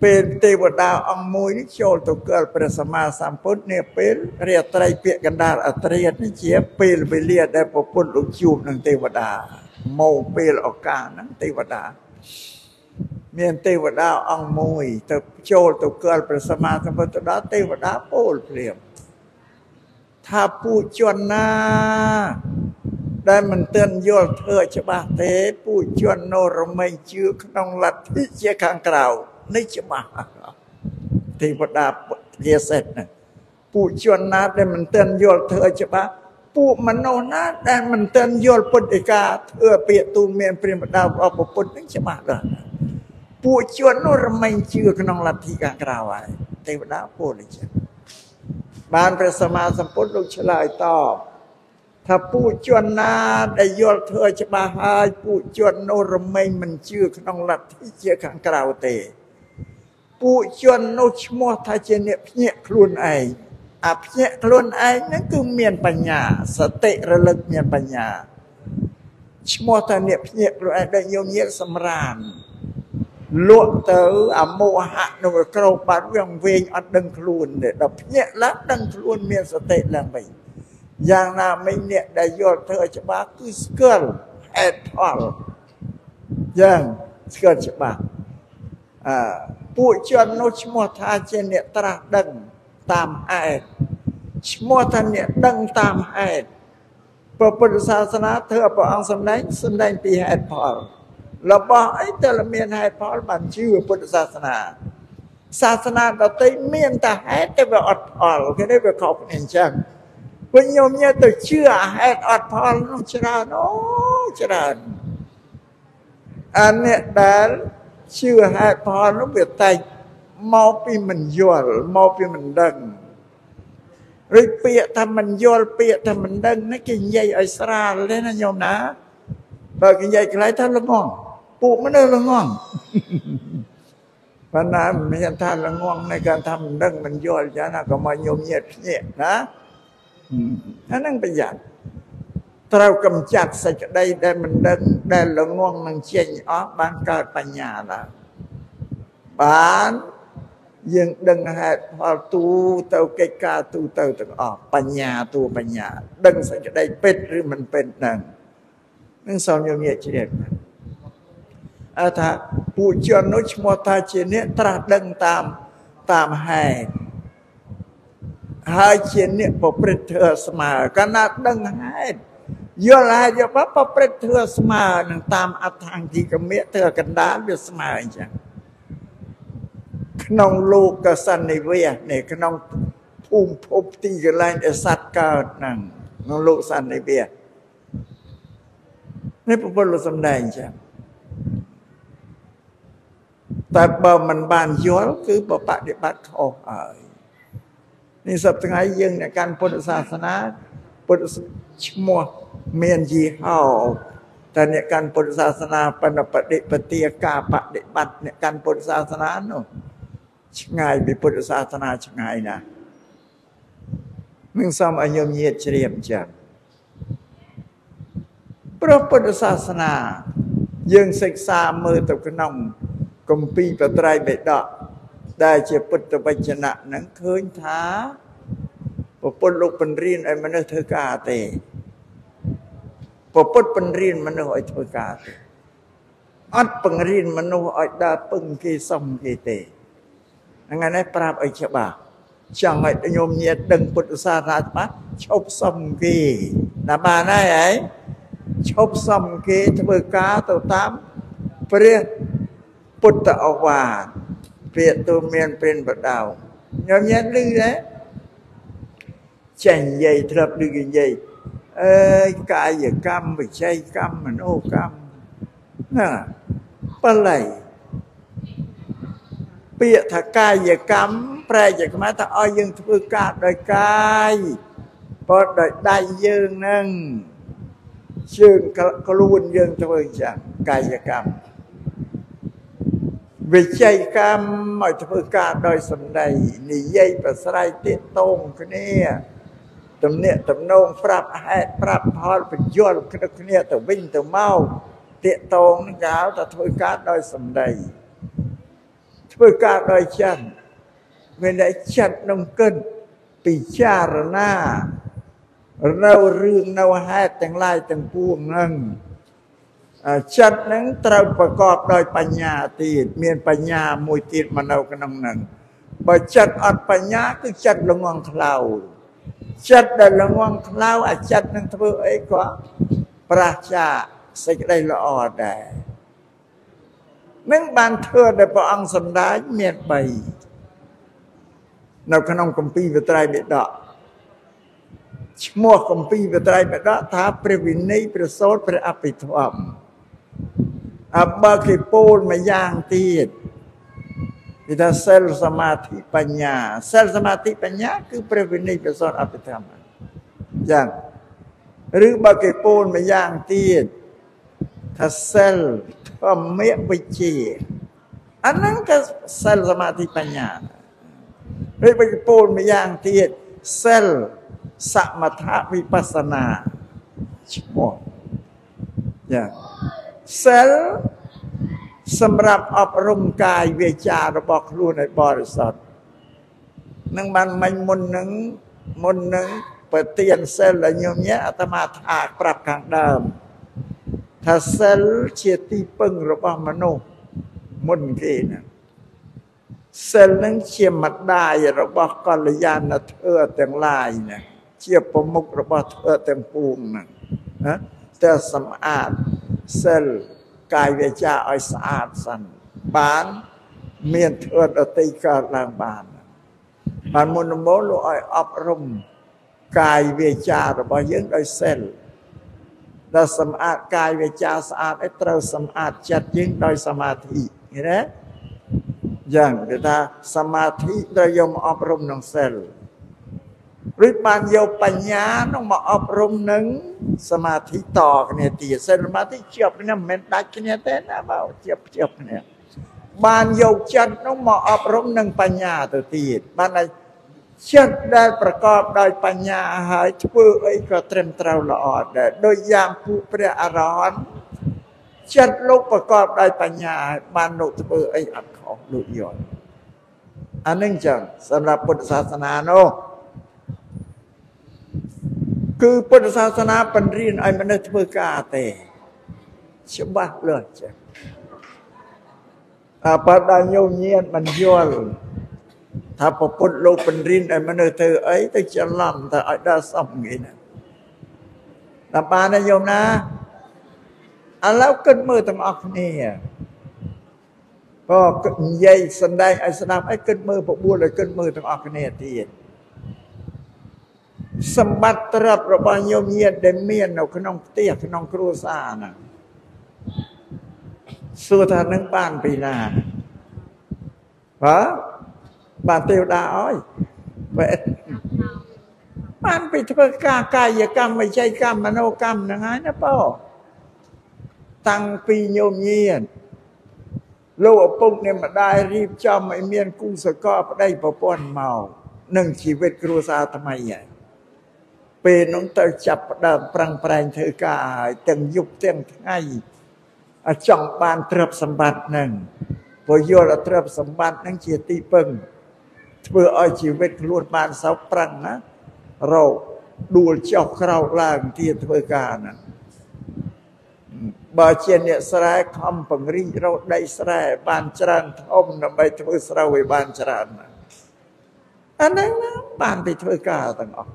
A: ពេលទេវតាអង្គមួយនេះចូលទៅកលព្រះសម្មាសម្ពុទ្ធនេះពេលរាត្រីពាក្យកណ្ដាលអត្រានេះជាពេលវេលាដែលព្រះពុទ្ធលោកជួបនឹងទេវតាមកពេលឱកាសហ្នឹងទេវតាមានទេវតាអង្គមួយទៅចូលទៅកលព្រះសម្មាសម្ពុទ្ធដល់ទេវតាពោលព្រាមថាពួកជនណាដែលមិនទាន់យល់ធ្វើច្បាស់ទេពួកជននៅរមែងជឿក្នុងលទ្ធិជាខាងក្រៅនេះច្បាស់ទេវតាជាសេតណាពួកជនណាដែលមិនទាន់យល់ធ្វើច្បាស់ពួកមនុស្សណាដែលមិនទាន់យល់ពុទ្ធិកាធ្វើពាក្យទូលមានព្រាហ្មណ៍របស់ព្រះពុទ្ធនឹងច្បាស់ដែរពួកជននោះរមែងជឿក្នុងលទ្ធិខាងក្រៅហើយទេវតាពោលអញ្ចឹងបានព្រះសម្មាសម្ពុទ្ធលោកឆ្លើយតបថាពួកជនណាដែលយល់ធ្វើច្បាស់ហើយពួកជននោះរមែងមិនជឿក្នុងលទ្ធិជាខាងក្រៅទេពួកជននោះឈ្មោះថាជាអ្នកភ្ញាក់ខ្លួនឯងអាភ្ញាក់ខ្លួនឯងហ្នឹងគឺមានបញ្ញាសតិរលឹកមានបញ្ញាឈ្មោះថាអ្នកភ្ញាក់ខ្លួនឯងដែលញោមញាតសម្រានលក់ទៅអាមោហៈនៅក្រោបបាត់វាវែងអត់ដឹងខ្លួនទេដល់ភ្ញាក់ឡើងដឹងខ្លួនមានសតិឡើងវិញយ៉ាងណាមិញអ្នកដែលយល់ធ្វើច្បាស់គឺស្គាល់ហេតុផលយ៉ាងស្គាល់ច្បាស់ពួកជននោះឈ្មោះថាជាអ្នកត្រាស់ដឹងតាមហេតុឈ្មោះថាអ្នកដឹងតាមហេតុព្រះពុទ្ធសាសនាធ្វើព្រះអង្គសម្ដែងពីហេតុផលរបស់អីតែមានហេតុផលបានជឿពុទ្ធសាសនាសាសនាដទៃមានតែហេតុតែវាអត់ផលគេនេះវាខុសគ្នាអញ្ចឹងវិញញោមញាទៅជឿហេតុអត់ផលនោះច្រើនអូច្រើនអានេះដែលជឿហេតុផលនោះវាតែមកពីមិនយល់មកពីមិនដឹងឬពាក្យថាមិនយល់ពាក្យថាមិនដឹងនេះគេនិយាយឲ្យស្រាលទេណាញោមណាបើគេនិយាយខ្លីថាល្ងងពួកមនុស្សល្ងងប៉ុន្តែមានថាល្ងងในការថាមិនដឹងមិនយល់យ៉ាងណាក៏មកញោមញាតភ្ញាក់ណាអាហ្នឹងប្រយ័ត្នត្រូវកម្ចាត់សេចក្តីដែលមិនដឹងដែលល្ងងនឹងចេញអស់បានកើតបញ្ញាឡើងបានយើងដឹងហេតុផលទូទៅកិច្ចការទូទៅទាំងអស់បញ្ញាទូបញ្ញាដឹងសេចក្តីពិតឬមិនពិតហ្នឹងនឹងសូមញោមញាតជ្រាបថាពួកជននោះឈ្មោះថាជាអ្នកត្រាស់ដឹងតាមហេតុហើយជាអ្នកប្រព្រឹត្តធ្វើស្មើកាលណាដឹងហេតុយល់ហេតុយកប្រព្រឹត្តធ្វើស្មើនឹងតាមអត្ថង្គិកមៈធ្វើកណ្ដាលវាស្មើអញ្ចឹងក្នុងលោកសន្និវាសនេះក្នុងភូមិភពទីកន្លែងដែលសត្វកើតហ្នឹងក្នុងលោកសន្និវាសនេះពុទ្ធលោកសំដែងអញ្ចឹងតែបើមិនបានយល់គឺបប្រតិបត្តិខុសហើយនេះសប្តាហ៍យើងអ្នកកាន់ពុទ្ធសាសនាពុទ្ធឈ្មោះមានយីហោតែអ្នកកាន់ពុទ្ធសាសនាបណ្ឌបតិបទាការបដិបត្តិអ្នកកាន់ពុទ្ធសាសនានោះឆ្ងាយពីពុទ្ធសាសនាឆ្ងាយណាស់នឹងសូមឲ្យញោមញាតជ្រាបចឹងព្រះពុទ្ធសាសនាយើងសិក្សាមើលទៅក្នុងគម្ពីរបត្រៃបិដកដែលជាពុទ្ធវចនៈនឹងឃើញថាព្រះពុទ្ធលោកបញ្រៀនឲ្យមនុស្សធ្វើការទេព្រះពុទ្ធបញ្រៀនមនុស្សឲ្យធ្វើការទេអត់បង្រៀនមនុស្សឲ្យដើរពឹងគេសុំគេទេហ្នឹងឯងប្រាប់ឲ្យច្បាស់ចង់ឲ្យញោមញាតដឹងពុទ្ធសាសនាច្បាស់ឈប់សុំគេណាបានហើយឈប់សុំគេធ្វើការទៅតាមព្រះពុទ្ធឱវាទពាក្យទូមានព្រានបដៅញោមញាតឮទេចេះនិយាយធ្លាប់ឮគេនិយាយកាយកម្មវិច័យកម្មមនោកម្មណាបល័យពាក្យថាកាយកម្មប្រែជាខ្មែរថាឲ្យយើងធ្វើការដោយកាយព្រោះដោយដៃយើងហ្នឹងជើងខ្លួនយើងធ្វើអញ្ចឹងកាយកម្មវិច័យកម្មឲ្យធ្វើការដោយសម្ដីនិយាយប្រស្រ័យទាក់ទងគ្នាទំនាក់ទំនងប្រាប់ហេតុប្រាប់ផលបញ្យល់គ្នាទៅវិញទៅមកទាក់ទងនឹងគេហៅថាធ្វើការដោយសម្ដីធ្វើការដោយចិត្តមានតែចិត្តនឹងគិតពិចារណានៅរឿងនៅហេតុទាំងឡាយទាំងពួងហ្នឹងចិត្តហ្នឹងត្រូវប្រកបដោយបញ្ញាទៀតមានបញ្ញាមួយទៀតមកនៅក្នុងហ្នឹងបើចិត្តអត់បញ្ញាគឺចិត្តល្ងង់ខ្លៅចិត្តដែលល្ងង់ខ្លៅអាចិត្តនឹងធ្វើអីក៏ប្រះចាកសេចក្តីល្អដែរនឹងបានធ្វើដែលព្រះអង្គសម្ដែងមាន3នៅក្នុងគម្ពីរវិត្រៃបិដកឈ្មោះគម្ពីរវិត្រៃបិដកថាព្រះវិន័យព្រះសូត្រព្រះអភិធម្មបើគេពោលមួយយ៉ាងទៀតគេថាសិលសមាធិបញ្ញាសិលសមាធិបញ្ញាគឺព្រះវិន័យព្រះសូត្រអភិធម្មចឹងឬបើគេពោលមួយយ៉ាងទៀតថាសិលធម្មវិជ្ជាអាហ្នឹងក៏សិលសមាធិបញ្ញាឬបើគេពោលមួយយ៉ាងទៀតសិលសមថវិបស្សនាឈ្មោះចាសិលសម្រាប់អប់រំកាយវាចារបស់ខ្លួនឲ្យបរិសុទ្ធនឹងបានមិញមុននឹងប្រទានសិលឲ្យញោមញ៉ាអាត្មាថាប្រាប់ខាងដើមថាសិលជាទីពឹងរបស់មនុស្សមុនគេណាសិលនឹងជាម្ដាយរបស់កល្យាណធម៌ទាំងឡាយណាជាប្រមុខរបស់ធម៌ទាំងពួងហ្នឹងណាតែសម្អាតសិលកាយវាចាឲ្យស្អាតសិនបានមានធម៌ដតីកើតឡើងបានមុនមកលោកឲ្យអប់រំកាយវាចារបស់យើងដោយសិលដល់សម្អាតកាយវាចាស្អាតឲ្យត្រូវសម្អាតចិត្តយើងដោយសមាធិឃើញទេយ៉ាងគេថាសមាធិត្រូវយកមកអប់រំក្នុងសិលឬបានយកបញ្ញានោះមកអប់រំនឹងសមាធិតគ្នាទៀតសិលសមាធិជាប់គ្នាមិនមែនដាច់គ្នាទេណាបើជាប់គ្នាបានយកចិត្តនោះមកអប់រំនឹងបញ្ញាទៅទៀតបានឲ្យចិត្តដែលប្រកបដោយបញ្ញាហើយធ្វើអីក៏ត្រឹមត្រូវល្អដែរដូចយ៉ាងពួកព្រះអរហន្តចិត្តលោកប្រកបដោយបញ្ញាហើយបានលោកធ្វើអីអត់ខុសលោកយល់អានឹងចឹងសម្រាប់ពុទ្ធសាសនានោះគឺពុទ្ធសាសនាបញ្រៀនឲ្យមនុស្សធ្វើការទេច្បាស់លាស់ចឹងបើដល់ញោមញៀនមិនយល់ថាពុទ្ធលោកបញ្រៀនឲ្យមនុស្សធ្វើអីទៅច្រឡំទៅឲ្យដល់សមងាយណាតាមបានណាញោមណាឥឡូវគិតមើលទាំងអស់គ្នាក៏និយាយសំដែងឲ្យស្ដាប់ឲ្យគិតមើលប្របួលឲ្យគិតមើលទាំងអស់គ្នាទៀតសម្បត្តិទ្រព្យរបស់ញោមញាតិដែលមាននៅក្នុងផ្ទះក្នុងគ្រួសារណាសួរថានឹងបានពីណាបានទេវតាអើយបានពីធ្វើការកាយកម្មវិច័យកម្មមនោកម្មហ្នឹងហើយណាបងតាំងពីញោមញាតិលោកឪពុកអ្នកម្ដាយរៀបចំឲ្យមានគូសកលប្តីប្រពន្ធមកនឹងជីវិតគ្រួសារថ្មីហើយពេលនោះទៅចាប់ផ្ដើមប្រឹងប្រែងធ្វើការហើយទាំងយប់ទាំងថ្ងៃចង់បានទ្រព្យសម្បត្តិហ្នឹងព្រោះយល់ថាទ្រព្យសម្បត្តិហ្នឹងជាទីពឹងធ្វើឲ្យជីវិតខ្លួនបានសោកប្រឹងណារោដួលចុះក្រោកឡើងទៀតធ្វើការហ្នឹងបើជាអ្នកស្រែខំពង្រីករកដីស្រែបានច្រើនធំដើម្បីធ្វើស្រូវឲ្យបានច្រើនណាអាហ្នឹងបានទៅធ្វើការទាំងអស់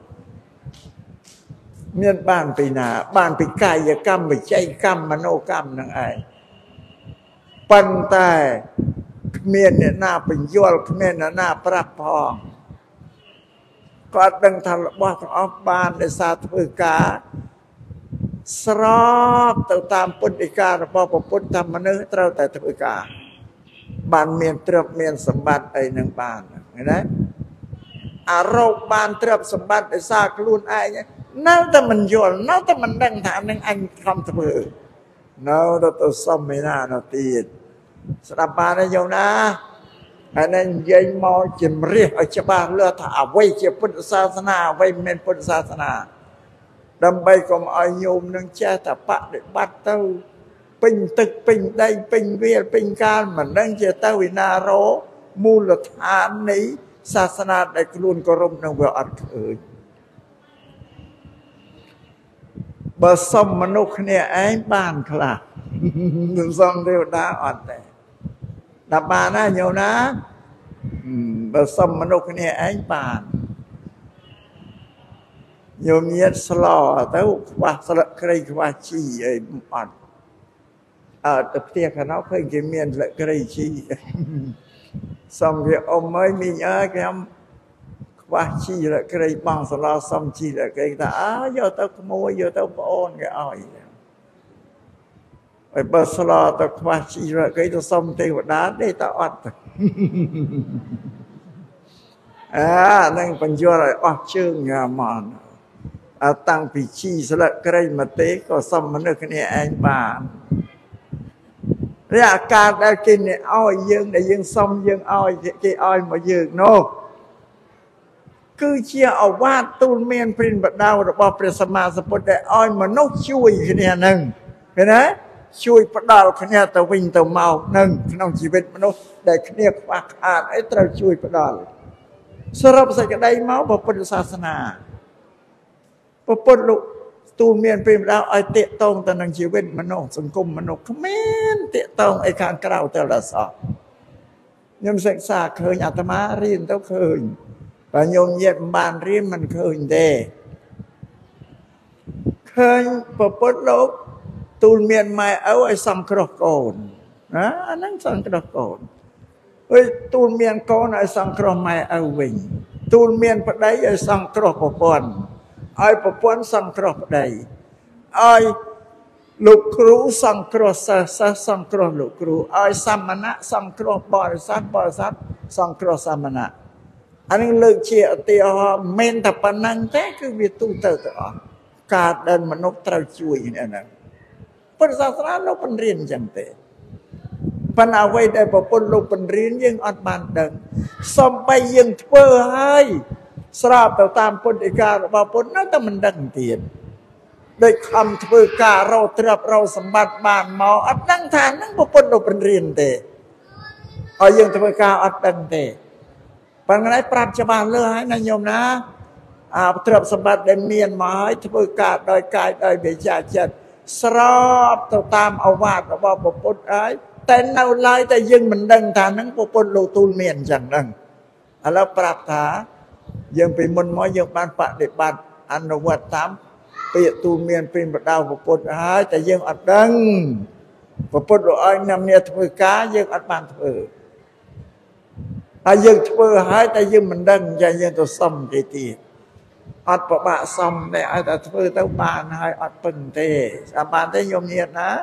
A: មានបានពីណាបានពីកាយកម្មវិច័យកម្មមនោកម្មនឹងឯងប៉ុន្តែគ្មានអ្នកណាបញ្យល់គ្មានអ្នកណាប្រាប់ផងគាត់ដឹងថារបស់ទាំងអស់បានដោយសារធ្វើការស្របទៅតាមពុទ្ធដីការបស់ព្រះពុទ្ធថាមនុស្សត្រូវតែធ្វើការបានមានទ្រព្យមានសម្បត្តិអីនឹងបានឃើញទេអារោគបានទ្រព្យសម្បត្តិដោយសារខ្លួនឯងនៅតែមិនយល់នៅតែមិនដឹងថានឹងអញខំធ្វើនៅទៅសុំឯណានៅទៀតស្ដាប់បានទេយោណាហើយនឹងនិយាយមកជំរះឲ្យច្បាស់លាស់ថាអ្វីជាពុទ្ធសាសនាអ្វីមិនមែនពុទ្ធសាសនាដើម្បីកុំឲ្យញោមនឹងចេះតែបដិបត្តិទៅពេញទឹកពេញដីពេញវាលពេញកាលមិនដឹងជាទៅវិណារោមូលដ្ឋាននៃសាសនាដែលខ្លួនគោរពនឹងវាអត់ឃើញបើសុំមនុស្សគ្នាឯងបានខ្លះមិនសុំទេវតាអត់ទេដល់បានណាញោមណាបើសុំមនុស្សគ្នាឯងបានញោមញាតស្លោទៅខ្វះស្លឹកគ្រៃខ្វះជីអីអត់ទៅផ្ទះខាងនោះឃើញគេមានស្លឹកគ្រៃជីសុំគេអ៊ំអើយមីងអើយខ្ញុំខ្វះជីស្លឹកគ្រៃបងស្លោសុំជីស្លឹកគ្រៃថាយកទៅក្មួយយកទៅប្អូនគេឲ្យហើយបើស្លោទៅខ្វះជីស្លឹកគ្រៃទៅសុំទេវតាទេតើអត់ទៅនឹងបញ្យល់ឲ្យអស់ជើងញ៉ាំមកតាំងពីជីស្លឹកគ្រៃមកទេក៏សុំមនុស្សគ្នាឯងបានអាការដែលគេឲ្យយើងដែលយើងសុំយើងឲ្យគេឲ្យមកយើងនោះគឺជាអវាទទូលមានព្រានបដៅរបស់ព្រះសម្មាសម្ពុទ្ធដែលឲ្យមនុស្សជួយគ្នានឹងឃើញទេជួយផ្ដល់គ្នាទៅវិញទៅមកនឹងក្នុងជីវិតមនុស្សដែលគ្នាខ្វះខាតអីត្រូវជួយផ្ដល់សរុបសេចក្តីមកពុទ្ធសាសនាពុទ្ធលោកទូលមានព្រានបដៅឲ្យតាកតងទៅនឹងជីវិតមនុស្សសង្គមមនុស្សគ្មានតាកតងអីខាងក្រៅទៅដល់សោះខ្ញុំសិក្សាឃើញអាត្មារៀនទៅឃើញបើញោមញាតមិនបានរៀនមិនឃើញទេឃើញពុទ្ធលោកទូលមានម៉ែឪឲ្យសង្គ្រោះកូនណាអាហ្នឹងសង្គ្រោះកូនអើយទូលមានកូនឲ្យសង្គ្រោះម៉ែឪវិញទូលមានប្តីឲ្យសង្គ្រោះប្រពន្ធឲ្យប្រពន្ធសង្គ្រោះប្តីឲ្យលោកគ្រូសង្គ្រោះសិស្សសង្គ្រោះលោកគ្រូឲ្យសាមណៈសង្គ្រោះបរិស័ទសង្គ្រោះសាមណៈអានេះលើកជាឧទាហរណ៍មិនតែប៉ុណ្្នឹងទេគឺវាទូទៅទាំងអស់ការដែលមនុស្សត្រូវជួយគ្នាហ្នឹងពុទ្ធសាសនាលោកបញ្រៀនអញ្ចឹងទេប៉ុន្តែអ្វីដែលប្រពន្ធលោកបញ្រៀនយើងអត់បានដឹងសំបីយើងធ្វើហើយស្របទៅតាមពុទ្ធដីការបស់ពុទ្ធនៅតែមិនដឹងទៀតដូចខំធ្វើការរកទ្រព្យរកសម្បត្តិបានមកអត់ដឹងថាហ្នឹងប្រពន្ធលោកបញ្រៀនទេឲ្យយើងធ្វើការអត់ដឹងទេប៉ុន្តែប្រាប់ច្បាស់លើហើយណាញោមណាទ្រព្យសម្បត្តិដែលមានមកឲ្យធ្វើការដោយកាយដោយវាចាចិត្តស្របទៅតាមអវាទរបស់ព្រះពុទ្ធហើយតែនៅឡើយតែយើងមិនដឹងថាហ្នឹងព្រះពុទ្ធលោកទូលមានអញ្ចឹងហ្នឹងឥឡូវប្រាប់ថាយើងពីមុនមកយើងបានបដិបត្តិអនុវត្តតាមពាក្យទូលមានព្រានបដៅព្រះពុទ្ធហើយតែយើងអត់ដឹងព្រះពុទ្ធលោកឲ្យនាំគ្នាធ្វើការយើងអត់បានធ្វើហើយយើងធ្វើហើយតែយើងមិនដឹងចាយើងទៅសុំគេទៀតអត់ប្របាក់សុំតែឲ្យតែធ្វើទៅបានហើយអត់ពឹងទេអាបានទេញោមញាតណា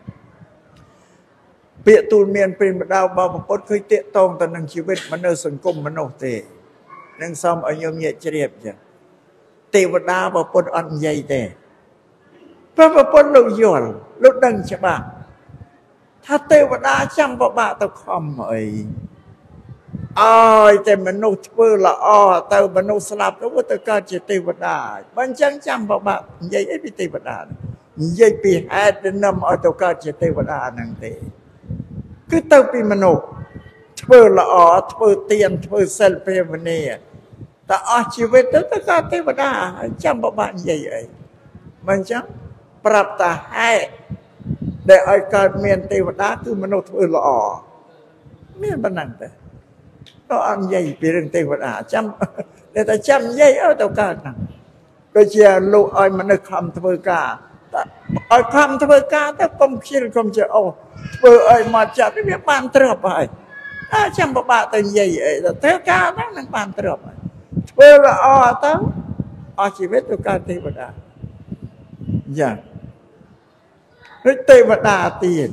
A: ពាក្យទូលមានព្រានបដៅរបស់ព្រះពុទ្ធគឺតាកតងទៅនឹងជីវិតមនុស្សសង្គមមនុស្សទេនឹងសូមឲ្យញោមញាតជ្រាបចឹងទេវតាព្រះពុទ្ធអត់និយាយទេព្រះពុទ្ធលោកយល់លោកដឹងច្បាស់ថាទេវតាចាំប្របាក់ទៅខំអីឲ្យតែមនុស្សធ្វើល្អទៅមនុស្សស្លាប់ទៅកើតជាទេវតាបើអញ្ចឹងចាំប្របាក់និយាយអីពីទេវតានិយាយពីហេតុដែលនាំឲ្យទៅកើតជាទេវតាហ្នឹងទេគឺទៅពីមនុស្សធ្វើល្អធ្វើទានធ្វើសិលភាវនាតែអស់ជីវិតទៅកើតទេវតាចាំប្របាក់និយាយអីមិនអញ្ចឹងប្រាប់តាហេតុដែលឲ្យកើតមានទេវតាគឺមនុស្សធ្វើល្អមានប៉ុណ្ណឹងទេក៏អត់និយាយពីរឿងទេវតាចាំតែចាំនិយាយឲ្យទៅកើតហ្នឹងដូចជាលោកឲ្យមនុស្សខំធ្វើការឲ្យខំធ្វើការទៅកុំខ្ជិលកុំចេះអូធ្វើឲ្យមកចាត់វាបានទ្រព្យហើយចាំពិបាកទៅនិយាយអីទៅធ្វើការហ្នឹងនឹងបានទ្រព្យហើយធ្វើល្អទៅអស់ជីវិតទៅកើតទេវតាយ៉ាងដូចទេវតាទៀត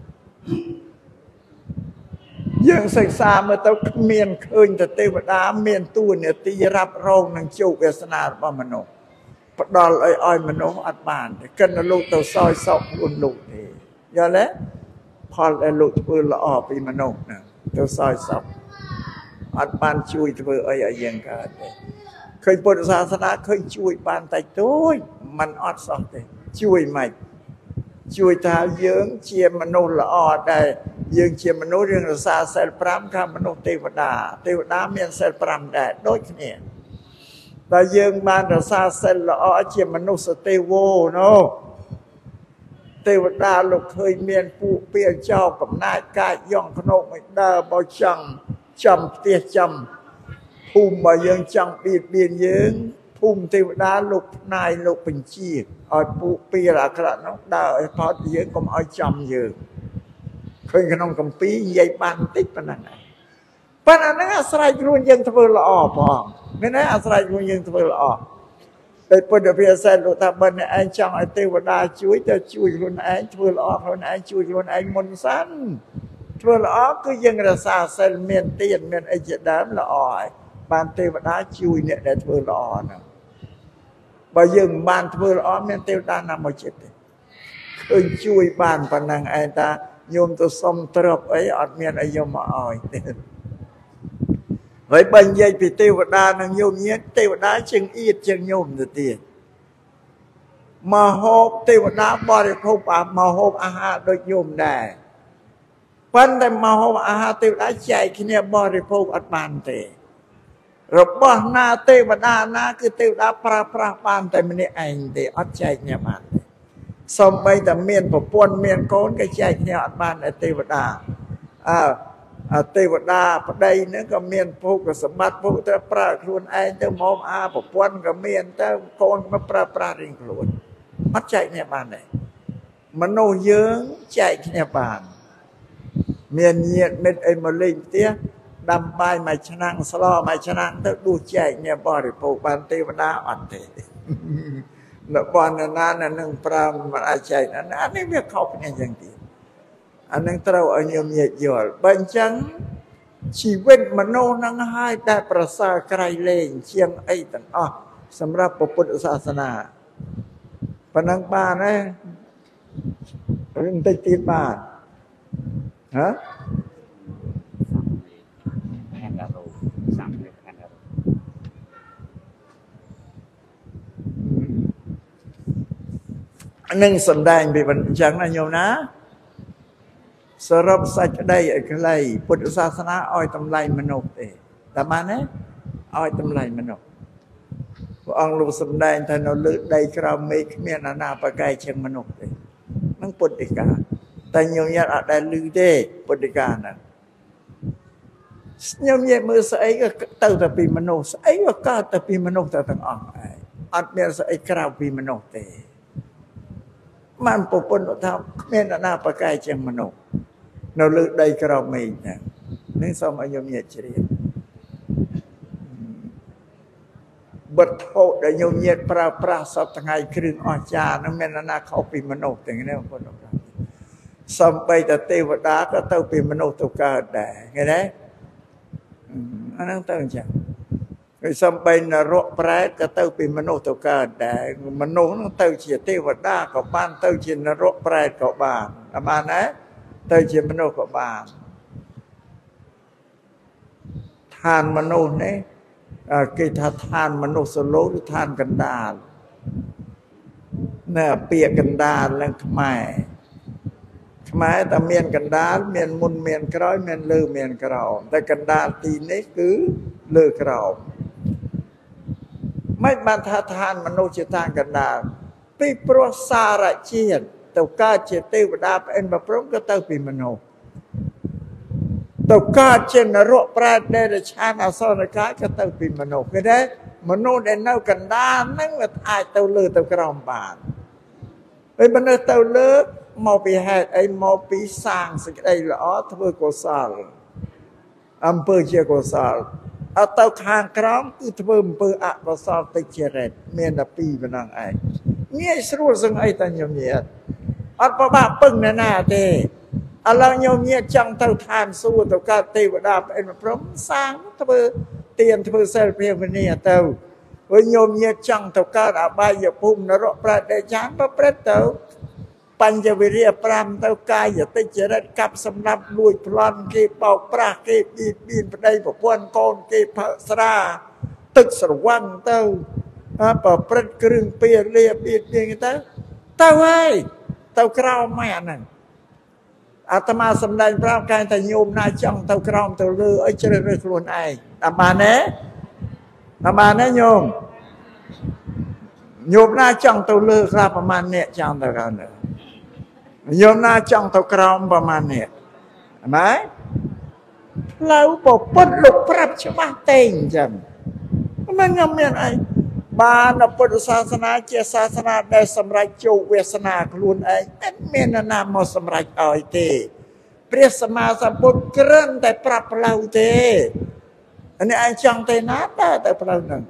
A: យើងសិក្សាមើលទៅគ្មានឃើញតែទេវតាមានតួនាទីរ៉ាប់រងនឹងជោគវាសនារបស់មនុស្សផ្ដល់ឲ្យមនុស្សអត់បានទេកិនលោកទៅសោយសោកខ្លួនលោកទេយល់ទេផលដែលលោកធ្វើល្អពីមនុស្សហ្នឹងទៅសោយសោកអត់បានជួយធ្វើអីឲ្យយើងកើតទេឃើញពុទ្ធសាសនាឃើញជួយបានតែតូចมันអត់សោះទេជួយមិនជួយថាយើងជាមនុស្សល្អដែលយើងជាមនុស្សរឿងរសាសិល5ខាងមនុស្សទេវតាមានសិល5ដែរដូចគ្នាតែយើងបានរសាសិលល្អជាមនុស្សទេវណូទេវតាលោកឃើញមានពួកពាលចោលកំណាចកាយយ៉ងខ្នងមិនដើបើចង់ចំផ្ទះចំភូមិបើយើងចង់បៀតបៀនយើងភូមិទេវតាលោកផ្នាយលោកបញ្ជាឲ្យពួកពាលអាក្រក់នោះដើរឲ្យផុតយើងកុំឲ្យចំយើងឃើញក្នុងគម្ពីរនិយាយបានបន្តិចប៉ុណ្ណឹងប៉ុន្តែអាហ្នឹងអាស្រ័យខ្លួនយើងធ្វើល្អផងមានទេអាស្រ័យខ្លួនយើងធ្វើល្អដោយពុទ្ធភាសាលោកថាបើអ្នកឯងចង់ឲ្យទេវតាជួយទៅជួយខ្លួនឯងធ្វើល្អខ្លួនឯងជួយខ្លួនឯងមុនសិនធ្វើល្អគឺយើងរក្សាសិលមានទានមានអីជាដើមល្អហើយបានទេវតាជួយអ្នកដែលធ្វើល្អហ្នឹងបើយើងមិនបានធ្វើល្អមានទេវតាណាមកចិត្តទេឃើញជួយបានប៉ុណ្ណឹងឯងតាញោមទៅសុំទ្រព្យអីអត់មានអីយកមកឲ្យទេហើយបើនិយាយពីទេវតានឹងញោមញាតិទេវតាជាងអៀតជាងញោមទៅទៀតមហូបទេវតាបរិភោគមហូបអាហារដូចញោមដែរប៉ុន្តែមហូបអាហារទេវតាចែកគ្នាបរិភោគអត់បានទេរបស់ណាទេវតាណាគឺទេវតាប្រើប្រាស់បានតែម្នាក់ឯងទេអត់ចែកគ្នាបានទេសូម្បីតែមានប្រពន្ធមានកូនក៏ចែកគ្នាអត់បានទេវតាទេវតាប្តីហ្នឹងក៏មានភោគសម្បត្តិភោគទៅប្រើខ្លួនឯងទៅមកប្រពន្ធក៏មានទៅកូនក៏ប្រើប្រាស់រៀងខ្លួនអត់ចែកគ្នាបានទេមនុស្សយើងចែកគ្នាបានមានញាតិមិត្តអីមកលេងផ្ទះដាំបាយមួយឆ្នាំងស្លមួយឆ្នាំងទៅដួសចែកគ្នាបរិភោគបានទេវតាអត់ទេរបស់ណានឹងប្រើមិនអាចចែកអានេះវាខុសគ្នាយ៉ាងទៀតអានឹងត្រូវឲ្យញោមញាតិយល់បើអញ្ចឹងជីវិតមនុស្សនឹងហើយដែលប្រសើរក្រៃលែងជាងអីទាំងអស់សម្រាប់ពុទ្ធសាសនាប៉ុណ្ណឹងបានទេរឿងតិចទៀតបានហ៎នឹងសំដែងពីអញ្ចឹងណាញោមណាសរុបសេចក្តីឲ្យខ្លីពុទ្ធសាសនាឲ្យតម្លៃមនុស្សទេតែបានទេឲ្យតម្លៃមនុស្សព្រះអង្គលោកសំដែងថានៅលើដីក្រោមមេឃគ្មានអាណាប្រកែកជាងមនុស្សទេនឹងពុទ្ធដីកាតែញោមញាតអត់ដែលឮទេពុទ្ធដីកាហ្នឹងញោមញាតមើលស្អីក៏ទៅតែពីមនុស្សស្អីក៏កើតតែពីមនុស្សតែទាំងអស់ឯងអត់មានស្អីក្រៅពីមនុស្សទេបានប្រពន្ធថាគ្មានអាណាប្រកែកជាងមនុស្សនៅលើដីក្រោមមេឃហ្នឹងនេះសូមឲ្យញោមញាតជ្រាបវត្ថុដែលញោមញាតប្រើប្រាស់សពថ្ងៃគ្រឿងអស្ចារ្យហ្នឹងមានអាណាខុសពីមនុស្សទាំងនេះបងប្អូនសំបីតែទេវតាក៏ទៅពីមនុស្សទៅកើតដែរឃើញទេអាហ្នឹងទៅអញ្ចឹងហើយសំបីនរកប្រែតក៏ទៅពីមនុស្សទៅកើតដែរមនុស្សហ្នឹងទៅជាទេវតាក៏បានទៅជានរកប្រែតក៏បានបានដែរទៅជាមនុស្សក៏បានឋានមនុស្សនេះគេថាឋានមនុស្សលោកឬឋានកណ្ដាលនៅពាក្យកណ្ដាលឡើងខ្មែរតែមានកណ្ដាលមានមុនមានក្រោយមានលើមានក្រោមតែកណ្ដាលទីនេះគឺលើក្រោមមិនបានថាឋានមនុស្សជាឋានកណ្ដាលពីព្រោះសារជាតិទៅកើតជាទេវតាផ្អិនប្រព្រំក៏ទៅពីមនុស្សទៅកើតជានរកប្រែតដែលឆានអសរកាយក៏ទៅពីមនុស្សគេដែរមនុស្សដែលនៅកណ្ដាលហ្នឹងវាអាចទៅលើទៅក្រោមបានពេលមនុស្សទៅលើមកពីហេតុអីមកពីសាងសេចក្តីល្អធ្វើកុសលអំពើជាកុសលអត់ទៅខាងក្រោមគឺធ្វើអំពើអកុសលតិចរិតមានតែពីរប៉ុណ្ណឹងឯងងាយស្រួលសឹងអីតាញោមញាតអត់ប្របាក់ពឹងណាណាទេឥឡូវញោមញាតចង់ទៅឋានសួគ៌ទៅកើតទេវតាផ្អិនប្រព្រំសាងធ្វើទានធ្វើសិលភាវនាទៅហើយញោមញាតចង់ទៅកើតអបាយភូមិនរកប្រតិចានប្រព្រឹត្តទៅបញ្ញវិរិយ5ទៅកាយតិចរិតកាប់សម្លាប់លួចប្លន់គេបោកប្រាស់គេបៀតបៀនប្តីប្រពន្ធកូនគេផឹកស្រាទឹកស្រវឹងទៅប្រព្រឹត្តគ្រឿងពាលាបៀតបៀនទៅហើយទៅក្រៅម៉ែអាហ្នឹងអាត្មាសម្ដែងប្រាប់កាយថាញោមណាចង់ទៅក្រោមទៅលើអីជ្រើសរើសខ្លួនឯងតាមបានទេតាមបានទេញោមណាចង់ទៅលើខ្លះប្រហែលអ្នកចង់ទៅក្រោមញោមណាចង់ទៅក្រោមប្រហែលអ្នកម៉ែផ្លូវពុទ្ធលោកប្រាប់ច្បាស់តែអញ្ចឹងមិនញោមមានអីបានពុទ្ធសាសនាជាសាសនាដែលសម្រេចជោគវាសនាខ្លួនឯងមិនមាននរណាមកសម្រេចឲ្យទេព្រះសម្មាសម្ពុទ្ធគ្រាន់តែប្រាប់ផ្លូវទេនេះឯងចង់ទៅណាតែផ្លូវហ្នឹង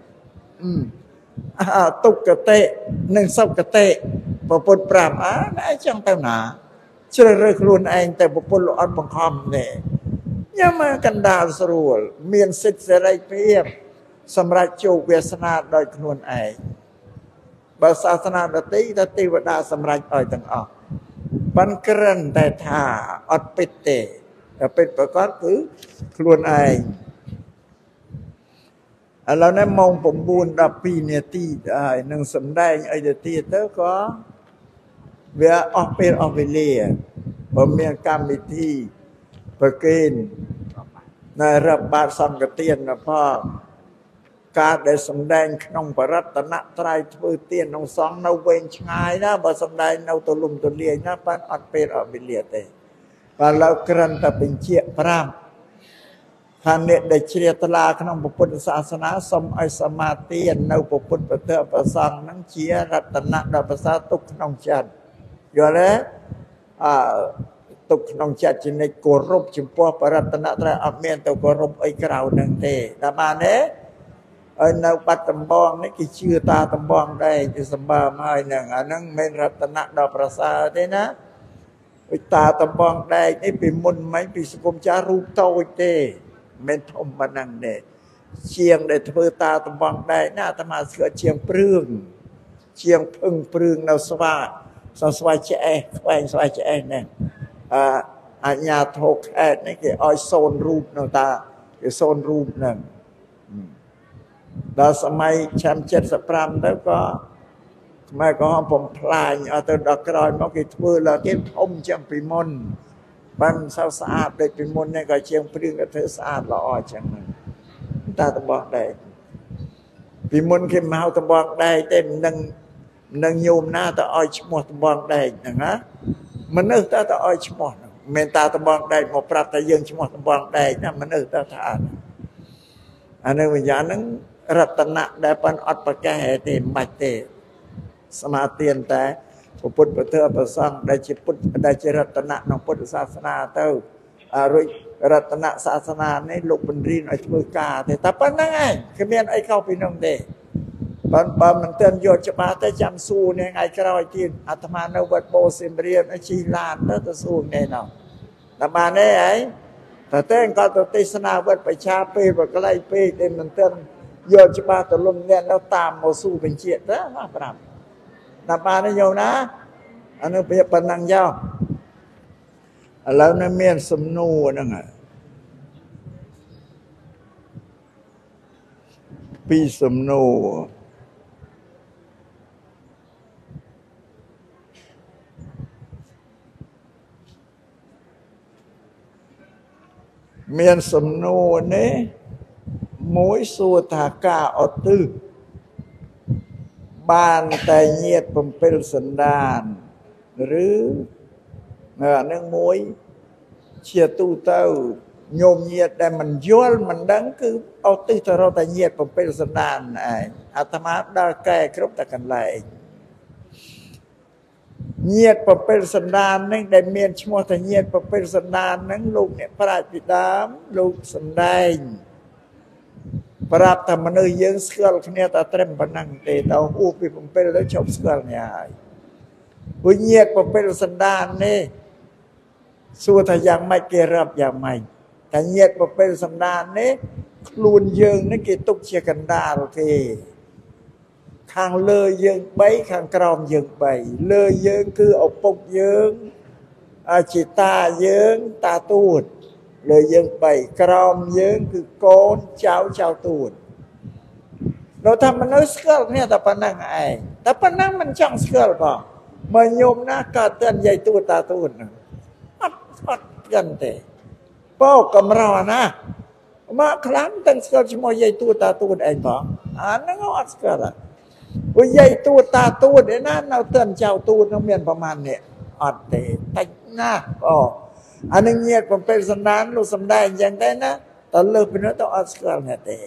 A: ទុក្ខតិនិងសុគតិពុទ្ធប្រាប់ឯងចង់ទៅណាជ្រើសរើសខ្លួនឯងតែពុទ្ធលោកអត់បង្ខំទេញ៉ាំកណ្ដាលស្រួលមានសិទ្ធិសេរីភាពសម្រាប់ជោគវាសនាដោយខ្លួនឯងបើសាសនាដទៃថាទេវតាសម្រេចឲ្យទាំងអស់បានក្រិនតែថាអត់ពិតទេតែពិតប្រកបគឺខ្លួនឯងឥឡូវនេះម៉ោង9:12នាទីហើយនឹងសម្ដែងអីទៅទៀតទៅក៏វាអស់ពេលអស់វេលាបើមានកម្មវិធីប្រកេននៅរាប់បាតសង្ឃទានផងការដែលសម្ដែងក្នុងបរតនត្រ័យធ្វើទានក្នុងសង្ឃនៅវែងឆ្ងាយណាបើសម្ដែងនៅទូលំទូលាយណាបានអត់ពេលអត់វេលាទេបើលើក្រិនតែបញ្ជាក់ប្រាប់ថាអ្នកដែលជ្រះថ្លាក្នុងពុទ្ធសាសនាសូមឲ្យសមាទិនៅពុទ្ធប្រតិប្រសង្ឃនឹងជារតនៈដ៏ប្រសើរទុកក្នុងចិត្តយល់ទេទុកក្នុងចិត្តជានិច្ចគោរពចំពោះបរតនត្រ័យអត់មានទៅគោរពអីក្រៅនឹងទេដល់បានទេហើយនៅបាត់ដំបងនេះគេជឿតាដំបងដែរគេសម្បើមហើយនឹងអាហ្នឹងមិនរតនៈដ៏ប្រសើរទេណាវិតាដំបងដែរនេះពីមុនមិញពីសង្គមចាស់រូបតូចទេមិនធំប៉ុណ្ណឹងទេជាងដែលធ្វើតាដំបងដែរណាអាត្មាស្គាល់ជាងព្រឿងជាងភឹងព្រឿងនៅស្វាស្វាឆ្អេះខ្វែងស្វាឆ្អេះនេះអញ្ញាធោខេតនេះគេឲ្យសូនរូបនៅតាគេសូនរូបហ្នឹងដល់សម័យឆ្នាំ75ទៅក៏ខ្មែរក៏បំផ្លាញអត់ទៅដល់ក្រោយមកគេធ្វើឡើងគេធំជាងពីមុនបានស្អាតដូចពីមុននេះក៏ជាងព្រឿងក៏ធ្វើស្អាតល្អចឹងតាតំបន់ដែរពីមុនគេមកតំបន់ដែរទេនឹងញោមណាទៅឲ្យឈ្មោះតំបន់ដែរហ្នឹងណាមនុស្សទៅឲ្យឈ្មោះហ្នឹងមិនតាតំបន់ដែរមកប្រាប់តែយើងឈ្មោះតំបន់ដែរណាមនុស្សទៅថាអានេះវិញ្ញាណហ្នឹងរតនៈដែលប៉ុនអត់ប្រកែកទេមិនបាច់ទេសមាទានតែពុទ្ធប្រទើប្រសង្ឃដែលជាពុទ្ធដែលជារតនៈក្នុងពុទ្ធសាសនាទៅរួចរតនៈសាសនានេះលោកបញ្រៀនឲ្យធ្វើការទេតែប៉ុណ្្នឹងឯងគ្មានអីខុសពីនោះទេបើមិនទាន់យកច្បាស់ទៅចាំសួរនេះថ្ងៃក្រោយទៀតអាត្មានៅវត្តបូសៀមរាបជិះឡានទៅសួរនេះនោះតែបានទេឯងតែក៏ទៅទេសនាវត្តប្រជាពេលបកលៃពេកតែមិនទាន់យកច្បាស់ទៅលំអ្នកនៅតាមមកសួរបញ្ជាក់ទៅណាប្រាប់តែបានទេញោមណាអានោះវាប៉ុណ្ណឹងចុះឥឡូវនេះមានសំណួរហ្នឹងពីសំណួរមានសំណួរនេះមួយសួរថាការឧទ្ទិសបានតែញាត7សន្តានឬអានឹងមួយជាទូទៅញោមញាតដែលមិនយល់មិនដឹងគឺឧទ្ទិសទៅរកតែញាត7សន្តានឯងអាត្មាដល់កែគ្រប់តែកន្លែងញាត7សន្តាននឹងដែលមានឈ្មោះថាញាត7សន្តាននឹងលោកអ្នកប្រាជ្ញពីដើមលោកសំដែងប្រាប់តែមនុស្សយើងស្គាល់គ្នាតែត្រឹមប៉ុណ្ណឹងទេដល់ហួសពី7ទៅជប់ស្គាល់គ្នាហើយវិញ្ញាណ7សន្តាននេះសួរថាយ៉ាងម៉េចគេរាប់យ៉ាងម៉េចតែញាត7សន្តាននេះខ្លួនយើងនេះគេទុកជាកណ្ដាលគេខាងលើយើង3ខាងក្រោមយើង3លើយើងគឺឪពុកយើងជាតាយើងតាទួតលើយើង3ក្រោមយើងគឺកូនចៅទួតដល់ថាមនុស្សស្គាល់គ្នាតែប៉ុណ្ណឹងឯងតែប៉ុណ្ណឹងមិនចង់ស្គាល់ផងបើញោមណាកើតតែនិយាយទួតតាទួតហ្នឹងអត់អត់กันទេពោកម្រោណាមកខ្លាំងទាំងស្គាល់ឈ្មោះយាយទួតតាទួតឯងបងអាហ្នឹងអត់ស្គាល់ព្រោះយាយទួតតាទួតឯណានៅទិនចៅទួតនឹងមានប្រមាណនេះអត់ទេតិចណាស់អានឹងញាតបំពេញសន្តានលោកសំដែងអញ្ចឹងទេណាតើលើពីនោះទៅអត់ស្គាល់នេះទេ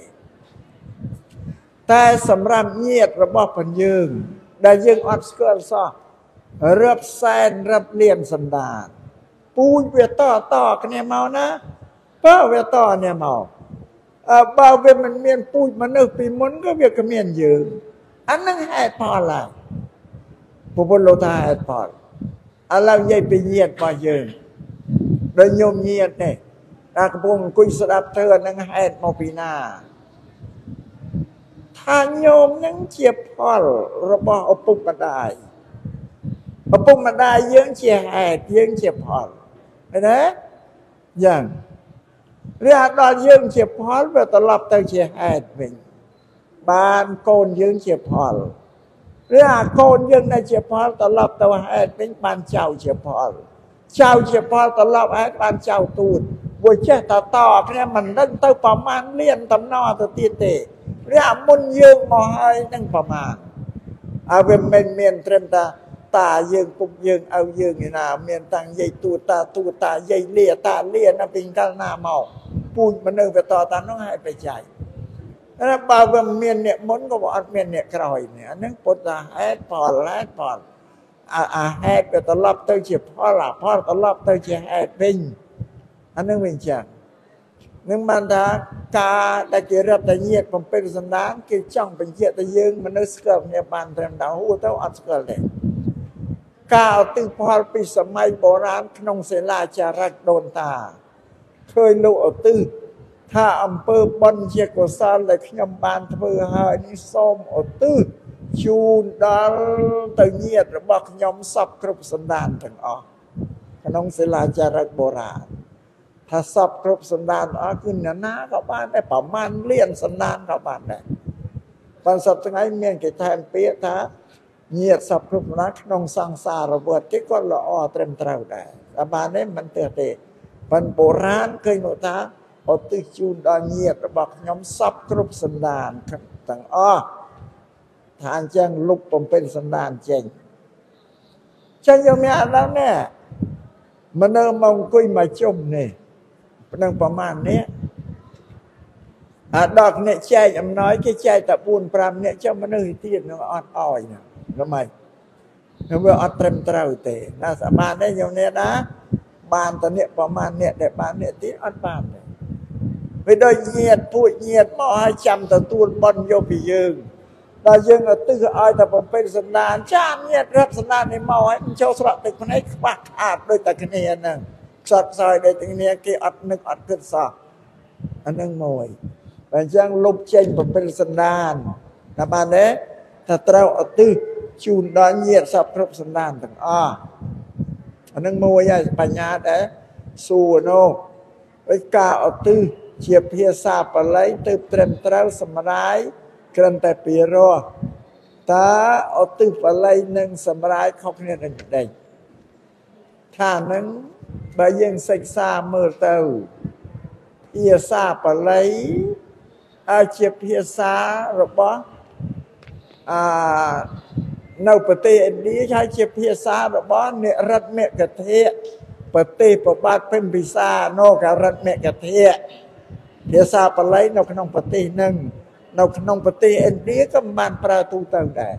A: តែសម្រាប់ញាតរបស់ផងយើងដែលយើងអត់ស្គាល់សោះរាប់សែនរាប់លានសន្តានពូជវាតគ្នាមកណាបើវាតនេះមកបើវាមិនមានពូជមនុស្សពីមុនក៏វាគ្មានយើងអានឹងហេតុផលហើយពុទ្ធលោកថាហេតុផលឥឡូវនិយាយពីញាតរបស់យើងដោយញោមញាតនេះតែកំពុងអង្គុយស្ដាប់ធ្វើអានឹងហេតុមកពីណាថាញោមនឹងជាផលរបស់ឪពុកម្ដាយឪពុកម្ដាយយើងជាហេតុយើងជាផលឃើញទេយ៉ាងឬដល់យើងជាផលវាត្រឡប់ទៅជាហេតុវិញបានកូនយើងជាផលឬកូនយើងដែលជាផលត្រឡប់ទៅហេតុវិញបានចៅជាផលចៅជាផលត្រឡប់ហេតុបានចៅទូតព្រោះចេះតគ្នាមិនដឹងទៅប្រមាណលានតំណទៅទៀតទេឬមុនយើងមកហើយនឹងប្រមាណវាមិនមានត្រឹមតាយើងពុកយើងឪយើងឯណាមានតាំងយាយទួតតាយាយលាតាលាណាពីកាលណាមកពូជមនុស្សវាតតានោះឲ្យបច្ច័យតែបើវាមានអ្នកមុនក៏អត់មានអ្នកក្រោយនេះអានឹងពុទ្ធថាហេតុផលហេតុវាត្រឡប់ទៅជាផលផលត្រឡប់ទៅជាហេតុវិញអានឹងវិញចឹងនឹងបានថាការដែលគេរាប់តែញាតបំពេញសន្តានគេចង់បញ្ជាក់ទៅយើងមនុស្សស្គាល់គ្នាបានត្រឹមតែហួរទៅអត់ស្គាល់ទេការឧទ្ទិសផលពីសម័យបុរាណក្នុងសិលាចារឹកដូនតាឃើញលោកឧទ្ទិសថាអំពើបុណ្យជាកុសលដែលខ្ញុំបានធ្វើហើយនេះសូមឧទ្ទិសជូនដល់ទៅញាតិរបស់ខ្ញុំសពគ្រប់សន្តានទាំងអស់ក្នុងសិលាចារឹកបុរាណថាសពគ្រប់សន្តានទាំងអស់គឺអ្នកណាក៏បានដែរប្រមាណលានសន្តានក៏បានដែរប៉ុន្តែសប្តាហ៍ថ្ងៃមានគេថែមពាក្យថាញាតិសពគ្រប់សន្តានក្នុងសង្សារវដ្តគេក៏ល្អត្រឹមត្រូវដែរតែបាននេះមិនទេប៉ុន្តែបុរាណឃើញមកថាឧទ្ទិសជូនដល់ញាតិរបស់ខ្ញុំសពគ្រប់សន្តានទាំងអស់ថាអញ្ចឹងលុបបំពេញសន្តានចេញយកមានអត់ដល់នេះមនុស្សមកអង្គុយមកជុំនេះនឹងប្រមាណនេះដល់អ្នកចែកអំណោយគេចែកតែ 4-5 នាក់ចាំមនុស្សទៀតនឹងអត់អោយណាមិនហ្នឹងវាអត់ត្រឹមត្រូវទេណាសបានទេញោមនេះណាបានតអ្នកប្រមាណអ្នកដែលបានអ្នកទៀតអត់បានទេវាដូចញាតពួកញាតមកឲ្យចាំទទួលបុណ្យយកពីយើងដល់យើងឧទ្ទិសឲ្យតែបំពេញសន្តានចាំញាតរត់សន្តាននេះមកឲ្យចូលស្រក់ទឹកភ្នែកខ្វះខាតដូចតែគ្នាហ្នឹងខ្សត់ខ្សោយដូចគ្នាគេអត់នឹកអត់គិតសោះអាហ្នឹងមួយបើអញ្ចឹងលុបចេញបំពេញសន្តានតែបានទេថាត្រូវឧទ្ទិសជូនដល់ញាតិសពគ្រប់សន្តានទាំងអស់អានឹងមួយហើយបញ្ញាដែរសួរនោះឯការឧទ្ទិសជាភាសាបាលីទៅត្រឹមត្រូវសម្រាយក្រឹមតែពីរោះតើឧទ្ទិសបាលីនឹងសម្រាយខុសគ្នានឹងដេចថានឹងបើយើងសិក្សាមើលទៅភាសាបាលីជាភាសារបស់នៅប្រទេសឥណ្ឌាហើយជាភាសារបស់និរិទ្ធមកធៈប្រទេសប្របាទពិមពិសានៅករិទ្ធមកធៈភាសាបាលីនៅក្នុងប្រទេសនឹងនៅក្នុងប្រទេសឥណ្ឌាក៏មិនបានប្រើទូទៅដែរ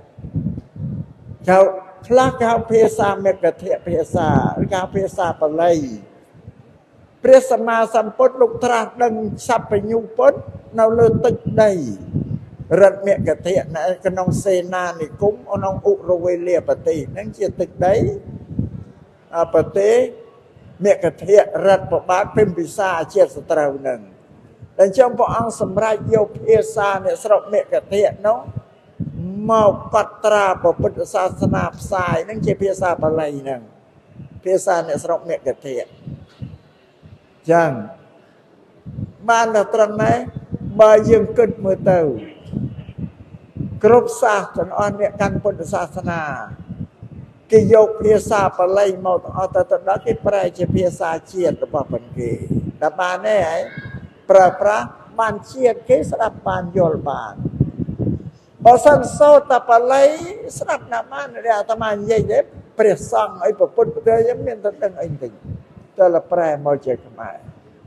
A: ខ្លះគេហៅភាសាមកធៈភាសាឬគេហៅភាសាបាលីព្រះសម្មាសម្ពុទ្ធលោកត្រាស់ដឹងសัพពញ្ញូពុទ្ធនៅលើទឹកដីរដ្ឋមគធៈនៅក្នុងសេនានិគមក្នុងឧរវេលាប្រទេសហ្នឹងជាទឹកដីប្រទេសមគធៈរដ្ឋប្របាទពិមពិសាជាសត្រូវហ្នឹងតែចំព្រះអង្គសម្រេចយកភាសាអ្នកស្រុកមគធៈនោះមកកត់ត្រាពុទ្ធសាសនាផ្សាយហ្នឹងជាភាសាបាលីហ្នឹងភាសាអ្នកស្រុកមគធៈចឹងបានតែត្រឹមនេះបើយើងគិតមើលទៅគ្រប់សាសទាំងអស់អ្នកកាន់ពុទ្ធសាសនាគេយកភាសាបាលីមកអត់ទៅដល់គេប្រែជាភាសាជាតិរបស់ប៉ុនគេដល់បានទេហើយប្រើប្រាស់បានជាតិគេស្ដាប់បានយល់បានបើសិនសូត្រតែបាលីស្ដាប់ណាស់បានដែលអាត្មានិយាយទេព្រះសង្ឃអីប្រពុតប្រទេសយើងមានតែដឹងអីតិចតែលប្រែមកជាខ្មែរ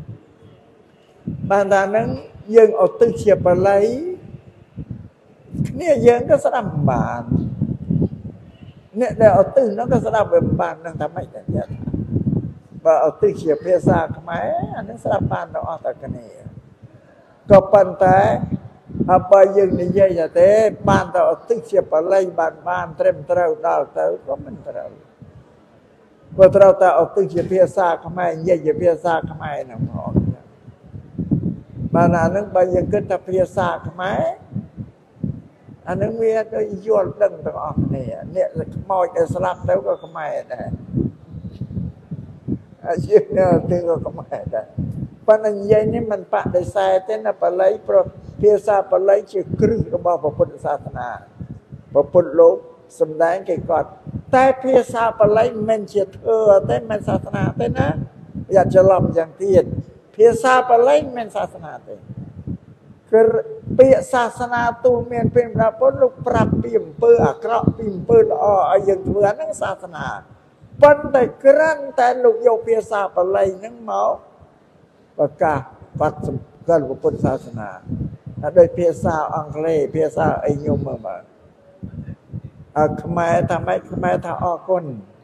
A: បានថាហ្នឹងយើងឧទ្ទិសជាបាលីគ្នាយើងក៏ស្ដាប់បានអ្នកដែលឧទ្ទិសនោះក៏ស្ដាប់វាបាននឹងថាម៉េចដែរចា៎បើឧទ្ទិសជាភាសាខ្មែរអានឹងស្ដាប់បានដល់អស់តែគ្នាក៏ប៉ុន្តែបើយើងនិយាយតែបានតែឧទ្ទិសជាបាលីបានត្រឹមត្រូវដល់ទៅក៏មិនត្រូវព្រោះត្រូវតែឧទ្ទិសជាភាសាខ្មែរនិយាយជាភាសាខ្មែរហ្នឹងផងបានអានឹងបើយើងគិតថាភាសាខ្មែរអានឹងវាទៅយល់ដឹងទាំងអស់គ្នាអ្នកខ្មោចដែលស្លាប់ទៅក៏ខ្មែរដែរអាយុទៅក៏ខ្មែរដែរប៉ុន្តែនិយាយនេះមិនបដិសេធទេណាបាលីព្រោះភាសាបាលីជាគ្រឹះរបស់ពុទ្ធសាសនាពុទ្ធលោកសំដែងគេគាត់តែភាសាបាលីមិនមែនជាធ្វើទេមិនសាសនាទេណាอย่าច្រឡំយ៉ាងទៀតភាសាបាលីមិនមែនសាសនាទេគឺពាក្យសាសនាទូលមានពេលព្រះពុទ្ធលោកប្រាប់ពីអំពើអាក្រក់ពីអំពើល្អឲ្យយើងធ្វើអាហ្នឹងសាសនាប៉ុន្តែគ្រាន់តែលោកយកភាសាបាលីហ្នឹងមកប្រកាសបាត់សម្គាល់ពុទ្ធសាសនាដោយភាសាអង់គ្លេសភាសាអីញោមមើលបាទខ្មែរថាម៉េចខ្មែរថាអរគុណ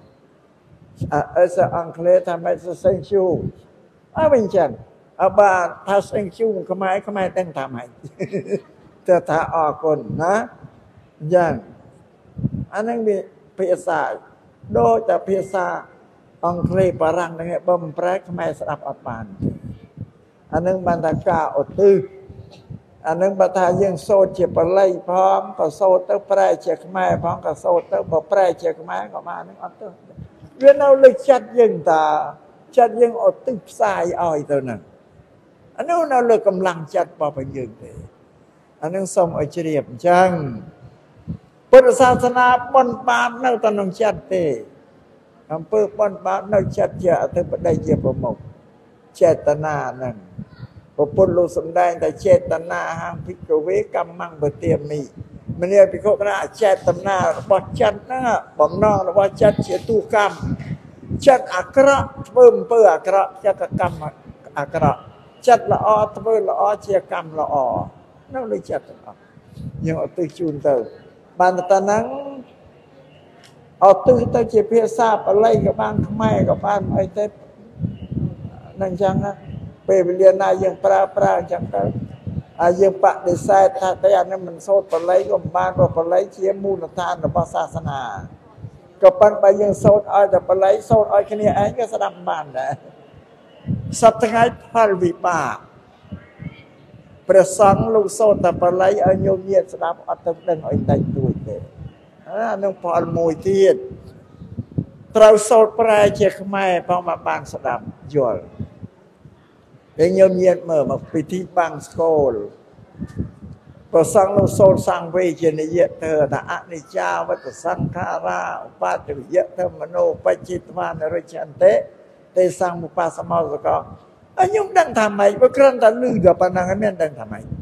A: អង់គ្លេសថាម៉េច thank you វិញចឹងបើថា thank you ខ្មែរដឹងថាម៉េចទៅថាអរគុណណាយ៉ាងអានឹងវាភាសាដូចតែភាសាអង់គ្លេសបារាំងហ្នឹងបើមិនប្រែខ្មែរស្ដាប់អត់បានអានឹងបានថាការឧទ្ទិសអានឹងបើថាយើងសូត្រជាបាលីផងក៏សូត្រទៅប្រែជាខ្មែរផងក៏សូត្រទៅបើប្រែជាខ្មែរក៏បាននឹងអត់ទៅវានៅលើចិត្តយើងតាចិត្តយើងឧទ្ទិសផ្សាយឲ្យទៅហ្នឹងអានោះនៅលើកម្លាំងចិត្តរបស់យើងទេអានឹងសូមឲ្យជ្រាបអញ្ចឹងពុទ្ធសាសនាបន់បាបនៅតែក្នុងចិត្តទេអំពើបន់បាបនៅចិត្តជាអធិបតីជាប្រមុខចេតនាហ្នឹងពុទ្ធលោកសំដែងតែចេតនាហាងភិក្ខវេកម្មੰបទាមិមនាភិក្ខុណាចេតនារបស់ចិត្តហ្នឹងបំណងរបស់ចិត្តជាទូកម្មចិត្តអាក្រក់ធ្វើអំពើអាក្រក់ចិត្តកម្មអាក្រក់ចិត្តល្អធ្វើល្អជាកម្មល្អនៅលើចិត្តទាំងអស់យើងឧទ្ទិសជូនទៅបានតែហ្នឹងឧទ្ទិសទៅជាភាសាបាលីក៏បានខ្មែរក៏បានអីទៅនឹងអញ្ចឹងណាពេលវេលាណាយើងប្រើអញ្ចឹងទៅយើងបដិសេធថាតែអានេះមិនសូត្របាលីក៏មិនបានព្រោះបាលីជាមូលដ្ឋានរបស់សាសនាក៏ប៉ុន្តែយើងសូត្រឲ្យតែបាលីសូត្រឲ្យគ្នាឯងក៏ស្ដាប់បានដែរសត្វថ្ងៃផលវិបាកព្រះសង្ឃលោកសូត្រតែបាលីឲ្យញោមញាតស្ដាប់អត់ទៅដឹងឲ្យតិចតួចទេអានឹងផលមួយទៀតត្រូវសូត្រប្រែជាខ្មែរផងមកបានស្ដាប់យល់ពេលញោមញាតមើលមកពិធីបាំងស្គលព្រះសង្ឃលោកសូត្រសង្ឃវេជានិយទៅថាអនិច្ចាវតសង្ខារាឧបតវិយធម្មនោបច្ចិតវានរិច្ឆន្តិទេសង្ឃមុបសមោសកខ្ញុំដឹងថាម៉េចបើគ្រាន់តែឮដល់ប៉ុណ្ណឹងមានដឹងថាម៉េច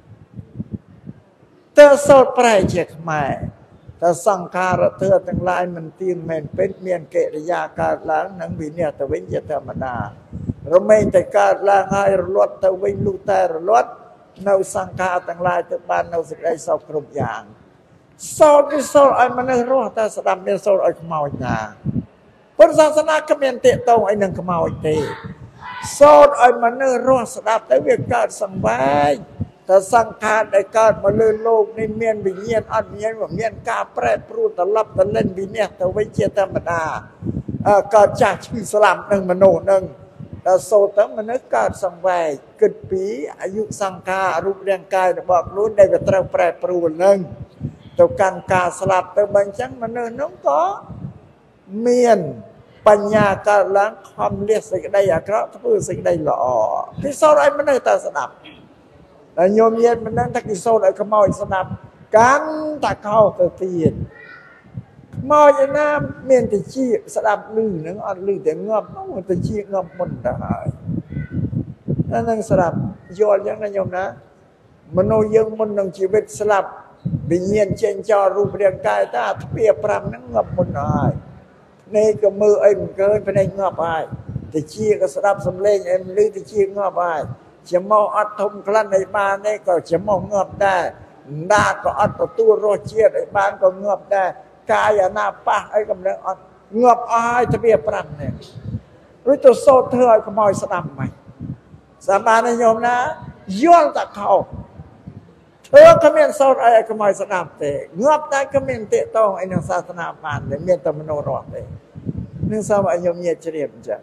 A: តើសូត្រប្រែជាខ្មែរតើសង្ខារធឿទាំងឡាយមិនទៀងមែនពេញមានកិរិយាកើតឡើងនិងវិនិច្ឆ័យទៅវិញជាធម្មតារមែងតែកើតឡើងហើយរលត់ទៅវិញលុះតែរលត់នៅសង្ខារទាំងឡាយទៅបាននៅសេចក្តីសុខគ្រប់យ៉ាងសូត្រគឺសូត្រឲ្យមនុស្សរស់តែស្ដាប់មានសូត្រឲ្យខ្មោចណាពុទ្ធសាសនាគ្មានទាក់ទងអីនឹងខ្មោចទេសូត្រឲ្យមនុស្សរស់ស្ដាប់ទៅវាកើតសង្វេគតែសង្ខារដែលកើតមកលើលោកនេះមានវិញ្ញាណអត់មានការប្រែប្រួលត្រឡប់ទៅលិនវិនិច្ឆ័យទៅវិញជាធម្មតាកើតចាស់ឈឺស្លាប់នឹងមនុស្សនឹងដល់សូត្រទៅមនុស្សកើតសង្វេគគិតពីអាយុសង្ខាររូបរាងកាយរបស់ខ្លួនដែលវាត្រូវប្រែប្រួលនឹងទៅកាន់ការស្លាប់ទៅបើអញ្ចឹងមនុស្សនោះក៏មានបញ្ញាកើតឡើងខំលះសេចក្តីអាក្រក់ធ្វើសេចក្តីល្អគេសូត្រឲ្យមនុស្សតែស្ដាប់តែញោមញាតមិនដឹងថាគេសូត្រឲ្យខ្មោចស្ដាប់កាន់តែខុសទៅទៀត mau vậy na miền tây chi sẽ đạp lư nữa ăn lư để ngập nó miền tây chi ngập mình đãนั่นสลับโยนยังนะโยมนะมโนยังมันนังชีวิตสลับวิญญาณเชนจอรูปเรียงกายตาเปียปรำนั่งงับมันหายในกับมือเอ็มเกินไปในงับไปแต่ชี้ก็สลับสำเร็จเอ็มลือแต่ชี้งับไปจะมองอัดทมคลั่นในบ้านนี่ก็จะมองงับได้หน้าก็อัดประตูโรเชียในบ้านก็งับได้กายหน้าปะไอ้กำลังอัดงับอ้ายจะเปียปรำเนี่ยรู้ตัวโซ่เธอขโมยสลับไหมสามาในโยมนะย้อนตะเขาเธอขมิ้นโซดไอ้ขโมยสนับเตะเงือบได้ขมิ้นเตะต้องไอ้นังศาสนาปานเลยเมียนตะมโนรอดเลยนึกสาวไอ้โยมเมียเฉลี่ยมจัง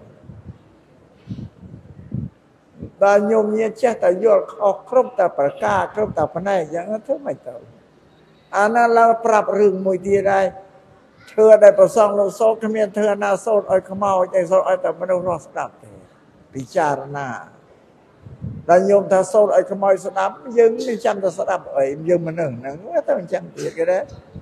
A: แต่โยมเมียเจ้าแต่ย้อนเขาครบแต่ประกาศครบแต่พนัยอย่างนั้นเธอไม่เต่าอันนั้นเราปรับเรื่องมวยดีได้เธอได้ประสงค์เราโซดขมิ้นเธอหน้าโซดไอ้ขโมยไอ้โซดไอ้แต่มโนรอดสนับเตะพิจารณาแต่โยมถ้าโซดไอ้ขโมยสนับยังไม่จำแต่สนับไอ้ยังมันหนึ่งว่าต้องจำติดกันได้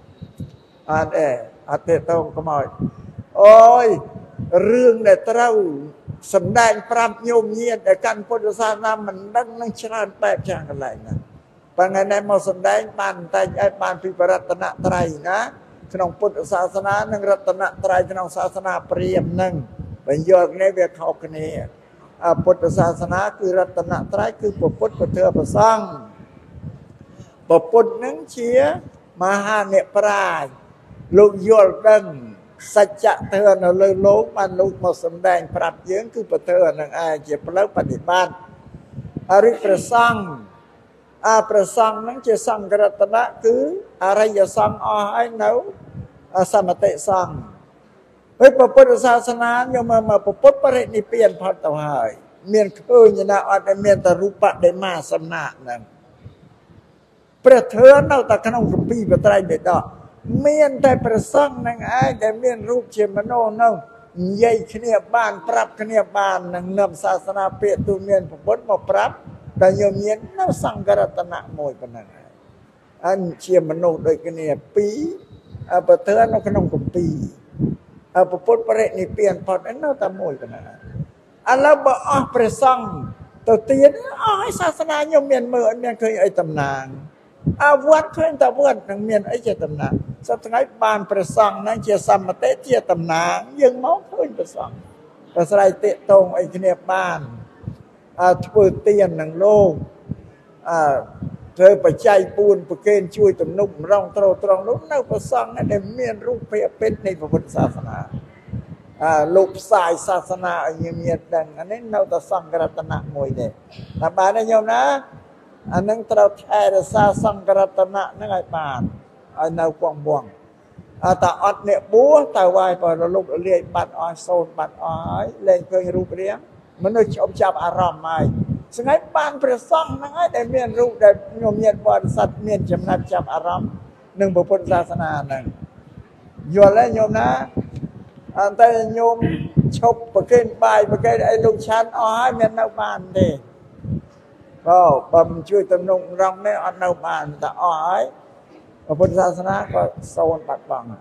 A: อันเตะต้องขโมยโอ้ยเรื่องเด็ดเราสำแดงปรับโยมเงียแต่การพุทธศาสนามันดังนั่งชราแปบช่างอะไรนะปังไงในมาสำแดงปานแต่ไอ้ปานพิปรัตนตรัยนะขนมพุทธศาสนาหนึ่งรัตนตรัยขนมศาสนาเปรียมหนึ่งเป็นยอดในเวียเขาคนนี้พุทธศาสนาคือรัตนตรัยคือพระพุทธพระเถรพระสงฆ์พระพุทธนั้นเชียมหาเนปรายลูกยอดดังสัจจะเถรนเลยโลกมันลูกมาสำแดงปรับเยื้องคือพระเถรนั่งอาเจ็บเลิกปฏิบัติอริประสังประสังนั้นจะสังกรัตนะคืออะไรจะสังอ้อยเนาสมติสังเฮ้ยพระพุทธศาสนาโยมมาพระพุทธปรินิพพานพัฒนาหายเมียนเคยนะอันเมียนตรูปะได้มาสำนักนั่นประเทศเราตะขนมกุปีประไตรเด็ดเมียนแต่ประสังนั่งไอ้แต่เมียนรูปเชมโนนั่งใหญ่ขเนียบ้านปรับขเนียบ้านนั่งนำศาสนาเปียตูเมียนพระพุทธมาปรับแต่โยมเมียนน่าสังกรัตนะมวยปนังอันเชมโนโดยขเนียปีประเทศเราขนมกุปีพระพุทธปรินิพพานพอดนั้นเราตามมวยกันนะอันแล้วบอกประสังตัวเตียนให้ศาสนาโยมเมียนเมื่อเมียนเคยไอ้ตำนานวัดเคยแต่วัดนังเมียนไอ้เจตำนานสัตว์ไงบานประสังนั่งเจียสัมมาเตเจียตำนานยังมองเคยประสังประสายเตะตรงไอ้เนียบ้านช่วยเตียนหนังโลกเธอไปใจปูนประเคนช่วยตำนุ่มร่องตรงนู้นนักประสังนั่นเมียนรูปเพียเป็นในพระพุทธศาสนาลูกสายศาสนาอย่างเมียดังอันนี้เราจะสังกรัตนะมวยเด็กแต่บ้านนายโยมนะอันนั้นเราแทนซาสังกรัตนะนั่งไอ้ปานไอ้นาวกวางบวงแต่อดเนี่ยบัวแต่วายพอเราลุกเรียกบัดอ้อยโซนบัดอ้อยเล่นเคยรูปเรียงมันเลยอบจับอารมณ์ใหม่ซึ่งไอ้ปานประสังนั่งไอ้ได้เมียนรูปได้โยมเมียนบริษัทเมียนจำนับจับอารมณ์หนึ่งบุพศาสนาหนึ่งโยนแล้วโยมนะอันแต่โยมชกประเคนใบประเคนไอ้ลูกชั้นอ้อยเมียนนาวบานเด้ก็บำช่วยตำนงรองไม่อันนาวบานแต่อ้อยพระพุทธศาสนาก็โซนปัดบัง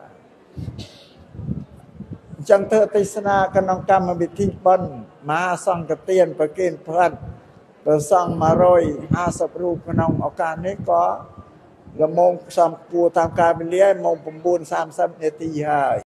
A: จังเธอติสนากันนองกรรมบิทิบันมาสังกเตียนประเคนเพื่อนประสังมา150 รูปกันนองอาการนี้ก็ละมงสัมปูตามการเป็นเลี้ยมงปมบูร30 นาทีหาย